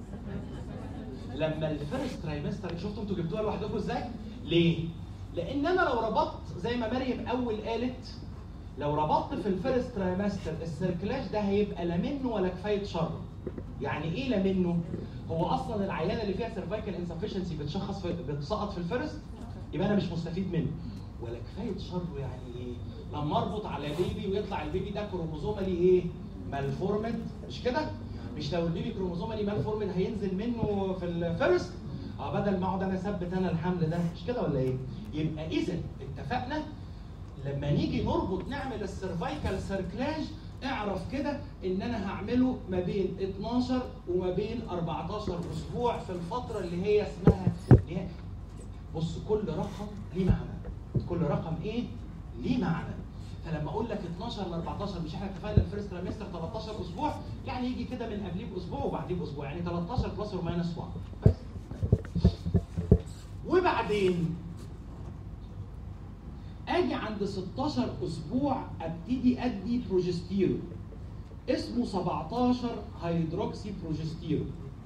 لما الفيرست ترايمستر. شفتوا انتوا جبتوها لوحدكم ازاي؟ ليه؟ لان انا لو ربطت زي ما مريم اول قالت، لو ربطت في الفيرست ترايمستر السيركلاج ده هيبقى لا منه ولا كفايه شر. يعني ايه لا منه؟ هو اصلا العيانه اللي فيها سيرفايكال انسفشنسي بتشخص في بتسقط في الفيرست، يبقى انا مش مستفيد منه. ولا كفايه شر يعني ايه؟ لما اربط على بيبي ويطلع البيبي ده كروموزومالي ايه؟ مالفورمد، مش كده؟ مش لو البيبي كروموزومالي مالفورمد هينزل منه في الفيرست؟ اه بدل ما اقعد انا اثبت انا الحمل ده، مش كده ولا ايه؟ يبقى اذا اتفقنا لما نيجي نربط نعمل السيرفايكال سيركلاج اعرف كده ان انا هعمله ما بين اتناشر وما بين اربعتاشر اسبوع في الفتره اللي هي اسمها اللي هي بص كل رقم ليه معنى. كل رقم ايه؟ ليه معنى. فلما اقول لك اتناشر ل اربعتاشر مش احنا اتفقنا الفيرست ترايمستر تلتاشر اسبوع، يعني يجي كده من قبليه باسبوع وبعديه باسبوع، يعني تلتاشر بلس اور ماينس واحد بس. وبعدين عند ستاشر اسبوع ابتدي ادي بروجستيرون اسمه سبعتاشر هيدروكسي بروجستيرون.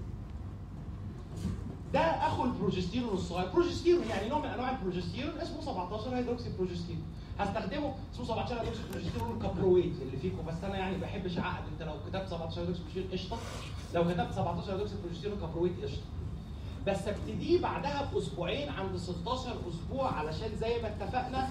ده اخو البروجستيرون الصغير، بروجستيرون يعني نوع من انواع البروجستيرون اسمه سبعتاشر هيدروكسي بروجستيرون. هستخدمه اسمه سبعتاشر هيدروكسي بروجستيرون كبرويت اللي فيكم، بس انا يعني ما بحبش اعقد. انت لو كتبت سبعتاشر هيدروكسي بروجستيرون قشطه، لو كتبت سبعتاشر هيدروكسي بروجستيرون كبرويت قشطه. بس ابتديه بعدها باسبوعين عند ستاشر اسبوع، علشان زي ما اتفقنا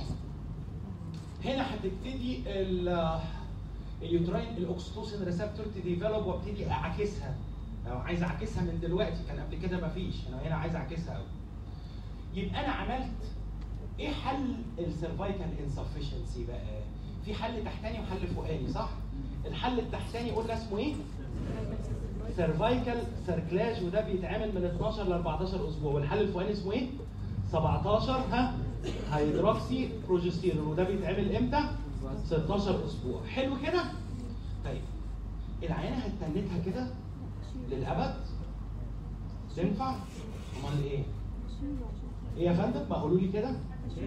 هنا هتبتدي اليوتراين الاوكسيتوسين ريسبتور تديفلوب، وابتدي اعكسها. لو عايز اعكسها من دلوقتي، كان قبل كده مفيش، انا هنا عايز اعكسها قوي. يبقى انا عملت ايه حل السيرفايكال انسفشنسي بقى؟ في حل تحتاني وحل فوقاني، صح؟ الحل التحتاني قلنا اسمه ايه؟ سيرفايكال سيركلاج، وده بيتعمل من اتناشر ل اربعتاشر اسبوع، والحل الفوقاني اسمه ايه؟ سبعتاشر ها هيدروكسي بروجستيرون، وده بيتعمل امتى؟ ستاشر اسبوع. حلو كده؟ طيب العينه هتتنتها كده للابد؟ تنفع؟ امال ايه؟ ايه يا فندم؟ ما قولوا لي كده؟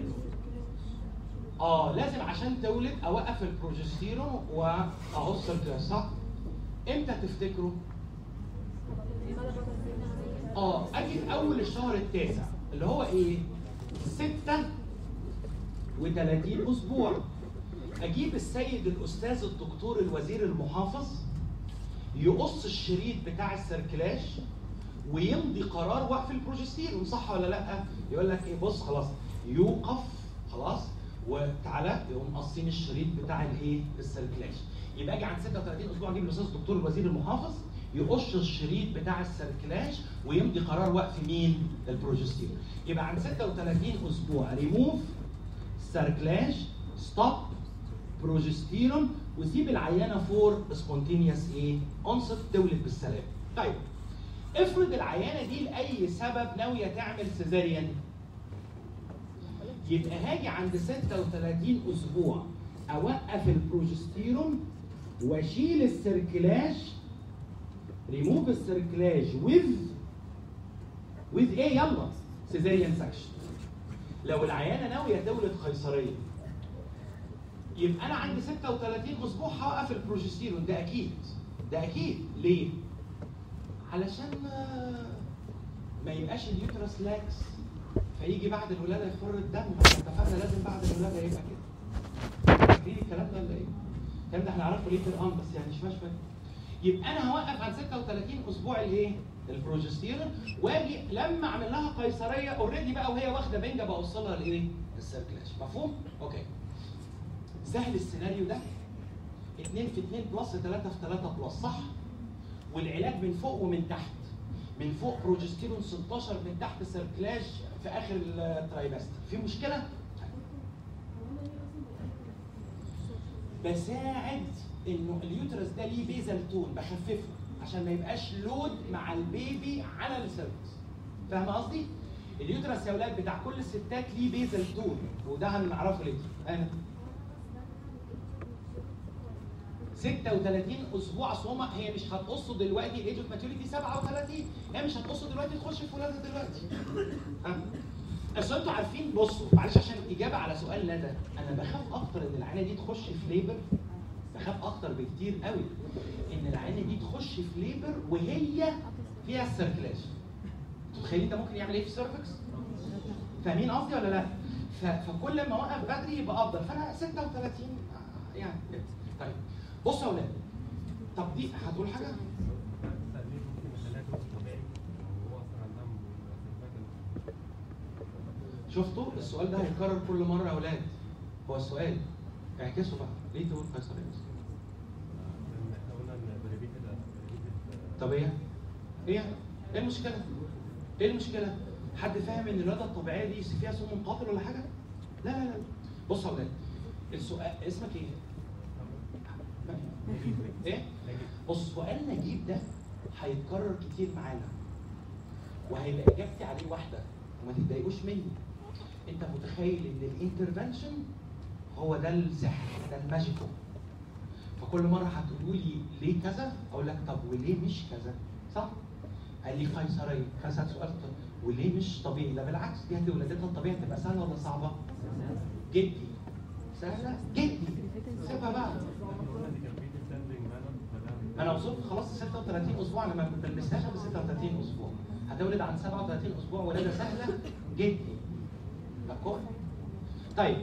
اه لازم عشان تولد اوقف البروجستيرون واقص الكلاس، صح؟ امتى تفتكروا؟ اه اجي في اول الشهر التاسع اللي هو ايه؟ ستة وتلاتين اسبوع. اجيب السيد الاستاذ الدكتور الوزير المحافظ يقص الشريط بتاع السيركلاج ويمضي قرار وقف البروجستيرون، صح ولا لا؟ يقول لك ايه؟ بص خلاص يوقف خلاص، وتعالى يقوم قاصين الشريط بتاع الايه؟ السيركلاج. يبقى اجي عند ستة وتلاتين اسبوع اجيب الاستاذ الدكتور الوزير المحافظ يقص الشريط بتاع السيركلاج ويمضي قرار وقف مين؟ البروجستيرون. يبقى عند ستة وتلاتين اسبوع ريموف سيركلاج، ستوب بروجستيرون، وسيب العيانه فور سبونتينيوس ايه؟ انصت، تولد بالسلام. طيب افرض العيانه دي لاي سبب ناويه تعمل سيزاريان، يبقى هاجي عند ستة وتلاتين اسبوع اوقف البروجستيرون واشيل السيركلاج، ريموف السيركلاج وذ وذ ايه؟ يلا سيزاريان سكشن. لو العيانه ناويه تولد قيصريه يبقى انا عند ستة وتلاتين اسبوع هوقف البروجستيرون، ده اكيد، ده اكيد. ليه؟ علشان ما يبقاش اليوترس لاكس فيجي بعد الولاده يخر الدم. احنا اتفقنا لازم بعد الولاده يبقى كده. فاكرين الكلام ده ولا ايه؟ الكلام ده احنا عارفه ليه في الان، بس يعني مش فاهم. يبقى انا هوقف عند ستة وتلاتين اسبوع الايه؟ البروجستيرون، واجي لما اعمل لها قيصريه اوريدي بقى وهي واخده بنجه بوصلها لايه؟ السيركلاج. مفهوم؟ اوكي. سهل السيناريو ده؟ اتنين في اتنين بلس تلاتة في تلاتة بلس، صح؟ والعلاج من فوق ومن تحت. من فوق بروجستيرون ستاشر، من تحت سيركلاج في اخر الترايمستر. في مشكله؟ بساعد انه اليوترس ده ليه بيزل تون، بخففه عشان ما يبقاش لود مع البيبي على السيرفكس. فاهم قصدي؟ اليوترس يا اولاد بتاع كل الستات ليه بيزل تون، وده هنعرفه ليه. انا ستة وتلاتين اسبوع، اصل هما هي مش هتقصه دلوقتي، الايج اوف ماتيوريتي سبعة وتلاتين، هي مش هتقصه دلوقتي تخش في ولاده دلوقتي. ها؟ اصل انتوا عارفين، بصوا معلش عشان الاجابه على سؤال ندى، انا بخاف اكتر ان العينه دي تخش في ليبر، بخاف اكتر بكتير قوي ان العينه دي تخش في ليبر وهي فيها السيركلاج. انتوا متخيلين ده ممكن يعمل ايه في السيرفكس؟ فاهمين قصدي ولا لا؟ فكل ما اوقف بدري يبقى افضل، فانا ستة وتلاتين يعني. طيب بصوا يا اولاد، طب دي هتقول حاجه؟ شفتوا السؤال ده هيتكرر كل مره يا اولاد. هو السؤال اعكسوا بقى، ليه تقول قيصريه؟ طب ايه؟ ايه؟ ايه المشكله؟ ايه المشكله؟ حد فاهم ان الولاده الطبيعيه دي فيها سم قاتل ولا حاجه؟ لا لا لا. بصوا يا اولاد، السؤال اسمك ايه؟ ايه؟ بص، سؤال نجيب ده هيتكرر كتير معانا وهيبقى اجابتي عليه واحده، وما تتضايقوش مني. انت متخيل ان الانترفنشن هو ده السحر، ده الماجيكو. فكل مره هتقولوا لي ليه كذا، اقول لك طب وليه مش كذا؟ صح؟ قال لي قيصريه، فسأل سؤال وليه مش طبيعي؟ ده بالعكس، دي ولادتها الطبيعي تبقى سهله ولا صعبه؟ جدي سهله جدا. سيبها بقى. انا وصلت خلاص ستة وثلاثين اسبوع، انا ما بلبسهاش قبل ستة وثلاثين اسبوع، هتولد عن سبعة وثلاثين اسبوع، ولاده سهله جدا. مفهوم؟ طيب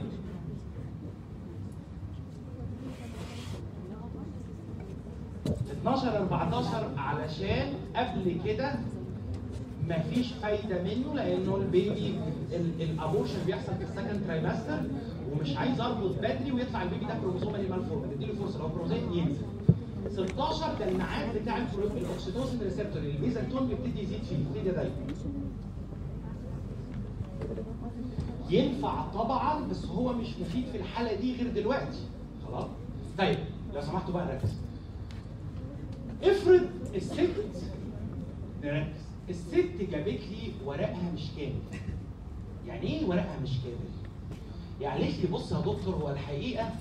اتناشر اربعتاشر علشان قبل كده مفيش فايده منه، لانه البيبي الابورشن بيحصل في السكند ترايمستر، ومش عايز اربط بدري ويطلع البيبي ده كروموسومالي مالفورم، نديله فرصه لو كروموسوم ينزل. ستاشر ده الميعاد بتاع الاكسيتوسين ريسبتور، الميزانتون بيبتدي يزيد فيه، يبتدي يضيق. ينفع طبعا بس هو مش مفيد في الحاله دي غير دلوقتي. خلاص؟ طيب لو سمحتوا بقى نركز. افرض الست نركز، الست جابت لي ورقها مش كامل. يعني ايه ورقها مش كامل؟ يعني قالت لي بص يا دكتور، هو الحقيقه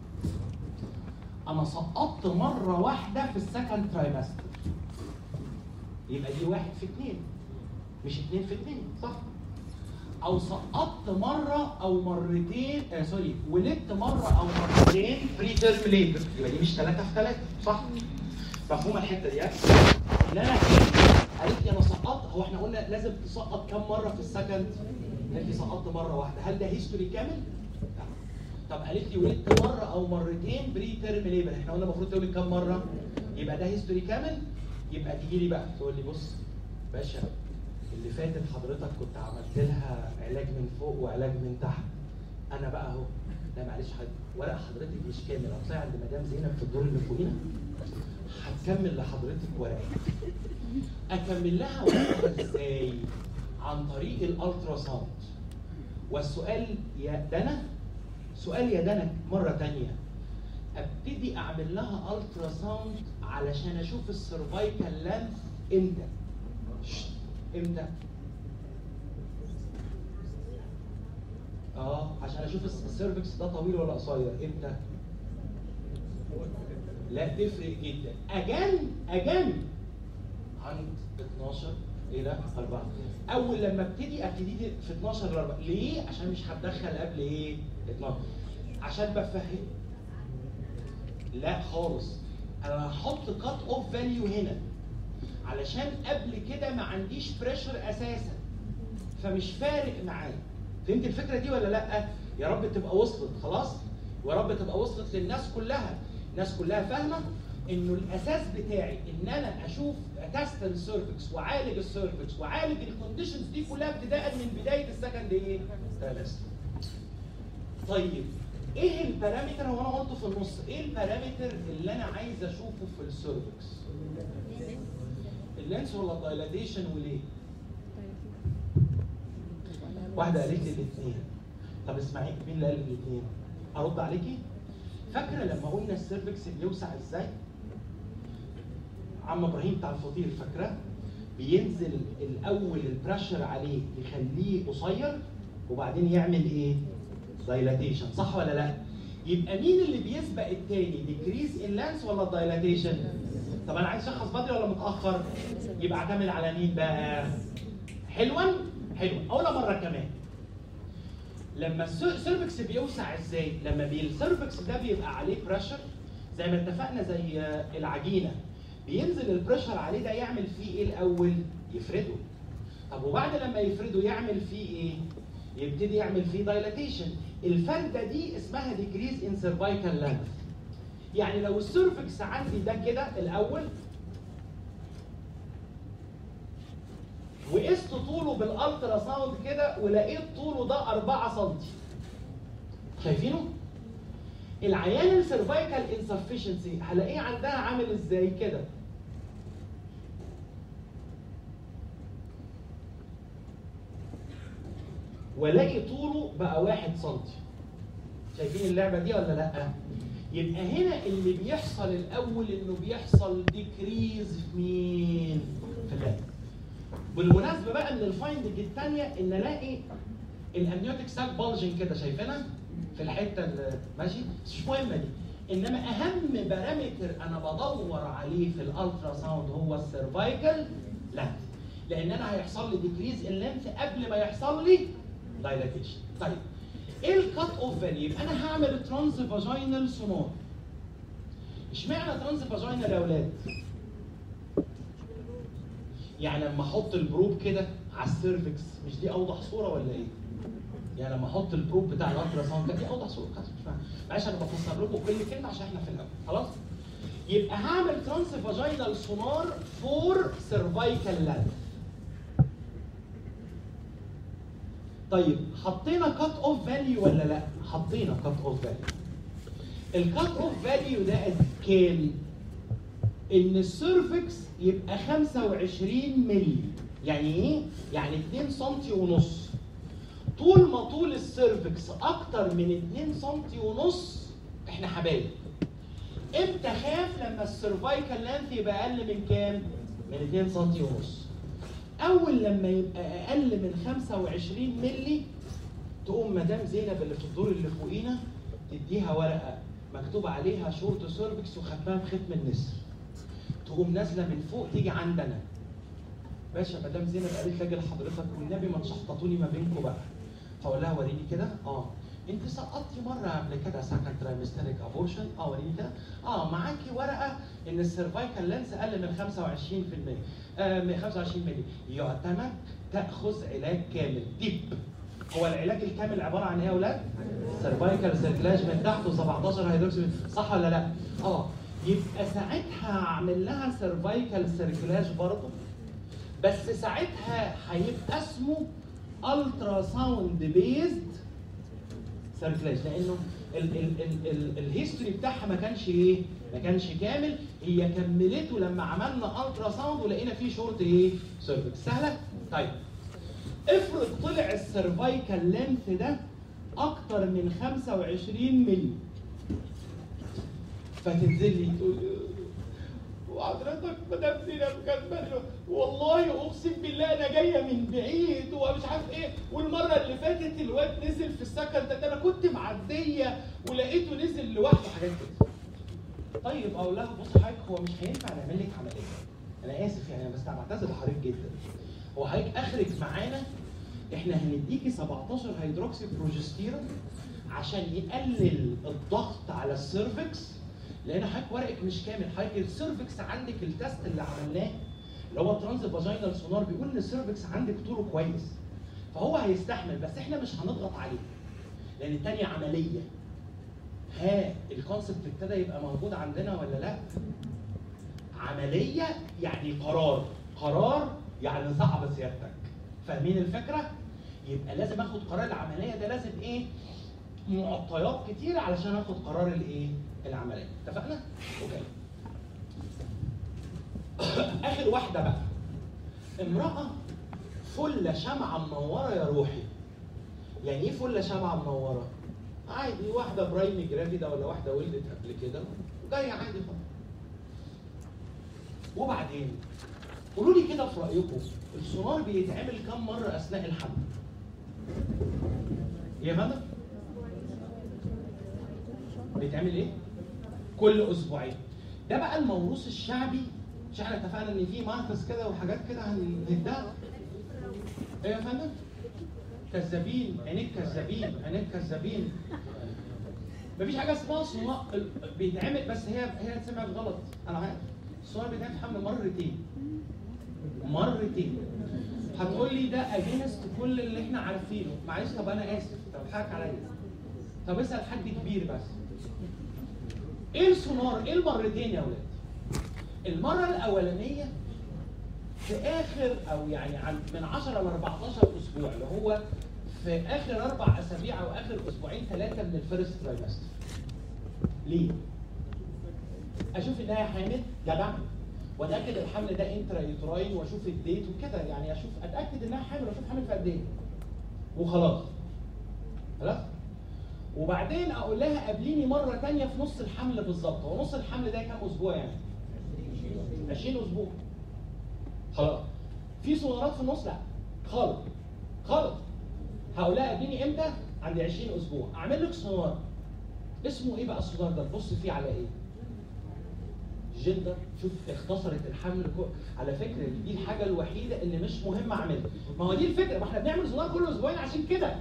انا سقطت مره واحده في السكند ترايمستر. يبقى دي واحد في اتنين مش اتنين في اتنين، صح؟ او سقطت مره او مرتين، آه سوري ولدت مره او مرتين بري تيرم ليبر، يبقى دي مش ثلاثه في ثلاثه، صح؟ مفهومه الحته دي؟ ان انا قالت لي انا سقطت، هو احنا قلنا لازم تسقط كم مره في السكند؟ قالت لي سقطت مره واحده، هل ده هيستوري كامل؟ لا. طب قالت لي ولدت مره او مرتين بري تيرم ليبر، احنا قلنا المفروض تولد كم مره؟ يبقى ده هيستوري كامل. يبقى تيجي لي بقى تقول لي بص باشا، اللي فاتت حضرتك كنت عملت لها علاج من فوق وعلاج من تحت، انا بقى اهو. لا معلش حضرتك، ورق حضرتك مش كامل، هتطلعي عند مدام زينب في الدور اللي فوقينا هتكمل لحضرتك ورقك. اكمل لها ورقها ازاي؟ عن طريق الالترا ساوند. والسؤال يا دنا، سؤال يا دنا مره ثانيه، ابتدي اعمل لها الترا ساوند علشان اشوف السيرفايكال لانث امتى؟ امتى؟ اه عشان اشوف السيرفكس ده طويل ولا قصير، امتى؟ لا تفرق جدا. اجن اجن عند اتناشر الى اربعة. اول لما ابتدي ابتدي في اتناشر ل اربعة، ليه؟ عشان مش هتدخل قبل ايه؟ اتناشر. عشان بفهم. لا خالص، انا هحط كات اوف فاليو هنا علشان قبل كده ما عنديش بريشر اساسا، فمش فارق معايا. فهمت الفكره دي ولا لا؟ يا رب تبقى وصلت خلاص، ويا رب تبقى وصلت للناس كلها. الناس كلها فاهمه انه الاساس بتاعي ان انا اشوف اتست السيرفكس واعالج السيرفكس واعالج الكونديشنز دي كلها ابتداء من بدايه السكند ايه؟ ترايمستر. طيب ايه البارامتر؟ هو انا قلته في النص، ايه البارامتر اللي انا عايز اشوفه في السيرفكس؟ اللينس ولا الدايلاتيشن وليه؟ واحده قالت لي الاثنين. طب اسمعي، مين اللي قال الاثنين؟ ارد عليكي؟ فاكره لما قلنا السيرفكس بيوسع ازاي؟ عم ابراهيم بتاع الفطير فاكره؟ بينزل الاول البريشر عليه يخليه قصير وبعدين يعمل ايه؟ دايلاتيشن، صح ولا لا؟ يبقى مين اللي بيسبق الثاني؟ ديكريز ان لانس ولا الدايلاتيشن؟ طب انا عايز اشخص بدري ولا متاخر؟ يبقى اعتمد على مين بقى؟ حلوا؟ حلو. اول مره كمان، لما السيرفكس بيوسع ازاي؟ لما السيرفكس ده بيبقى عليه بريشر زي ما اتفقنا زي العجينه، بينزل البريشر عليه ده يعمل فيه ايه الاول؟ يفرده. طب وبعد لما يفرده يعمل فيه ايه؟ يبتدي يعمل فيه دايلاتيشن. الفرده دي اسمها ديكريز ان سيرفايكال لانث. يعني لو السيرفكس عندي ده كده الاول وقست طوله بالالترا ساوند كده ولقيت طوله ده أربعة سنتي، شايفينه؟ العيان السيرفايكال انسفشنسي هلاقيه عندها عامل ازاي كده؟ والاقي طوله بقى واحد سنتي. شايفين اللعبه دي ولا لا؟ يبقى هنا اللي بيحصل الاول انه بيحصل ديكريز في مين؟ في اللعبه. بالمناسبه بقى من الفايندنج الثانيه ان الاقي الامنيوتيك ساك بالجنج كده، شايفينها؟ في الحته اللي ماشي؟ مش مهمه دي. انما اهم بارامتر انا بدور عليه في الالترا ساوند هو السيرفايكال لانث، لان انا هيحصل لي ديكريز اللينث قبل ما يحصل لي دايلاتيشن. طيب ايه الكات اوف فاليو؟ يبقى انا هعمل ترانس فاجينال سونار. اشمعنى ترانس فاجينال يا اولاد؟ يعني لما احط البروب كده على السيرفكس، مش دي اوضح صوره ولا ايه؟ يعني لما احط البروب بتاع الالترا ساوند دي اوضح صوره، مش فاهم. معلش انا بفسر لكم كل كلمه عشان احنا في الاول، خلاص؟ يبقى هعمل ترانس فاجينال سونار فور سيرفايكال لاند. طيب حطينا كات اوف فاليو ولا لا؟ حطينا كات اوف فاليو. الكات اوف فاليو ده قد كام؟ ان السيرفكس يبقى خمسة وعشرين مللي. يعني ايه؟ يعني اتنين سنتي ونص. طول ما طول السيرفكس اكتر من اتنين سنتي ونص احنا حبايب. امتى خاف؟ لما السيرفايكال لانث يبقى اقل من كام؟ من اتنين سنتي ونص. اول لما يبقى اقل من خمسة وعشرين مللي تقوم مدام زينب اللي في الدور اللي فوقينا تديها ورقه مكتوب عليها شورت سيرفكس وختمها بختم النسر. تقوم نازله من فوق تيجي عندنا. باشا مدام زينب قالت لاجي لحضرتك والنبي ما تشحططوني ما بينكم بقى. فاقول لها وريني كده. اه انت سقطتي مره قبل كده سكند ترايمستريك ابورشن؟ اه وريني كده. اه معاكي ورقه ان السيرفايكال لانس اقل من خمسة وعشرين في المية. آه من خمسة وعشرين مللي. يعتمد تاخذ علاج كامل ديب. هو العلاج الكامل عباره عن ايه يا اولاد؟ سيرفايكال سيركلاج من تحت وسبعتاشر هيدروكسي، صح ولا لا؟ اه يبقى ساعتها هعمل لها سيرفايكال سيركلاج برضه، بس ساعتها هيبقى اسمه الترا ساوند بيزد سيركلاج، لانه الهيستوري بتاعها ما كانش ايه؟ ما كانش كامل. هي كملته لما عملنا الترا ساوند ولقينا فيه شورت ايه؟ سيرفكس. سهله؟ طيب افرض طلع السيرفايكال لينث ده اكتر من خمسة وعشرين مللي، فتنزل لي تقول وحضرتك مدام زينب كاتبه له والله اقسم بالله انا جايه من بعيد ومش عارف ايه، والمره اللي فاتت الواد نزل في السكن ده انا كنت معديه ولقيته نزل لوحده، حاجات كده. طيب اقول لها بص حضرتك هو مش هينفع نعمل لك عمليه. انا اسف يعني بس انا بعتذر لحضرتك جدا. هو حضرتك اخرج معانا احنا هنديكي سبعتاشر هيدروكسي بروجستيرون عشان يقلل الضغط على السيرفكس، لان حضرتك ورقك مش كامل. حضرتك السيرفكس عندك التست اللي عملناه اللي هو ترانس فاجينال سونار بيقول ان السيرفكس عندك طوله كويس، فهو هيستحمل، بس احنا مش هنضغط عليه لان الثانيه عمليه. ها الكونسبت ابتدى يبقى موجود عندنا ولا لا؟ عمليه يعني قرار، قرار يعني صعب سيادتك. فاهمين الفكره؟ يبقى لازم اخد قرار العمليه ده، لازم ايه؟ معطيات كتير علشان اخد قرار الايه؟ العمليه. اتفقنا؟ اوكي. اخر واحده بقى. امراه فله شمعه منوره يا روحي. يعني ايه فله شمعه منوره؟ عادي واحده برايم جرافيدا ولا واحده ولدت قبل كده وجايه عادي خالص. وبعدين قولوا لي كده في رايكم السونار بيتعمل كم مره اثناء الحمل؟ يا فندم؟ بيتعمل ايه؟ كل اسبوعين. ده بقى الموروث الشعبي. مش احنا اتفقنا ان في ماركس كده وحاجات كده هنديها؟ ايه يا فندم؟ كذابين، عينيك كذابين، عينيك كذابين. مفيش حاجه اسمها صناعه بيتعمل، بس هي هي سمعت غلط، انا عارف. الصور بيتعمل في حمل مرتين. مرتين. هتقول لي ده اجينست كل اللي احنا عارفينه، معلش طب انا اسف، طب حقك عليا. طب اسال حد كبير بس. ايه السونار؟ ايه المرتين يا ولاد؟ المره الاولانيه في اخر او يعني عن من عشرة ل أربعتاشر اسبوع، اللي هو في اخر اربع اسابيع او اخر اسبوعين ثلاثه من الفيرست ترايمستر. ليه؟ اشوف انها حامل جدع واتاكد الحمل ده انترا يوتراين واشوف الديت وكده، يعني اشوف اتاكد انها حامل واشوف حامل في قد ايه. وخلاص. خلاص؟ وبعدين اقول لها قابليني مره ثانيه في نص الحمل بالظبط. هو نص الحمل ده كام اسبوع يعني؟ عشرين اسبوع. خلاص. في سونارات في النص؟ لا خالص خالص. هقول لها قابليني امتى؟ عند عشرين اسبوع. اعمل لك سونار. اسمه ايه بقى السونار ده؟ تبص فيه على ايه؟ جندر. شوف اختصرت الحمل كو... على فكره دي الحاجه الوحيده اللي مش مهم اعملها. ما هو دي الفكره، ما احنا بنعمل سونار كل اسبوعين عشان كده.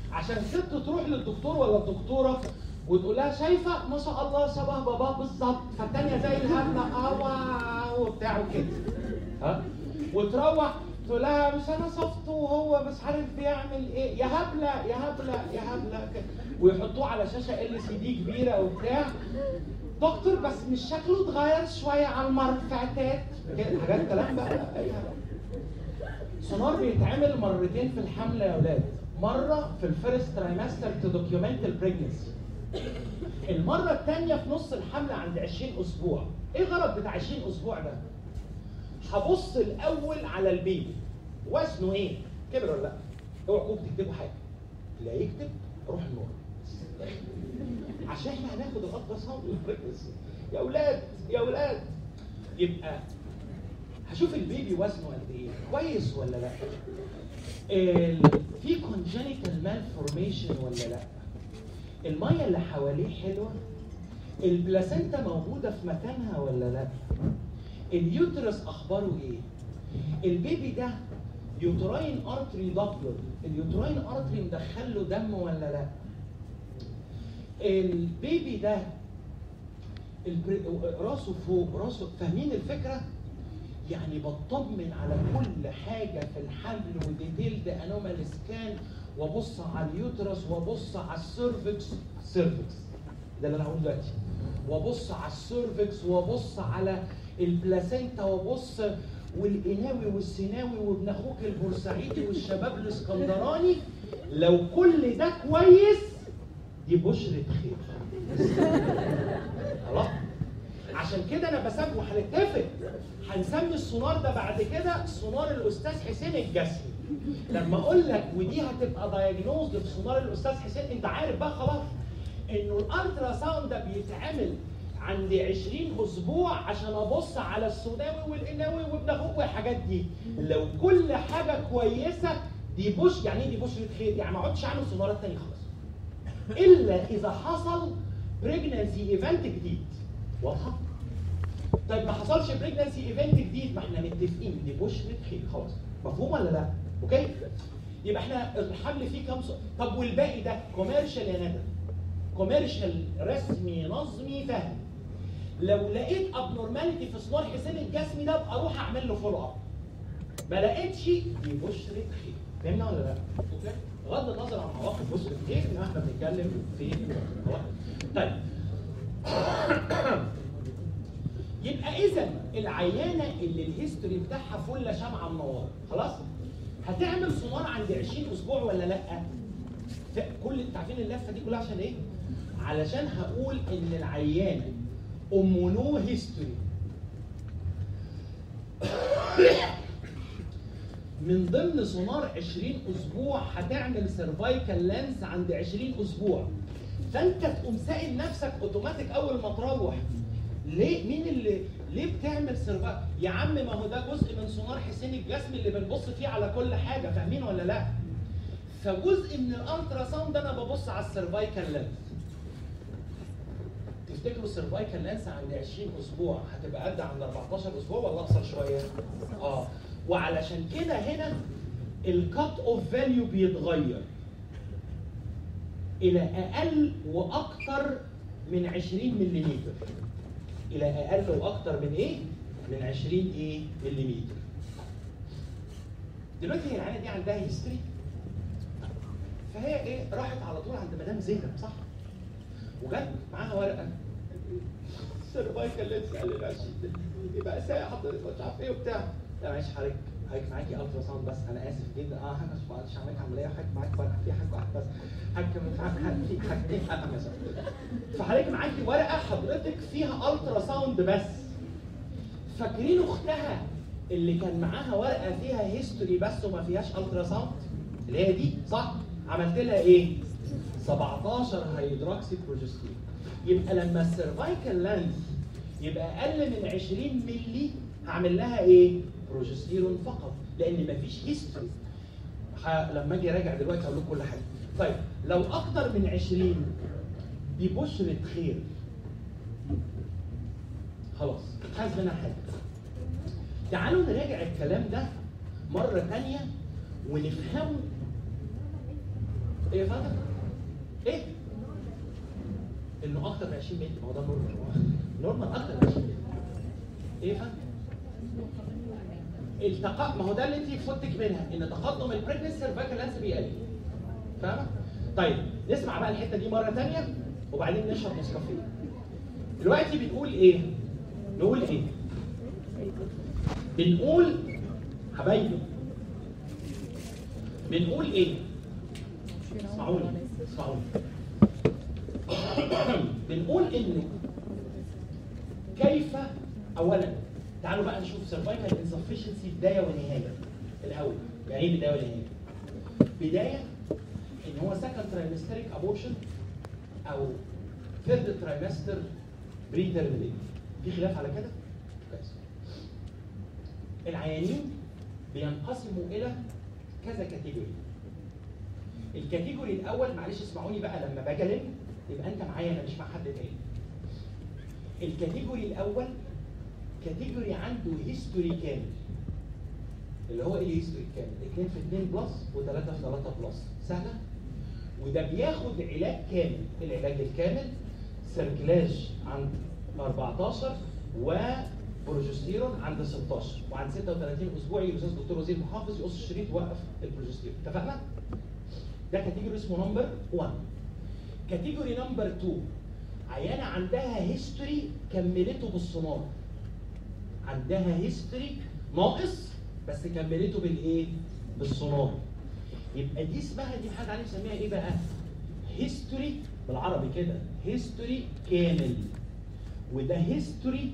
عشان ست تروح للدكتور ولا الدكتوره وتقول لها شايفه ما شاء الله شبه بابا بالظبط، فالتانيه زي الهبله اه واو وبتاع وكده. ها؟ وتروح تقول لها مش انا شفته وهو مش عارف بيعمل ايه، يا هبله يا هبله يا هبله كده، ويحطوه على شاشه ال سي دي كبيره وبتاع. دكتور بس مش شكله اتغير شويه على المره اللي فاتت كده، حاجات كلام بقى اي حاجه. سونار بيتعمل مرتين في الحمل يا اولاد، مره في الفيرست ترايمستر تو دوكيومنت البريجنسي، المره الثانيه في نص الحمل عند عشرين اسبوع. ايه الغرض بتاع عشرين اسبوع ده؟ هبص الاول على البيبي وزنه ايه؟ كبر ولا لا؟ اوعوا تكتبوا حاجه، لا يكتب روح النور عشان احنا هناخد الالترا ساوند والبريجنسي يا اولاد يا اولاد. يبقى هشوف البيبي وزنه قد ايه؟ كويس ولا لا؟ في كونجنيتال مالفورميشن ولا لا؟ الميه اللي حواليه حلوه؟ البلاسينتا موجوده في مكانها ولا لا؟ اليوترس اخباره ايه؟ البيبي ده يوتراين ارتري دابلر، اليوتراين ارتري مدخل له دم ولا لا؟ البيبي ده راسه فوق راسه، فاهمين الفكره؟ يعني بطمن على كل حاجه في الحمل وديتيلد انومال سكان، وابص على اليوترس وابص على السيرفكس سيرفكس ده اللي انا هقوله دلوقتي، وابص على السيرفكس وابص على البلاسينتا وابص والقناوي والسيناوي وابن اخوك البورسعيدي والشباب الاسكندراني. لو كل ده كويس دي بشرة خير. خلاص؟ عشان كده انا بسمي وهنتفق هنسمي السونار ده بعد كده سونار الاستاذ حسين الجسمي. لما اقول لك ودي هتبقى دايجنوز في سونار الاستاذ حسين، انت عارف بقى خلاص انه الالترا ساوند ده بيتعمل عند عشرين اسبوع عشان ابص على السوداوي والقناوي وابن اخوك والحاجات دي. لو كل حاجه كويسه دي بوش، يعني ايه دي بشرة خير؟ يعني ما اقعدش اعمل سونارات تاني خالص الا اذا حصل بريجنانسي ايفنت جديد. واضحه؟ طيب ما حصلش بريجنانسي ايفنت جديد، ما احنا متفقين دي بشرة خير خلاص. مفهوم ولا لا؟ اوكي؟ يبقى احنا الحمل فيه كام سؤال؟ طب والباقي ده كوميرشال يا ندى؟ كوميرشال رسمي نظمي فهمي. لو لقيت ابنورماليتي في سونار حسين الجسمي ده ابقى اروح اعمل له فولو اب. ما لقيتش دي بشرة خير. فهمنا ولا لا؟ اوكي؟ بغض النظر عن مواقف بشرة خير ان احنا بنتكلم في طيب يبقى اذا العيانه اللي الهيستوري بتاعها فله شمعه منوره خلاص هتعمل سونار عند عشرين اسبوع ولا لا؟ كل انتوا عارفين اللفه دي كلها عشان ايه؟ علشان هقول ان العيانه ام نو هيستوري من ضمن سونار عشرين اسبوع هتعمل سيرفايكال لانس عند عشرين اسبوع. فانت تقوم سائل نفسك اوتوماتيك اول ما تروح ليه مين اللي ليه بتعمل سيرفايكال؟ يا عم ما هو ده جزء من سونار حسين الجسمي اللي بنبص فيه على كل حاجه، فاهمين ولا لا؟ فجزء من الالترا ساوند انا ببص على السيرفايكال لانس. تفتكروا السيرفايكال لانس عند عشرين اسبوع هتبقى قد عند اربعتاشر اسبوع ولا اقصر شويه؟ اه وعلشان كده هنا الكات اوف فاليو بيتغير الى اقل واكثر من عشرين ملم. الى اقل واكثر من ايه؟ من عشرين ايه ملم. دلوقتي هي العينه دي عندها هيستوري، فهي ايه؟ راحت على طول عند مدام زينب صح؟ وجت معاها ورقه السيرفايكال لسه قال لي يبقى ساعه حضرتك مش عارف ايه وبتاع. لا معلش حضرتك حضرتك معاكي الترا ساوند بس انا اسف جدا اه انا مش هعمل عمليه وحضرتك معاكي ورقه فيها حاجه واحده بس حضرتك مش عارف في حاجتين حاجه مثلا. فحضرتك معاكي ورقه حضرتك فيها الترا ساوند بس. فاكرين اختها اللي كان معاها ورقه فيها هيستوري بس وما فيهاش الترا ساوند اللي هي دي صح؟ عملت لها ايه؟ سبعتاشر هيدروكسي بروجستيرون. يبقى لما السيرفايكال لانس يبقى اقل من عشرين مللي هعمل لها ايه؟ بروجستيرون فقط لان مفيش هيستوري. لما اجي اراجع دلوقتي هقول لكم كل حاجه. طيب لو اكتر من عشرين دي بشرة خير. خلاص مش عايز منها حاجه. تعالوا نراجع الكلام ده مره ثانيه ونفهمه ايه يا فندم؟ ايه؟ انه اكتر من عشرين مللي، ما هو ده نورمال. نورمال اكتر من عشرين مللي. ايه يا فندم؟ التقاء، ما هو ده اللي انت فوتك منها، ان تقدم البريجنسي سيرفايكال لانس بيقل. فاهمه؟ طيب نسمع بقى الحته دي مره ثانيه وبعدين نشرب نسكافيه. دلوقتي بنقول ايه؟ نقول ايه؟ بنقول حبايبي بنقول ايه؟ اسمعوني اسمعوني بنقول ان كيف اولا تعالوا بقى نشوف سيرفايكال انسفشنسي بدايه ونهايه الاول. يعني ايه بدايه ونهايه؟ بدايه ان هو سكند ترايمستريك ابورشن او ثيرد ترايمستر بري تيرم. في خلاف على كده؟ كويس. العيانين بينقسموا الى كذا كاتيجوري. الكاتيجوري الاول، معلش اسمعوني بقى لما باجي الم يبقى انت معايا انا مش مع حد تاني. الكاتيجوري الاول كاتيجوري عنده هيستوري كامل. اللي هو ايه الهيستوري كامل؟ اتنين في اتنين بلس وتلاتة في تلاتة بلس. سهله؟ وده بياخد علاج كامل. العلاج الكامل سيركلاج عند أربعتاشر وبروجستيرون عند ستاشر، وعند ستة وتلاتين اسبوعي الاستاذ دكتور وزير محافظ يقص الشريط ويوقف البروجستيرون. اتفقنا؟ ده كاتيجوري اسمه نمبر واحد. كاتيجوري نمبر اتنين عيانه عندها هيستوري كملته بالسونار. عندها هيستوري ناقص بس كملته بالايه؟ بالسونار. يبقى دي اسمها، دي حاجه عليه بنسميها ايه بقى؟ هيستوري بالعربي كده، هيستوري كامل. وده هيستوري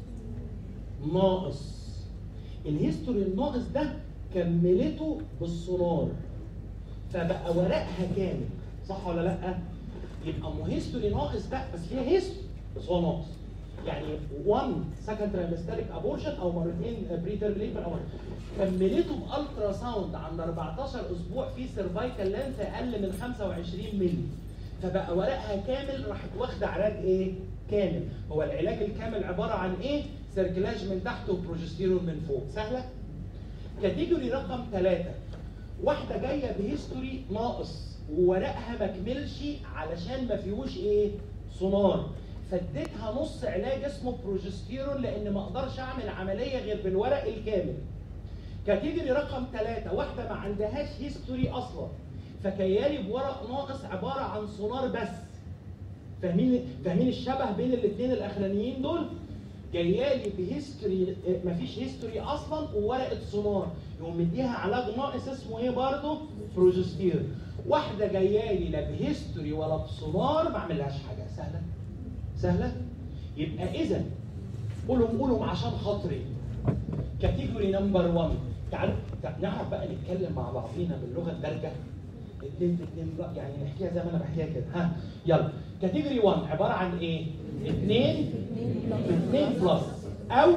ناقص. الهيستوري الناقص ده كملته بالسونار فبقى ورقها كامل. صح ولا لا؟ يبقى مو هيستوري ناقص ده بس فيها هيستوري بس هو ناقص. يعني واحد سكند ترايمستريك ابورشن او مرتين بري تيرم ليبر او كملته بالترا ساوند عند أربعتاشر اسبوع في سيرفايكال لينث اقل من خمسة وعشرين مللي فبقى ورقها كامل. راحت واخده علاج ايه؟ كامل. هو العلاج الكامل عباره عن ايه؟ سيركلاج من تحت وبروجستيرون من فوق. سهله؟ كاتيجوري رقم ثلاثة واحده جايه بهيستوري ناقص وورقها ما كملش علشان ما فيهوش ايه؟ سونار. فاديتها نص علاج اسمه بروجستيرون لان ما اقدرش اعمل عمليه غير بالورق الكامل. كاتيجوري رقم ثلاثة واحده ما عندهاش هيستوري اصلا فكيالي بورق ناقص عباره عن سونار بس. فاهمين فاهمين الشبه بين الاثنين الاخرانيين دول؟ جايالي بهيستوري مفيش هيستوري اصلا وورقه سونار، يقوم مديها علاج ناقص اسمه ايه برضه؟ بروجستيرون. واحده جايالي لا بهيستوري ولا بسونار ما اعملهاش حاجه. سهله؟ سهله؟ يبقى اذا قولوا قولوا عشان خاطري كاتيجوري نمبر واحد. تعالوا نعرف بقى نتكلم مع بعضينا باللغه الدارجه. اتنين في اتنين يعني نحكيها زي ما انا بحكيها كده. ها يلا. كاتيجوري واحد عباره عن ايه؟ اتنين في اتنين بلس او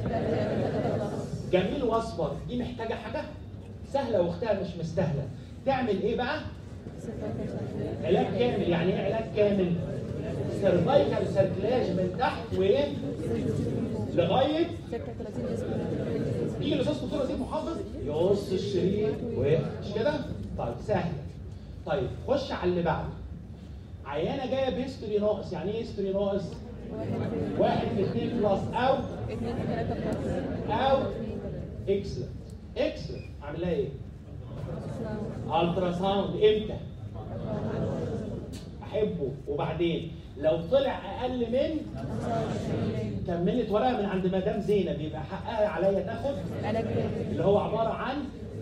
جميل واصفر. دي محتاجه حاجه سهله واختها مش مستاهله. تعمل ايه بقى؟ علاج كامل. يعني ايه علاج كامل؟ سيرفايكال سيركلاج من تحت وايه؟ لغايه يجي الاستاذ دكتور وزير محافظ يقص الشريط ويقفل. مش كده؟ طيب سهله. طيب خش على اللي بعده. عيانه جايه بهيستوري ناقص. يعني ايه هيستوري ناقص؟ واحد في اثنين بلس او او اكسلنت. اكسلنت اعمل لها ايه؟ الترا ساوند. امتى؟ احبه. وبعدين لو طلع اقل من كملت ورقه من عند مدام زينب يبقى حقها عليا تاخد اللي هو عباره عن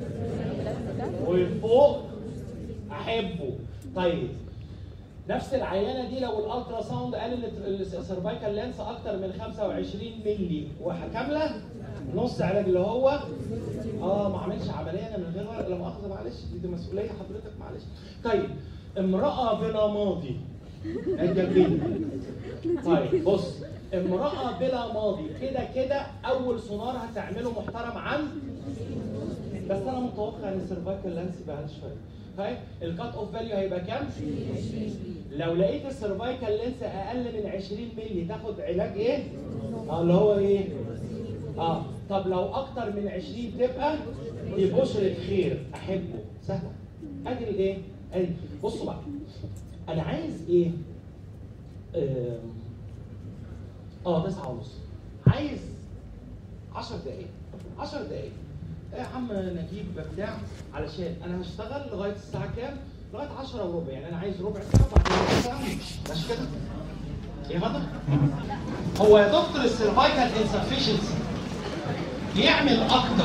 وفوق احبه. طيب نفس العيانه دي لو الالترا ساوند قال السيرفايكال لانس اكتر من خمسة وعشرين مللي وكامله نص علاج اللي هو اه ما عملش عمليه انا من غير ورق. لا مؤاخذه معلش دي مسؤوليه حضرتك معلش. طيب امراه بلا ماضي الجنبين. طيب بص، امراه بلا ماضي كده كده اول سونار هتعمله محترم عن بس انا متوقع ان السيرفايكال لانس يبقى شويه. طيب الكات اوف فاليو هيبقى كام؟ لو لقيت السيرفايكال لينس اقل من عشرين مللي تاخد علاج ايه؟ اه اللي هو ايه؟ اه طب لو اكتر من عشرين تبقى دي بشرة خير احبه. سهله. ادي الايه؟ ادي بصوا بقى انا عايز ايه؟ اه, آه تسعة ونص عايز عشر دقايق عشر دقايق يا عم نجيب بتاع علشان انا هشتغل لغايه الساعه كام؟ لغايه عشرة وربع، يعني انا عايز ربع ساعه وبعدين ربع ساعه ماشي كده؟ ايه فضل؟ هو يا دكتور السيرفايكال انسفشنسي يعمل اكتر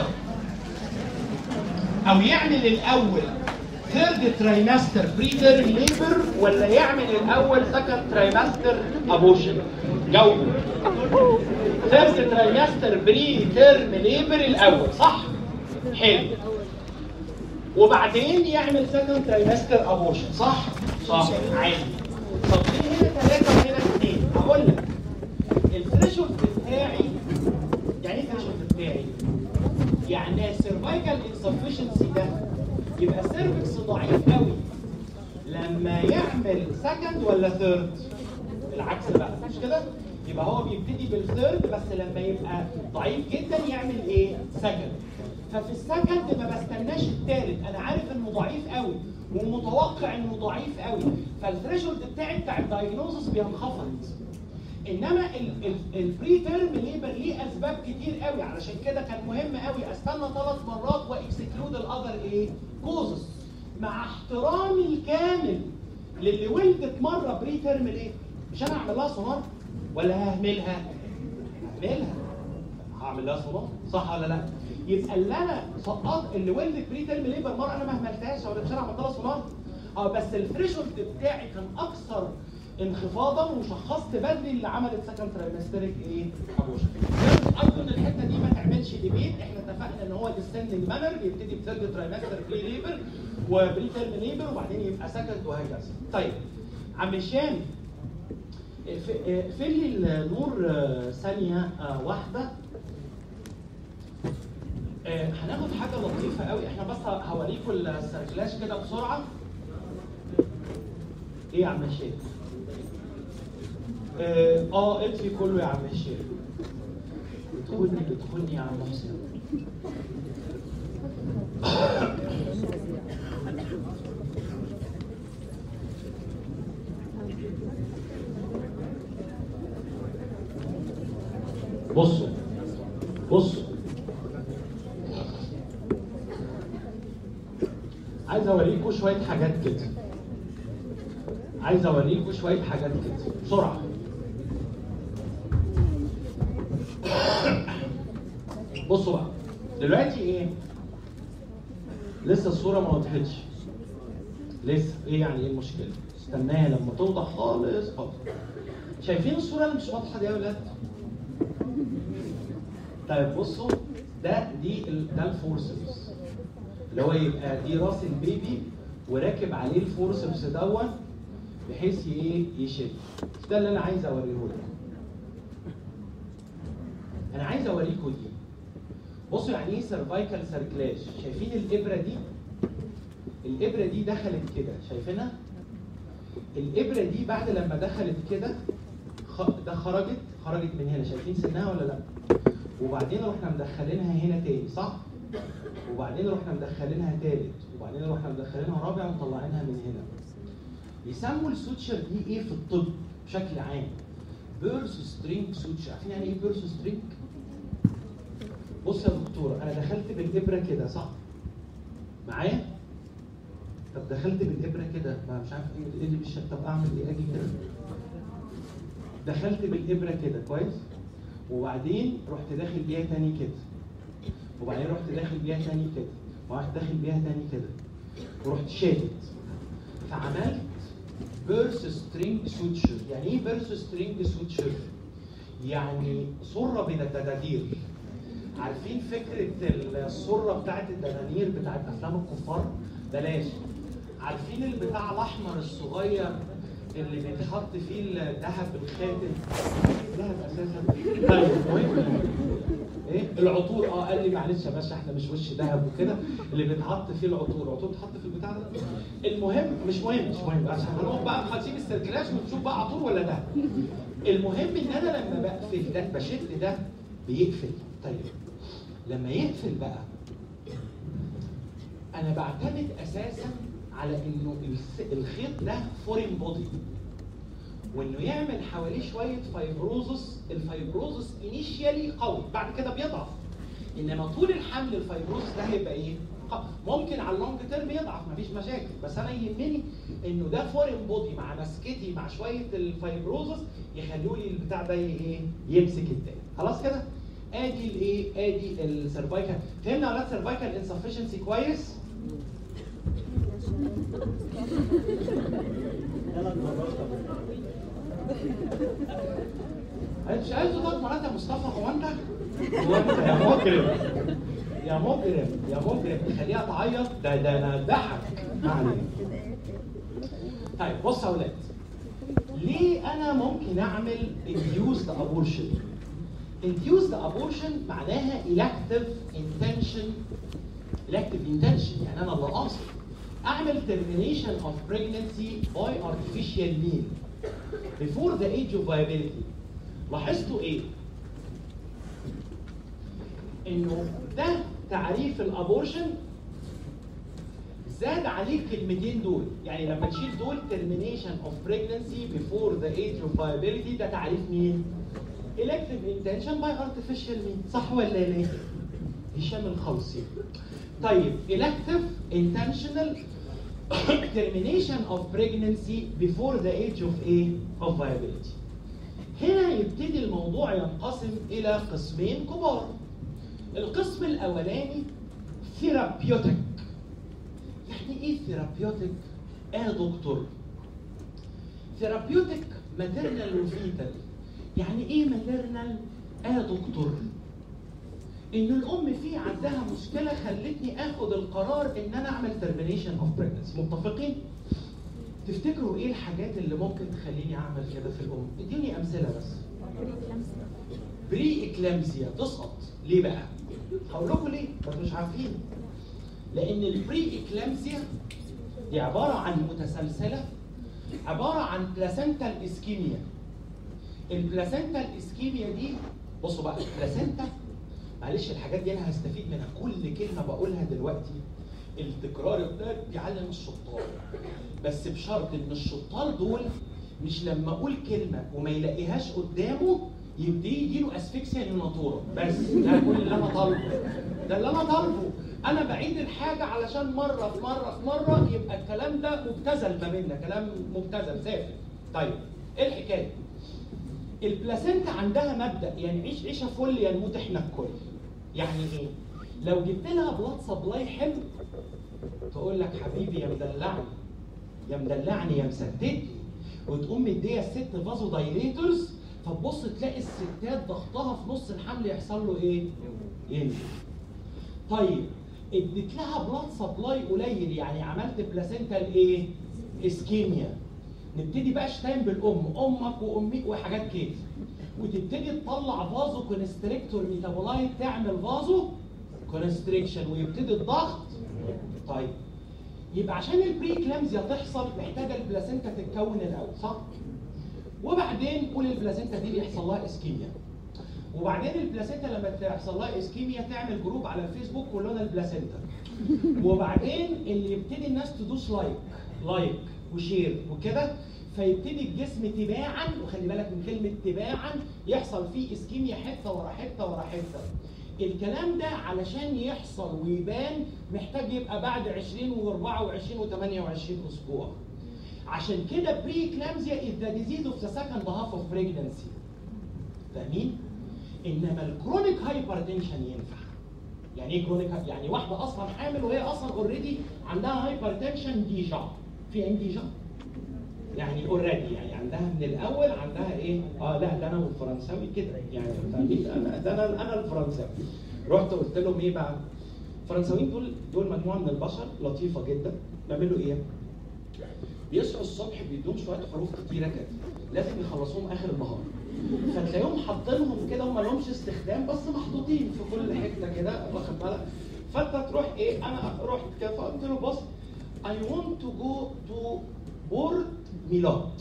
او يعمل الاول ثيرد ترايمستر بري تيرم ليبر ولا يعمل الاول سكند ترايمستر ابوشن؟ جاوبوا. ثيرد ترايمستر بري تيرم ليبر الاول صح؟ حلو. وبعدين يعمل سكند ترايمستر ابوشن صح؟ صح عادي. طب ليه هنا ثلاثة وهنا اثنين؟ هقول لك الثريشولد بتاعي يعني ايه الثريشولد بتاعي؟ يعني السيرفايكال انسفشنسي ده يبقى سيرفكس ضعيف قوي لما يعمل سكند ولا ثيرد؟ العكس بقى مش كده؟ يبقى هو بيبتدي بالثيرد بس لما يبقى ضعيف جدا يعمل ايه؟ سكند. ففي السكند ما بستناش الثالث، انا عارف انه ضعيف قوي ومتوقع انه ضعيف قوي، فالثريشولد بتاعي بتاع الدايجنوزس بينخفض. انما البري تيرم ليبر ليه اسباب كتير قوي، علشان كده كان مهم قوي استنى ثلاث مرات واكسكلود الاذر ايه؟ كوزس. مع احترامي الكامل للي ولدت مره بري تيرم ليبر، مش انا هعمل لها سونار ولا ههملها؟ ههملها. هعمل لها سونار صح ولا لا؟ يبقى اللي انا سقطت اللي ولدت بري تيرم ليبر مره انا ما اهملتهاش ولا مش انا عملت لها سونار؟ اه بس الثريشولد بتاعي كان اكثر انخفاضا وشخصت بدري اللي عملت سكند ترايمستريك ايه؟ ابوشن. ارجو ان الحته دي ما تعملش ديبيت، احنا اتفقنا ان هو ديسندنج مانر بيبتدي بثيرد ترايمستر بري ليبر وبري تيرم ليبر وبعدين يبقى سكند وهكذا. طيب عم هشام اقفل لي النور ثانيه واحده. هناخد حاجه لطيفه قوي، احنا بس هوريكم السيركلاش كده بسرعه. ايه يا عم هشام؟ اه اطفي كله يا عم الشيخ. ادخلني ادخلني يا عم حسين. بصوا بصوا عايز اوريكم شويه حاجات كده، عايز اوريكم شويه حاجات كده بسرعه. بصوا بقى دلوقتي ايه؟ لسه الصوره ما وضحتش لسه. ايه يعني ايه المشكله؟ استناها لما توضح خالص خالص. شايفين الصوره اللي مش واضحه دي يا ولاد؟ طيب بصوا ده دي ده الفورسبس اللي هو يبقى دي راس البيبي وراكب عليه الفورسبس دون بحيث ايه؟ يشد. ده اللي انا عايز اوريه لكم. انا عايز اوريكم دي. بصوا يعني ايه سيرفايكال سيركلاج؟ شايفين الابره دي؟ الابره دي دخلت كده، شايفينها؟ الابره دي بعد لما دخلت كده ده خرجت خرجت من هنا، شايفين سنها ولا لا؟ وبعدين رحنا مدخلينها هنا تاني صح؟ وبعدين رحنا مدخلينها تالت، وبعدين رحنا مدخلينها رابع ومطلعينها من هنا. يسموا السوتشر دي ايه في الطب بشكل عام؟ بيرس سترينج سوتشر. عارفين يعني ايه بيرس سترينج؟ بص يا دكتوره انا دخلت بالابره كده صح؟ معايا؟ طب دخلت بالابره كده ما مش عارف ايه اللي مش طب اعمل ايه؟ اجي كده دخلت بالابره كده كويس؟ وبعدين رحت داخل بيها تاني كده، وبعدين رحت داخل بيها تاني كده، ورحت داخل بيها تاني كده، ورحت شادد. فعملت بيرس سترينج سوتشر. يعني ايه بيرس سترينج سوتشر؟ يعني سره بين الدنانير. عارفين فكره السره بتاعت الدنانير بتاعت افلام الكفار؟ بلاش. عارفين البتاع الاحمر الصغير اللي بيتحط فيه الذهب الخاتم؟ ذهب اساسا. طيب المهم ايه؟ العطور. اه قال لي معلش يا باشا احنا مش وش ذهب وكده، اللي بيتحط فيه العطور، العطور بتتحط في البتاع ده. المهم مش مهم مش مهم عشان هنروح بقى هنسيب السيركلاج ونشوف بقى عطور ولا ذهب. المهم ان انا لما بقفل ده بشد ده بيقفل. طيب لما يقفل بقى انا بعتمد اساسا على انه الخيط ده فورين بودي، وانه يعمل حواليه شويه فايبروزس. الفايبروزس انيشيالي قوي، بعد كده بيضعف، انما طول الحمل الفايبروزس ده هيبقى ايه؟ ممكن على اللونج تيرم يضعف، مفيش مشاكل، بس انا يهمني انه ده فورين بودي مع مسكتي مع شويه الفايبروزس يخلوا لي البتاع ده ايه؟ يمسك التاني. خلاص كده؟ ادي الايه؟ ادي السيرفايكال. فهمنا ولا سيرفايكال انسفشنسي كويس؟ مش عايز تقعد مرات يا مصطفى؟ هو انت؟ هو انت يا مجرم يا مجرم يا مجرم تخليها تعيط؟ ده ده انا اذبحك. ما علينا. طيب بص يا اولاد، ليه انا ممكن اعمل induced abortion؟ induced abortion معناها elective intention elective intention، يعني انا اللي قاصد اعمل termination of pregnancy by artificial means before the age of viability. لاحظتوا ايه؟ انه ده تعريف الابورشن زاد عليه الكلمتين دول، يعني لما تشيل دول termination of pregnancy before the age of viability ده تعريف مين؟ elective intention by artificial means، صح ولا لا؟ هشام الخوصي. طيب elective intentional termination of pregnancy before the age of a of viability. هنا يبتدي الموضوع ينقسم الى قسمين كبار. القسم الاولاني ثيرابيوتيك. يعني ايه ثيرابيوتيك؟ اه يا دكتور، ثيرابيوتيك ماتيرنال وفيتال. يعني ايه ماتيرنال؟ اه يا دكتور، ان الام في عندها مشكله خلتني اخد القرار ان انا اعمل termination of pregnancy. متفقين؟ تفتكروا ايه الحاجات اللي ممكن تخليني اعمل كده في الام؟ ادوني امثله بس. بري اكلامسيا تسقط. ليه بقى؟ هقول لكم ليه بس مش عارفين. لان البري اكلامسيا دي عباره عن متسلسله، عباره عن بلاسنتال اسكيميا. البلاسنتال اسكيميا دي بصوا بقى، البلاسنتا معلش الحاجات دي انا هستفيد منها، كل كلمه بقولها دلوقتي التكرار ده بيعلم الشطار، بس بشرط ان الشطار دول مش لما اقول كلمه وما يلاقيهاش قدامه يبتدي يجيله اسفكسيا نيوناتورا. بس ده كل اللي انا طالبه، ده اللي انا طالبه. انا بعيد الحاجه علشان مره في مره في مره يبقى الكلام ده مبتذل ما بيننا، كلام مبتذل سافل. طيب ايه الحكايه؟ البلاسنتا عندها مبدا، يعني عيش عيشه فل يا نموت احنا الكل. يعني ايه؟ لو جبت لها بلاد سبلاي حلو تقول لك حبيبي يا مدلعني يا مدلعني يا مسددني، وتقوم مديه الست فازو دايليتورز، فتبص تلاقي الستات ضغطها في نص الحمل يحصل له ايه؟ ينزل. طيب اديت لها بلاد سبلاي قليل، يعني عملت بلاسنتال ايه؟ اسكيميا. نبتدي بقى شتايم بالام، امك وامي وحاجات كده، وتبتدي تطلع فازو كونستريكتور ميتابولايت تعمل فازو كونستريكشن ويبتدي الضغط. طيب يبقى عشان البري كلامزيا تحصل محتاجه البلاسنتا تتكون الاول، صح؟ وبعدين قول البلاسنتا دي بيحصل لها اسكيميا، وبعدين البلاسنتا لما تحصل لها اسكيميا تعمل جروب على الفيسبوك كلنا البلاسنتا، وبعدين اللي يبتدي الناس تدوس لايك لايك وشير وكده، فيبتدي الجسم تباعا، وخلي بالك من كلمه تباعا، يحصل فيه اسكيميا حته ورا حته ورا حته. الكلام ده علشان يحصل ويبان محتاج يبقى بعد عشرين واربعة وعشرين وثمانية وعشرين اسبوع. عشان كده بري كلامزيا is the disease of the second half of pregnancy. فاهمين؟ انما الكرونيك هايبرتنشن ينفع. يعني ايه كرونيك؟ يعني واحده اصلا حامل وهي اصلا اوريدي عندها هايبرتنشن ديجا. في عين ديجا؟ يعني اوريدي، يعني عندها من الاول عندها ايه؟ اه لا ده انا والفرنساوي كده، يعني فاهمين؟ انا ده انا انا الفرنساوي. رحت قلت لهم ايه بقى؟ الفرنساويين دول دول مجموعه من البشر لطيفه جدا، بيعملوا ايه؟ بيصحوا الصبح بيدوم شويه حروف كتيره كده، لازم يخلصوهم اخر النهار. فتلاقيهم حاطينهم كده، هم لهمش استخدام بس محطوطين في كل حته كده، واخد بالك؟ فانت تروح ايه؟ انا رحت كده فقلت له بص I want to go to بورت ميلاد.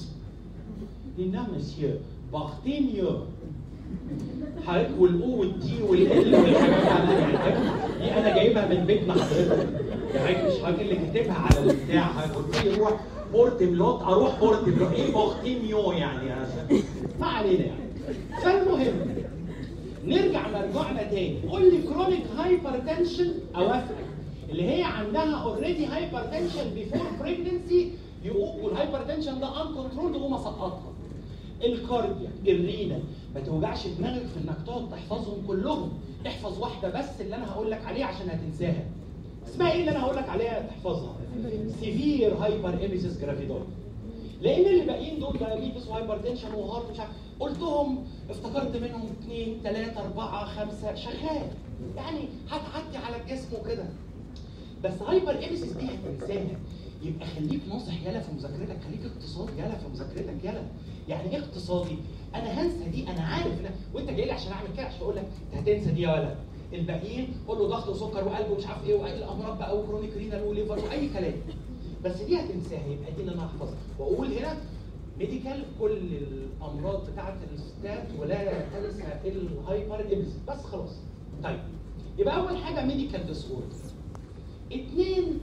لا مسيو بارتيميو. حضرتك والاو والتي والال والحاجات دي انا جايبها من بيتنا حضرتك. يعني مش حاجه اللي كاتبها على البتاع، قلت لي روح بورت ملوت، اروح بورت ملوت ايه بورتيميو يعني عشان ما علينا يعني. فالمهم نرجع مرجوعنا تاني، قول لي كرونيك هايبر تنشن اوافقك، اللي هي عندها اوريدي هايبر تنشن بيفور بريجنسي والهايبر تنشن ده ان كنترول تقوم اسقطها. الكارديا، الرينا، ما توجعش دماغك في انك تقعد تحفظهم كلهم، احفظ واحده بس اللي انا هقول لك عليها عشان هتنساها. اسمها ايه اللي انا هقول لك عليها تحفظها؟ سيفير هايبر ايميسيس جرافيدوي. لان اللي باقيين دول دايابيتس وهايبر تنشن وهارت مش عارف، قلتهم افتكرت منهم اثنين ثلاثه اربعه خمسه شغال، يعني هتعدي على الجسم وكده. بس هايبر ايميسيس دي هتنساها، يبقى خليك ناصح يالا في مذاكرتك، خليك اقتصادي يالا في مذاكرتك يالا. يعني ايه اقتصادي؟ انا هنسى دي، انا عارف إن وانت جاي لي عشان اعمل كده عشان اقول لك انت هتنسى دي يا ولد. الباقيين قول له ضغط وسكر وقلب ومش عارف ايه والامراض بقى وكرونيك رينال وليفر واي كلام. بس دي هتنساها، يبقى دي اللي انا هحفظها. واقول هنا ميديكال كل الامراض بتاعه الستات ولا تنسى الهايبر ايميسيس بس خلاص. طيب يبقى اول حاجه ميديكال ديس اوردر. اثنين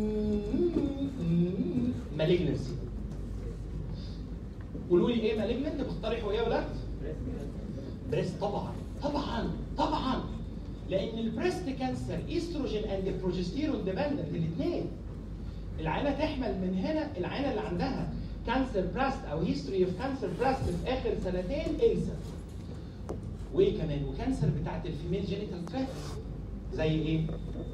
مالجنسي. قولوا لي ايه مالجنت؟ بتقترحوا ايه يا ولاد؟ بريست. طبعا طبعا طبعا، لان البريست كانسر ايستروجين اند بروجستيرون ديبندنت الاثنين. العينه تحمل من هنا، العينه اللي عندها كانسر براست او هيستوري اوف كانسر براست في اخر سنتين انسى. وايه كمان؟ وكانسر بتاعت الفيميل جينيتال تراكت زي ايه؟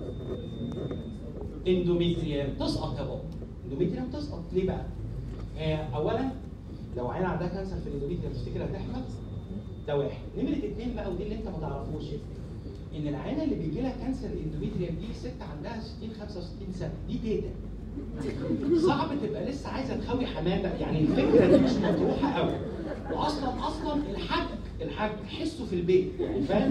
اندوميتريوم تسقط يا بابا. اندوميتريوم تسقط ليه بقى؟ هي اولا لو عينه عندها كانسر في الاندوميتريوم تفتكر هتحمل؟ ده واحد. نمره اثنين بقى ودي اللي انت ما تعرفوش، ان العينه اللي بيجي لها كانسر اندوميتريوم دي ست عندها ستين خمسة وستين سنه، دي تيتا. صعب تبقى لسه عايزه تخوي حمامه، يعني الفكره دي مش مطروحه قوي. واصلا اصلا الحاج الحاج حسه في البيت، يعني فاهم؟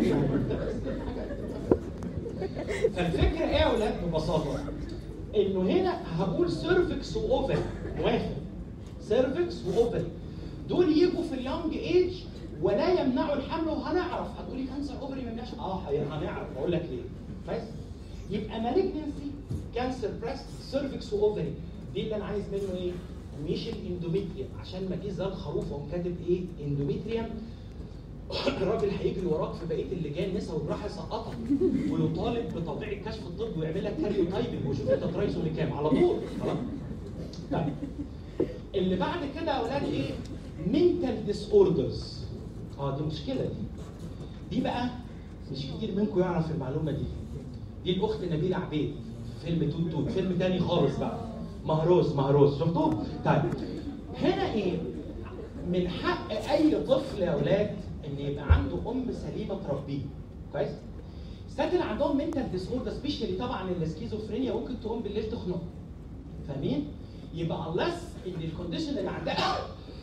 فالفكره ايه يا اولاد ببساطه؟ انه هنا هقول سيرفكس واوفري، موافق. سيرفكس واوفري دول يجوا في اليونج ايج ولا يمنعوا الحمل، وهنعرف. هتقولي كانسر اوفري ما يمنعش؟ اه هنعرف، اقول لك ليه. بس يبقى مالجنسي كانسر بريست سيرفكس واوفري دي اللي انا عايز منه ايه؟ مش الاندوميتريوم، عشان ما اجيش زي الخروف واقوم كاتب ايه؟ اندوميتريوم. الراجل هيجري وراك في بقيه اللجان نسا وراح يسقطك ويطالب بتطبيع الكشف الطبي ويعمل لك كاريو تايبنج ويشوف انت ترايسومي كام على طول. خلاص؟ طيب اللي بعد كده يا اولاد ايه؟ منتال ديس اوردرز. اه دي مشكله دي. دي بقى مش كتير منكم يعرف المعلومه دي. دي الاخت نبيله عبيد في فيلم توت توت، فيلم تاني خالص بقى. مهروس مهروس، شفتوه؟ طيب هنا ايه؟ من حق اي طفل يا اولاد ان يبقى عنده ام سليمه تربيه. كويس؟ الستات اللي عندهم منتال ديس اوردر سبيشالي طبعا السكيزوفرينيا ممكن تقوم بالليل تخنق. فاهمين؟ يبقى unless ان الكونديشن اللي عندها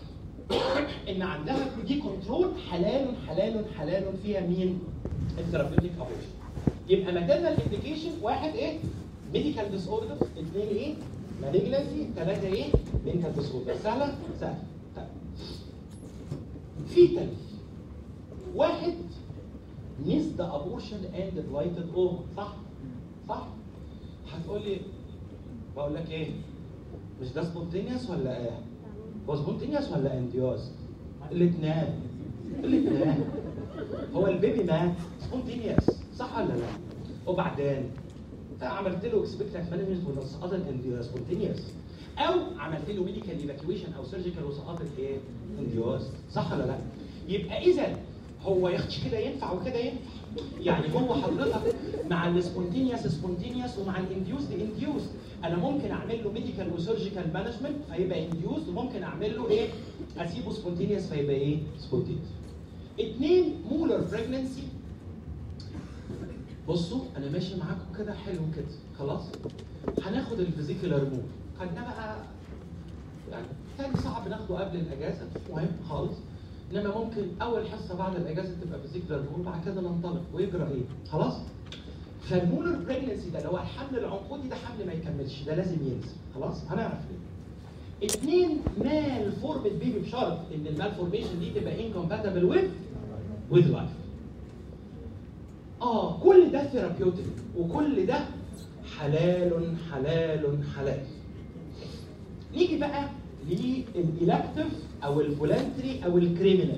ان عندها دي كنترول حلال حلال حلال فيها مين؟ الثيرابيوتيك ابروش. يبقى ماتيرنال انديكيشن واحد ايه؟ ميديكال ديس اوردر، اثنين ايه؟ مالجنسي، ثلاثه ايه؟ منتال ديس اوردر. سهله؟ سهله. طيب فيتال واحد missed the abortion and blighted ovum. صح؟ صح؟ هتقول لي بقول لك ايه؟ مش ده سبونتينيوس ولا ايه؟ هو سبونتينيوس ولا انديوز؟ الاثنين الاثنين. هو البيبي مات سبونتينيوس صح ولا لا؟ وبعدين عملت له اكسبكتنت مانجمنت وسقطت الانديوز سبونتينيوس، او عملت له ميديكال ايفاكيويشن او سيرجيكال وسقطت ايه؟ انديوز. صح ولا لا؟ يبقى اذا هو ياخدش كده ينفع وكده ينفع. يعني هو حضرتك مع السبونتينيوس سبونتينيوس ومع الانديوز انديوز. انا ممكن اعمل له ميديكال وسيرجيكال مانجمنت فيبقى انديوز، وممكن اعمل له ايه؟ اسيبه سبونتينيوس فيبقى ايه؟ سبونتينيوس. اثنين مولر بريجننسي. بصوا انا ماشي معاكم كده حلو كده خلاص. هناخد الفيزيكال ريموف، خدناه بقى يعني تاني صعب ناخده قبل الاجازه، مش مهم خالص. انما ممكن اول حصه بعد الاجازه تبقى فيزيكال ريموف، بعد كده ننطلق ويجرى ايه؟ خلاص؟ فالمولر بريجننسي ده اللي هو الحمل العنقودي ده حمل ما يكملش، ده لازم ينزل. خلاص؟ هنعرف ليه. اثنين مال فورمد بيبي بشرط ان المال فورميشن دي تبقى انكومباتبل وذ وذ لايف. اه كل ده ثيرابيوتيك وكل ده حلال حلال حلال. نيجي بقى للإلكتيف او الفولنتري او الكريمنال.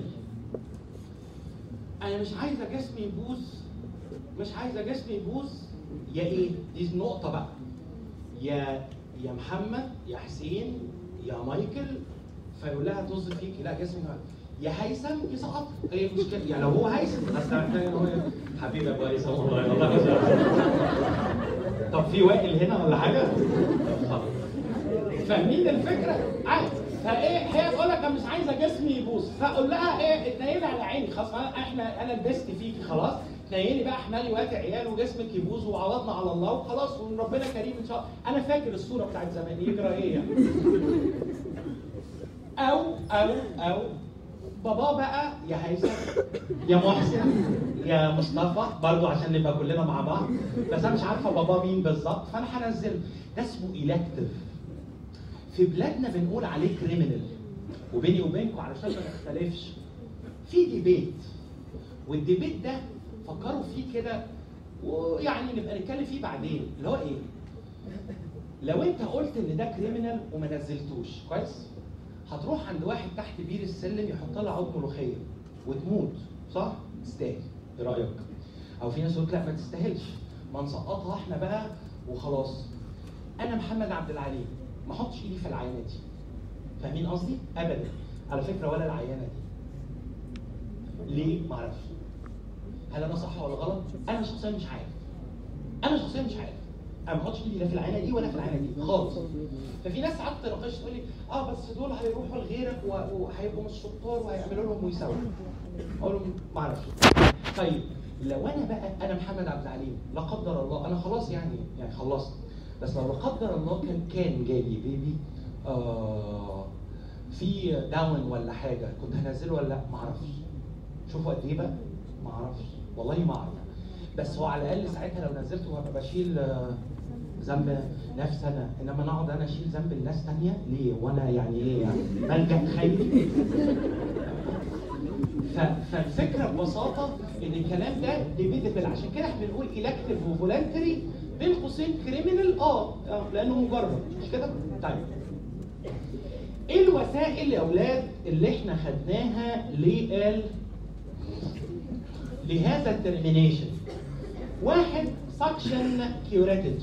انا مش عايزه جسمي يبوظ، مش عايزه جسمي يبوظ يا ايه؟ دي النقطه بقى. يا يا محمد يا حسين يا مايكل، فيقول لها طز فيكي، لا جسمي ما. يا هيثم يسقط، هي مشكله. يعني لو هو هيثم بس محتاج ان هو حبيبي يا ابو هيثم والله والله يسلمك. طب في وائل هنا ولا حاجه؟ خلاص. فاهمين الفكره؟ عادي. فايه هي تقول لك انا مش عايزه جسمي يبوظ، فاقول لها ايه؟ اتنيلي على عيني خلاص، احنا انا لبست فيكي خلاص، تنيلي بقى احملي وقت عيال وجسمك يبوظ وعوضنا على الله وخلاص وربنا كريم ان شاء الله. انا فاكر الصوره بتاعت زمان، يجرى ايه يعني؟ او او او بابا بقى يا هيثم يا محسن يا مصطفى برضو عشان نبقى كلنا مع بعض، بس انا مش عارفه بابا مين بالظبط، فانا هنزله. ده اسمه إلكتيف. في بلادنا بنقول عليه كريمنال. وبيني وبينكم علشان ما نختلفش، في ديبيت، والديبيت ده فكروا فيه كده ويعني نبقى نتكلم فيه بعدين، اللي هو ايه؟ لو انت قلت ان ده كريمنال وما نزلتوش كويس، هتروح عند واحد تحت بير السلم يحط لها عود ملوخيه وتموت، صح؟ تستاهل. ايه رايك؟ او في ناس تقول لا ما تستاهلش، ما نسقطها احنا بقى وخلاص. انا محمد عبد العليم ما احطش ايدي في العينه دي. فاهمين قصدي؟ ابدا. على فكره ولا العينه دي. ليه؟ ما اعرفش. هل انا صح ولا غلط؟ انا شخصيا مش عارف. انا شخصيا مش عارف. انا ما بحطش ايدي لا في العينه دي ولا في العينه دي خالص. ففي ناس ساعات تناقش تقول لي اه بس دول هيروحوا لغيرك وهيبقوا مش شطار وهيعملوا لهم ويسووا. اقول لهم ما اعرفش. طيب لو انا بقى انا محمد عبد العليم لا قدر الله انا خلاص يعني يعني خلصت، بس لو لا قدر الله كان كان جالي بيبي آه في داون ولا حاجه، كنت هنزله ولا لا؟ ما اعرفش. شوفوا قد ايه بقى؟ ما اعرفش والله ما اعرف. بس هو على الاقل ساعتها لو نزلته هبقى بشيل ذنب نفسي انا، انما انا اقعد انا اشيل ذنب الناس ثانيه ليه؟ وانا يعني ايه يعني؟ ملجأ خيري. فالفكره ببساطه ان الكلام ده ديبيتبل، عشان كده احنا بنقول إلكتيف وفولنتري بين قوسين كريمنال اه لانه مجرد، مش كده؟ طيب ايه الوسائل يا اولاد اللي احنا خدناها لقال لهذا الترمينيشن؟ واحد سكشن كيوريتج.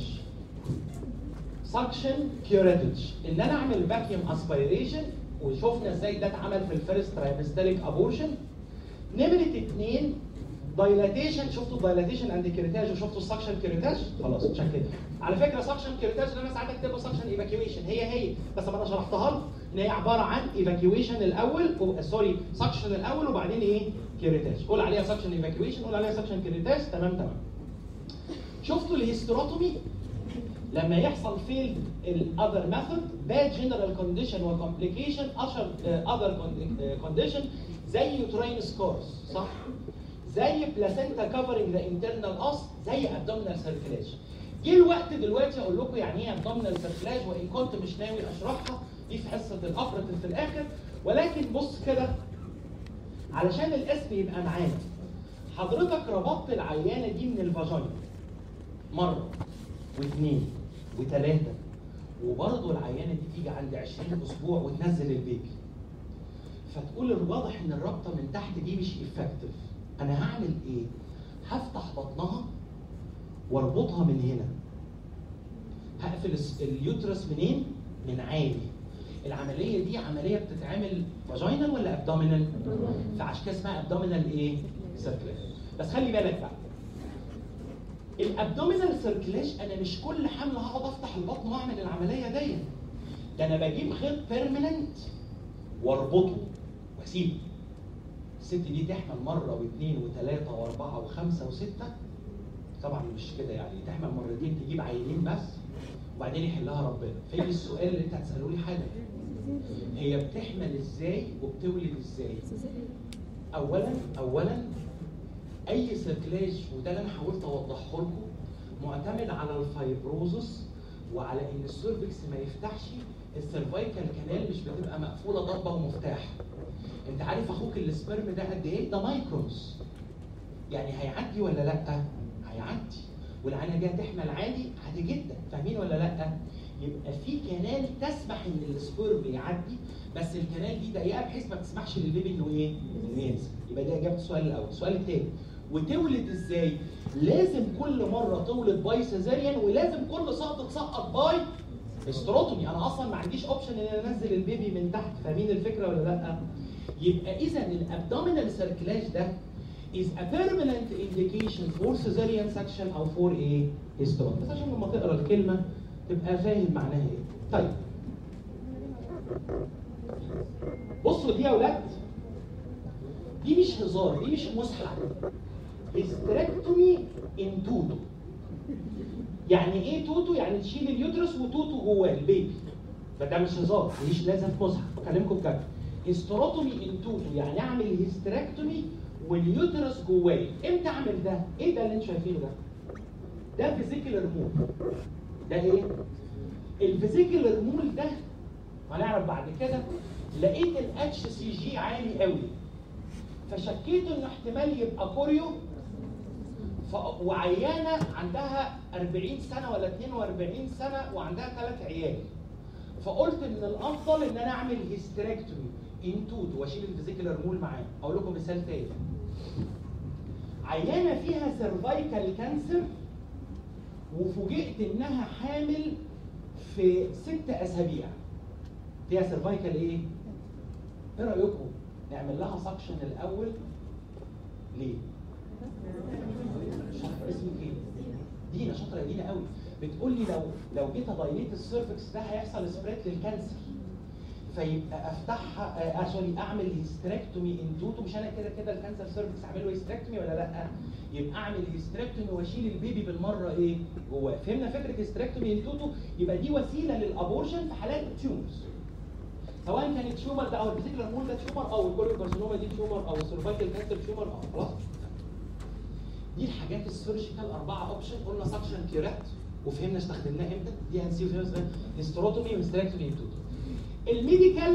سكشن كيوريتج ان انا اعمل فاكيوم اسبيريشن، وشفنا ازاي ده اتعمل في الفيرست ترايمستريك ابورشن. نمره اثنين دايلاتيشن. شفتوا الدايلاتيشن اند كيوريتاج وشفتوا السكشن كيوريتاج؟ خلاص مش كده. على فكره سكشن كيوريتاج اللي انا ساعات اكتبها سكشن ايفاكيويشن هي هي، بس انا شرحتها لكم ان هي عباره عن ايفاكيويشن الاول و... سوري سكشن الاول وبعدين ايه؟ كيوريتاج. قول عليها سكشن ايفاكيويشن، قول عليها سكشن كيوريتاج. تمام تمام. شفتوا الهيستروتومي لما يحصل فيلد الاذر ميثود، باد جنرال كونديشن وكومبليكيشن اشهر اذر كونديشن زي يوتراين سكورز، صح؟ زي بلاسينتا كفرنج ذا انترنال اس، زي ابدومينال سيركيليشن. جه الوقت دلوقتي اقول لكم يعني ايه ابدومينال سيركيليشن، وان كنت مش ناوي اشرحها دي في حصه الابرتيف في الاخر، ولكن بص كده علشان الاسم يبقى معانا. حضرتك ربطت العيانه دي من الفاجينا مره واثنين وثلاثه، وبرضه العيانه دي تيجي عند عشرين اسبوع وتنزل البيبي، فتقول الواضح ان الرابطه من تحت دي مش افكتيف. انا هعمل ايه؟ هفتح بطنها واربطها من هنا. هقفل اليوترس منين؟ من عالي. العمليه دي عمليه بتتعمل فاجينال ولا ابدومينال؟ فعشان كده اسمها ابدومينال ايه؟ سيركيليشن. بس خلي بالك بقى، الابدومينال سيركيليشن انا مش كل حمل هقعد افتح البطن واعمل العمليه دي. ده انا بجيب خيط بيرمننت واربطه واسيبه. الست دي تحمل مره واثنين وثلاثه واربعه وخمسه وسته، طبعا مش كده يعني، تحمل مرتين تجيب عينين بس وبعدين يحلها ربنا. فيجي السؤال اللي انت هتساله لي حاجه، هي بتحمل ازاي وبتولد ازاي؟ اولا اولا اي سيركلاج، وده اللي انا حاولت اوضحه لكم، معتمد على الفايبروزس وعلى ان السيرفكس ما يفتحش. السيرفايكال كانال مش بتبقى مقفوله ضربه ومفتاح. انت عارف اخوك السبرم ده قد ايه؟ ده مايكرونز. يعني هيعدي ولا لا؟ هيعدي. والعينه جايه تحمل عادي عادي جدا، فاهمين ولا لا؟ يبقى في كنال تسمح ان السبيرم يعدي، بس الكنال دي ضيقه بحيث ما تسمحش للبيبي انه ايه؟ انه ينزل. يبقى ده اجابه السؤال الاول. السؤال الثاني، وتولد ازاي؟ لازم كل مره تولد باي سيزاريان، ولازم كل سقطه تسقط باي استروتومي. انا اصلا ما عنديش اوبشن ان انا انزل البيبي من تحت، فاهمين الفكره ولا لا؟ يبقى اذا الابدومينال سيركلاج ده is a permanent indication for cesarean section او for ايه؟ hysterectomy. بس عشان لما تقرا الكلمه تبقى فاهم معناها ايه. طيب بصوا دي يا اولاد، دي مش هزار، دي مش مزحه. hysterectomy in توتو. يعني ايه توتو؟ يعني تشيل اليوترس وتوتو جواه البيبي. فده مش هزار، مش لازم مزحه، بكلمكم بجد. hysterectomy in توتو يعني اعمل hysterectomy واليوترس جواه. امتى اعمل ده؟ ايه ده اللي انتوا شايفينه ده؟ ده فيزيكال ريمول. ده ايه؟ الفيزيكال ريمول ده هنعرف بعد كده. لقيت الاتش سي جي عالي قوي، فشكيت انه احتمال يبقى كوريو، ف... وعيانه عندها أربعين سنه ولا اتنين وأربعين سنه وعندها ثلاث عيال. فقلت ان الافضل ان انا اعمل هيستريكتومي ان توتو واشيل الفيزيكال ريمول معاه. اقول لكم مثال تاني. عيانه فيها سيرفايكال كانسر وفوجئت انها حامل في ست اسابيع. فيها سيرفايكال ايه؟ ايه رايكم؟ نعمل لها سكشن الاول. ليه؟ شاطره. اسمك ايه؟ دينا. شاطره يا دينا قوي. بتقول لي لو لو جيت ادايليت السيرفكس ده هيحصل سبريد للكانسر، فيبقى افتحها آه سوري اعمل هيستريكتومي ان توتو. مش انا كده كده الكانسر سيرفكس اعمل له هيستريكتومي ولا لا؟ يبقى اعمل هيستريكتومي واشيل البيبي بالمره ايه؟ جواه. فهمنا فكره هيستريكتومي ان توتو؟ يبقى دي وسيله للابورشن في حالات التيومرز. سواء كانت تيومر ده او الفيزيكال ريمول ده تيومر، او الكوريوكارسينوما دي تيومر، او السيرفايكال كانسر تيومر. اه خلاص. دي الحاجات السيرجيكال اربعه اوبشن. قلنا سكشن كيورات وفهمنا استخدمناه امتى. دي هنسيب فيها هيستروتومي وهيستريكتومي ان توتو. الميديكال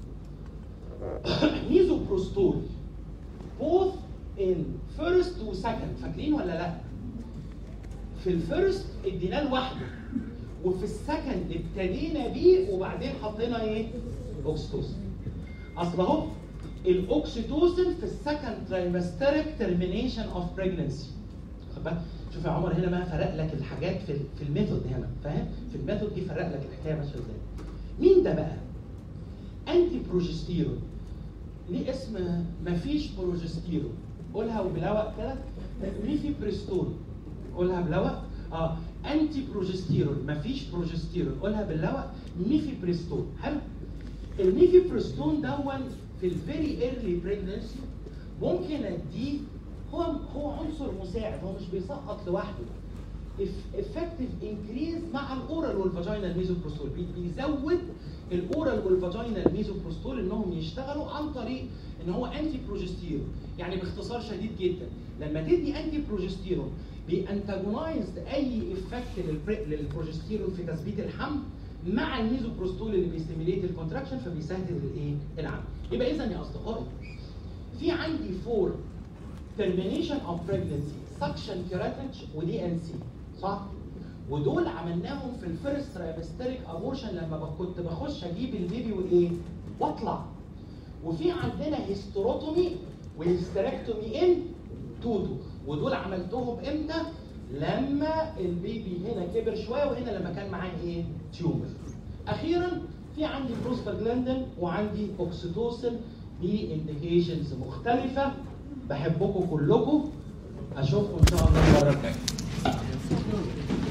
ميزوبروستول both in first و second. فاكرين ولا لا؟ في الفيرست اديناه لوحده، وفي السكند ابتدينا بيه وبعدين حطينا ايه؟ اوكسيتوسن. اصل اهو الاوكسيتوسن في السكند ترايمستريك ترمينيشن اوف بريجنسي. خد بالك، شوف يا عمر هنا ما فرق لك الحاجات في في الميثود هنا، فاهم؟ في الميثود دي فرق لك الحكايه ماشيه ازاي. مين ده بقى؟ انتي بروجستيرون. ليه اسم مفيش بروجستيرون؟ قولها وبلوق كده. ميفيبريستون. قولها بلوق. اه انتي بروجستيرون مفيش بروجستيرون. قولها باللوق. ميفيبريستون. حلو. الميفيبريستون دون في الفيري ايرلي بريجنسي ممكن اديه. هو هو عنصر مساعد، هو مش بيسقط لوحده. effective increase مع الاورال والفاجينال ميزوبروستول. بيزود الاورال والفاجينال ميزوبروستول انهم يشتغلوا عن طريق ان هو انتي بروجستيرون. يعني باختصار شديد جدا، لما تدي انتي بروجستيرون بيانتاجونايز اي افكت للبروجستيرون في تثبيت الحمل مع الميزوبروستول اللي بيستيميليت الكونتراكشن، فبيسهل الايه؟ العمل. يبقى اذا يا اصدقائي في عندي فور termination of pregnancy suction curettage ودي ان سي، صح؟ ودول عملناهم في الفيرست ترايمستريك ابورشن لما كنت بخش اجيب البيبي وايه؟ واطلع. وفي عندنا هيستروتومي وهيستريكتومي ان توتو، ودول عملتهم امتى؟ لما البيبي هنا كبر شويه وهنا لما كان معاه ايه؟ تيومر. اخيرا في عندي بروستاجلاندين وعندي اوكسيتوسن بانديكيشنز مختلفه. بحبكم كلكم، اشوفكم ان شاء الله المره الجايه.